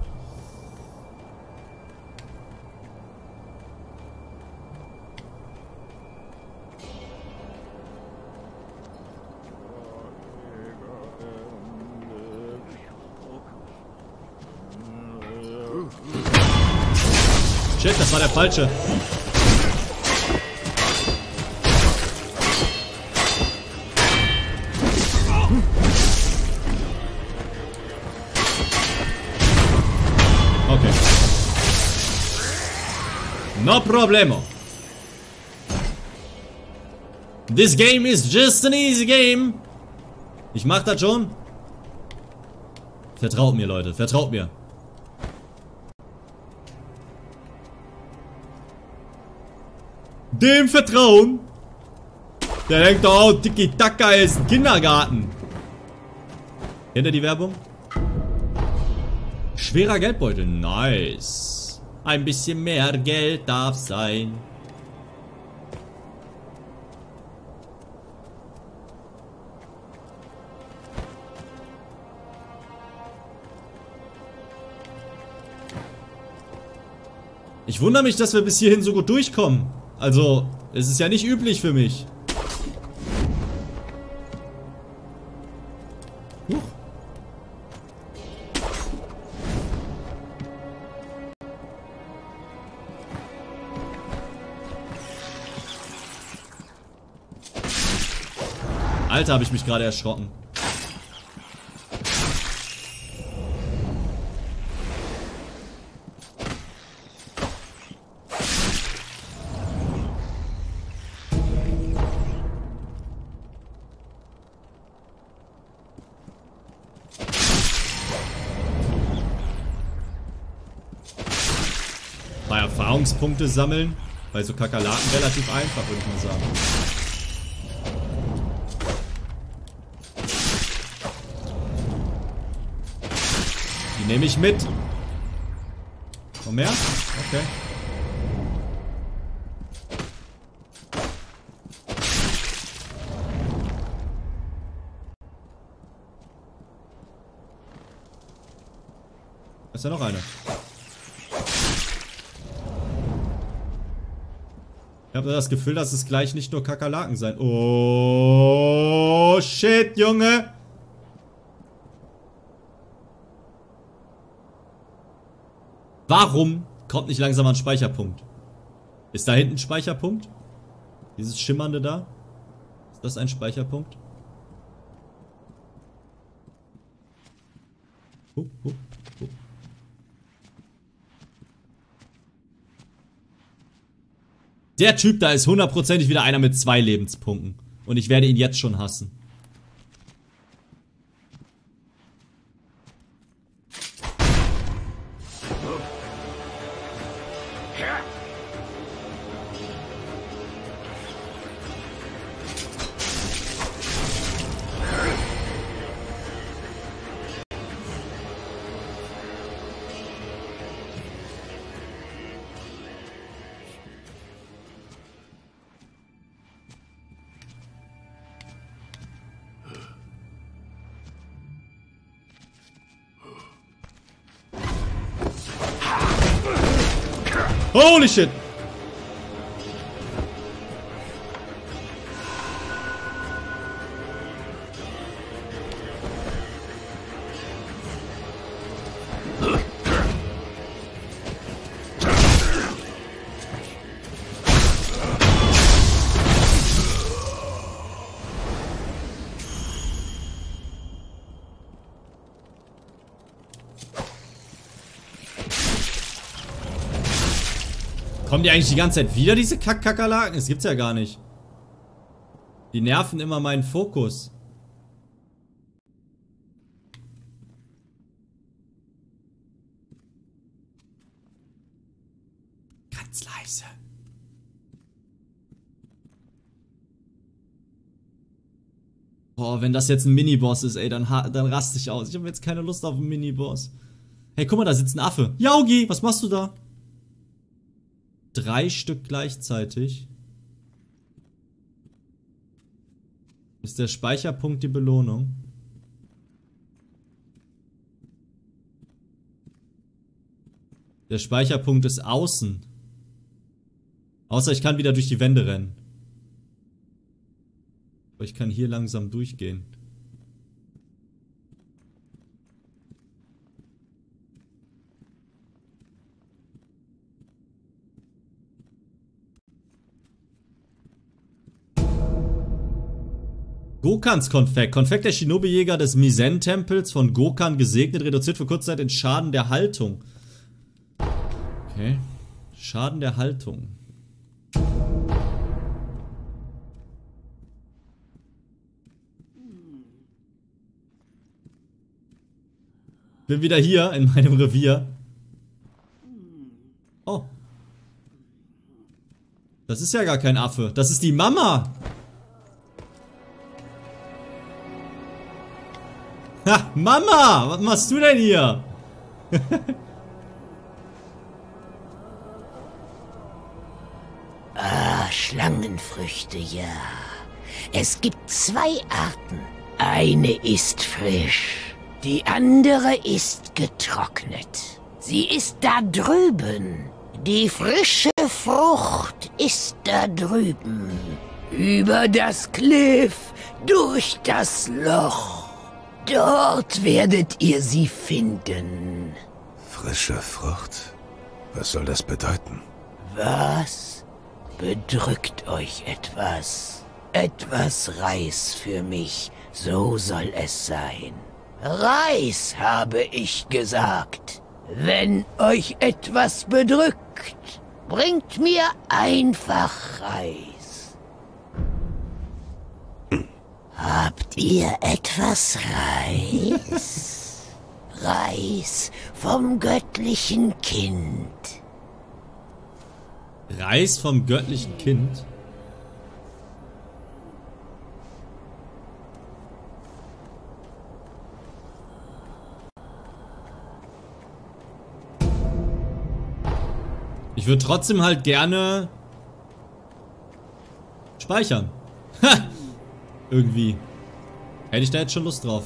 Shit, das war der falsche. Okay. No problemo. This game is just an easy game. Ich mach das schon. Vertraut mir, Leute. Vertraut mir. Dem Vertrauen. Der denkt doch, oh, Tiki-Taka ist ein Kindergarten. Kennt ihr die Werbung? Schwerer Geldbeutel. Nice. Ein bisschen mehr Geld darf sein. Ich wundere mich, dass wir bis hierhin so gut durchkommen. Also, es ist ja nicht üblich für mich. Huch. Alter, habe ich mich gerade erschrocken. Bei Erfahrungspunkte sammeln, bei so Kakerlaken relativ einfach, würde ich mal sagen. Die nehme ich mit. Noch mehr? Okay. Da ist ja noch eine. Ich habe das Gefühl, dass es gleich nicht nur Kakerlaken sein. Oh, shit, Junge. Warum kommt nicht langsam ein Speicherpunkt? Ist da hinten ein Speicherpunkt? Dieses Schimmernde da? Ist das ein Speicherpunkt? Huh, huh, huh. Der Typ da ist hundertprozentig wieder einer mit zwei Lebenspunkten. Und ich werde ihn jetzt schon hassen. Holy shit! Kommen die eigentlich die ganze Zeit wieder, diese Kack-Kakerlaken? Das gibt's ja gar nicht. Die nerven immer meinen Fokus. Ganz leise. Boah, wenn das jetzt ein Miniboss ist, ey, dann, dann raste ich aus. Ich habe jetzt keine Lust auf einen Miniboss. Hey, guck mal, da sitzt ein Affe. Yaugi, was machst du da? Drei Stück gleichzeitig. Ist der Speicherpunkt die Belohnung? Der Speicherpunkt ist außen. Außer ich kann wieder durch die Wände rennen. Aber ich kann hier langsam durchgehen. Gokans Konfekt. Konfekt der Shinobi-Jäger des Misen-Tempels von Gokan gesegnet, reduziert für kurze Zeit den Schaden der Haltung. Okay. Schaden der Haltung. Bin wieder hier in meinem Revier. Oh. Das ist ja gar kein Affe. Das ist die Mama. Ha, Mama! Was machst du denn hier? Ah, Schlangenfrüchte, ja. Es gibt zwei Arten. Eine ist frisch, die andere ist getrocknet. Sie ist da drüben. Die frische Frucht ist da drüben. Über das Kliff, durch das Loch. Dort werdet ihr sie finden. Frische Frucht? Was soll das bedeuten? Was? Bedrückt euch etwas? Etwas Reis für mich, so soll es sein. Reis, habe ich gesagt. Wenn euch etwas bedrückt, bringt mir einfach Reis. Habt ihr etwas Reis? Reis vom göttlichen Kind. Reis vom göttlichen Kind? Ich würde trotzdem halt gerne speichern. Ha! Irgendwie. Hätte ich da jetzt schon Lust drauf.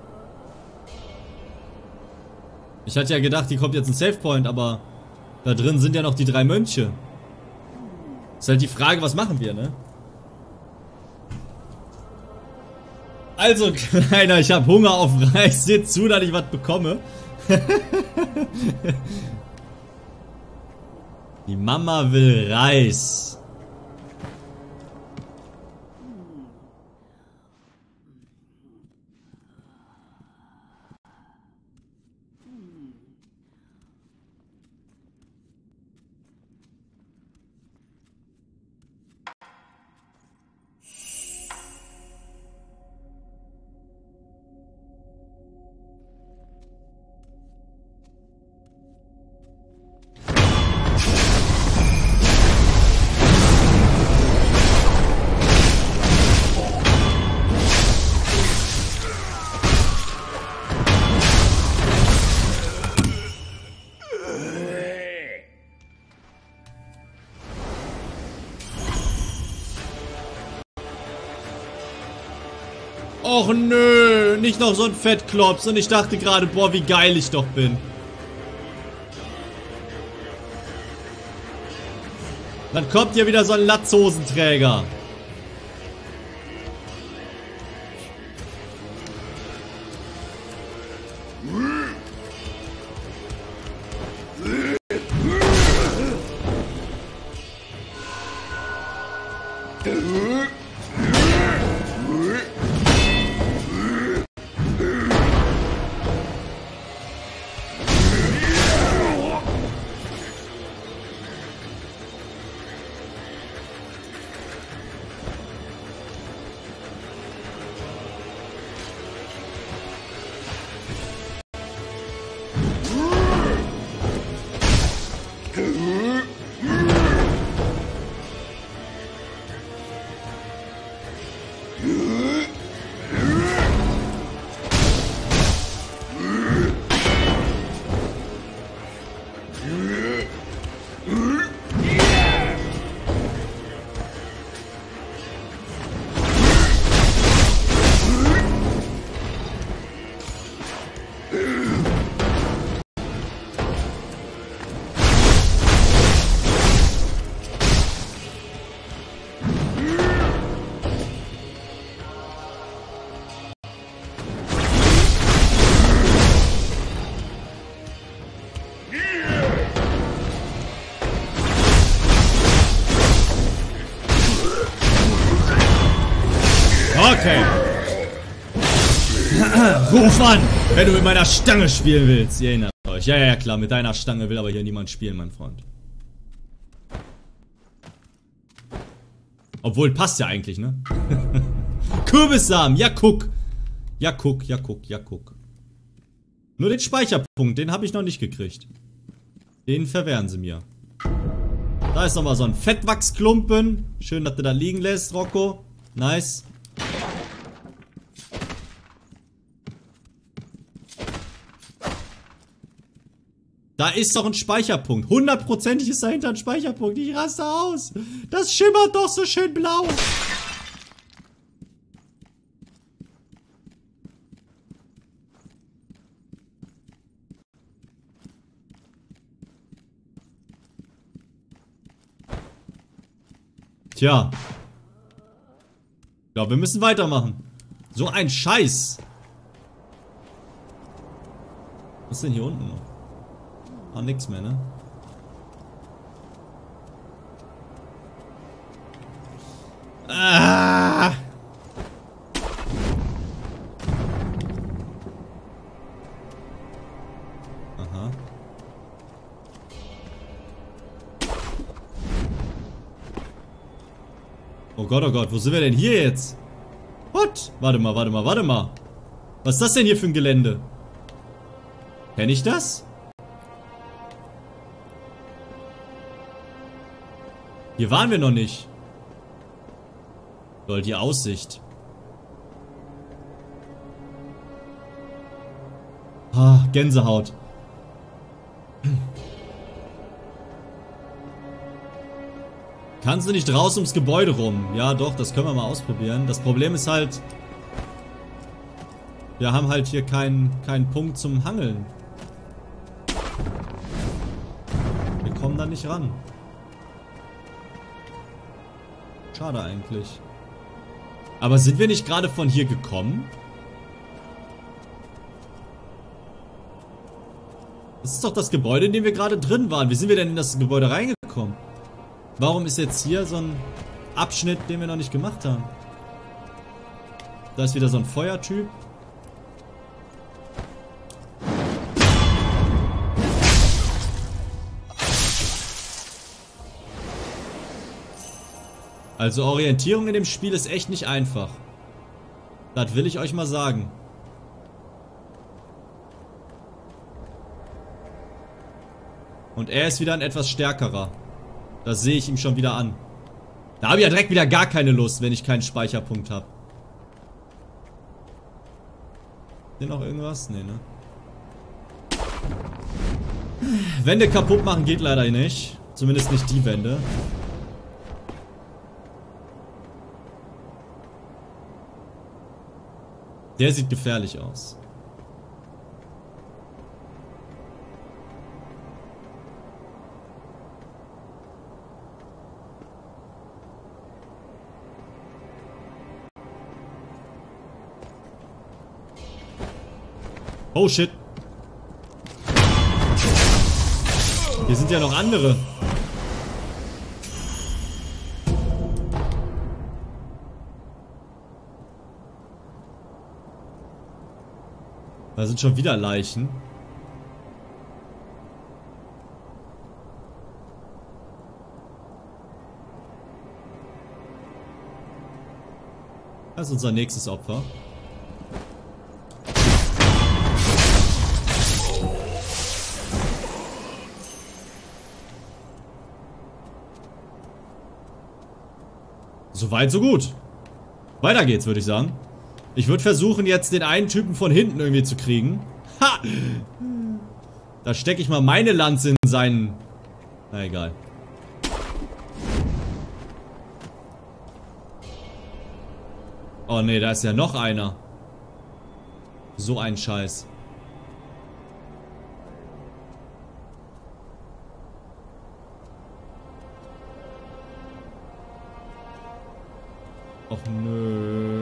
Ich hatte ja gedacht, hier kommt jetzt ein Savepoint, aber da drin sind ja noch die drei Mönche. Ist halt die Frage, was machen wir, ne? Also, Kleiner, ich habe Hunger auf Reis. Seht zu, dass ich was bekomme. Die Mama will Reis. Och nö, nicht noch so ein Fettklops. Und ich dachte gerade, boah, wie geil ich doch bin. Dann kommt hier wieder so ein Latzhosenträger. Okay. Ruf an, wenn du mit meiner Stange spielen willst. Ihr erinnert euch. Ja, ja, klar. Mit deiner Stange will aber hier niemand spielen, mein Freund. Obwohl, passt ja eigentlich, ne? Kürbissamen. Ja, guck. Ja, guck, ja, guck, ja, guck. Nur den Speicherpunkt, den habe ich noch nicht gekriegt. Den verwehren sie mir. Da ist nochmal so ein Fettwachsklumpen. Schön, dass du da liegen lässt, Rocco. Nice. Da ist doch ein Speicherpunkt. Hundertprozentig ist dahinter ein Speicherpunkt. Ich raste aus. Das schimmert doch so schön blau. Tja. Ich glaube, wir müssen weitermachen. So ein Scheiß. Was ist denn hier unten noch? Ah, nix mehr, ne? Ah! Aha. Oh Gott, oh Gott, wo sind wir denn hier jetzt? What? Warte mal, warte mal, warte mal. Was ist das denn hier für ein Gelände? Kenn ich das? Hier waren wir noch nicht. Lol, die Aussicht. Ah, Gänsehaut. Kannst du nicht raus ums Gebäude rum? Ja, doch, das können wir mal ausprobieren. Das Problem ist halt, wir haben halt hier keinen keinen Punkt zum Hangeln. Wir kommen da nicht ran. Schade eigentlich. Aber sind wir nicht gerade von hier gekommen? Das ist doch das Gebäude, in dem wir gerade drin waren. Wie sind wir denn in das Gebäude reingekommen? Warum ist jetzt hier so ein Abschnitt, den wir noch nicht gemacht haben? Da ist wieder so ein Feuertyp. Also Orientierung in dem Spiel ist echt nicht einfach. Das will ich euch mal sagen. Und er ist wieder ein etwas stärkerer. Das sehe ich ihm schon wieder an. Da habe ich ja direkt wieder gar keine Lust, wenn ich keinen Speicherpunkt habe. Hier noch irgendwas? Nee, ne? Wände kaputt machen geht leider nicht. Zumindest nicht die Wände. Der sieht gefährlich aus. Oh shit. Hier sind ja noch andere. Da sind schon wieder Leichen. Das ist unser nächstes Opfer. Soweit, so gut. Weiter geht's, würde ich sagen. Ich würde versuchen, jetzt den einen Typen von hinten irgendwie zu kriegen. Ha! Da stecke ich mal meine Lanze in seinen... Na egal. Oh ne, da ist ja noch einer. So ein Scheiß. Och nö.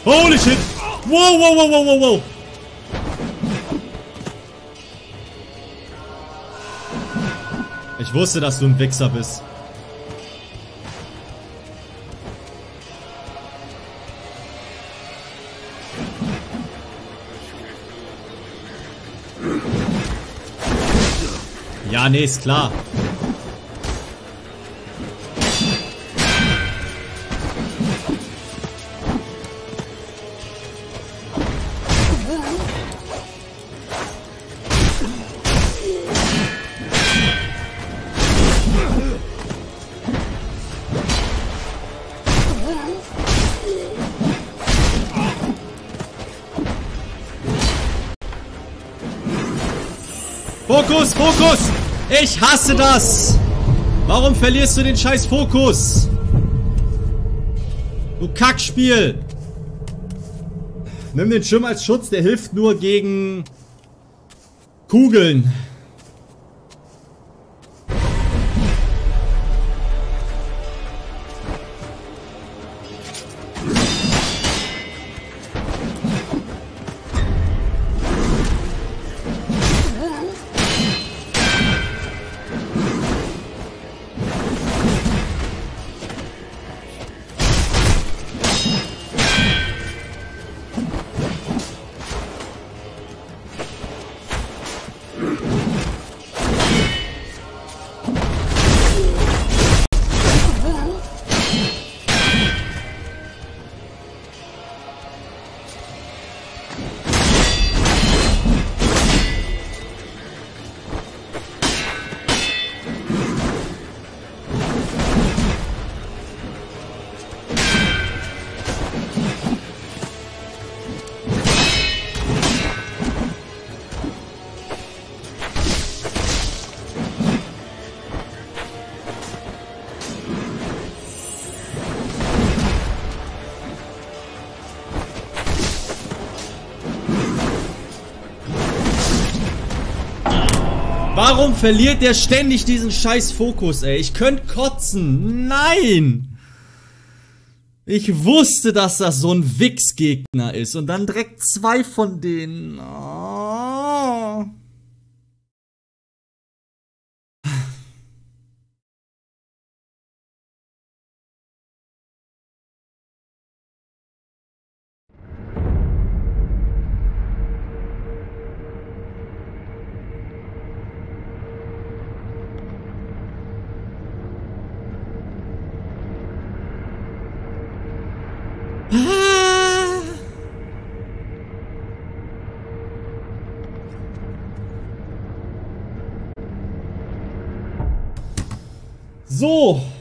Holy shit! Wow, wow, wow, wow, wow, wow! Ich wusste, dass du ein Wichser bist. Ja, nee, ist klar. Fokus, Fokus! Ich hasse das! Warum verlierst du den scheiß Fokus? Du Kackspiel! Nimm den Schirm als Schutz, der hilft nur gegen Kugeln. Warum verliert der ständig diesen scheiß Fokus, ey? Ich könnte kotzen. Nein! Ich wusste, dass das so ein Wichsgegner ist. Und dann direkt zwei von denen. Oh. So.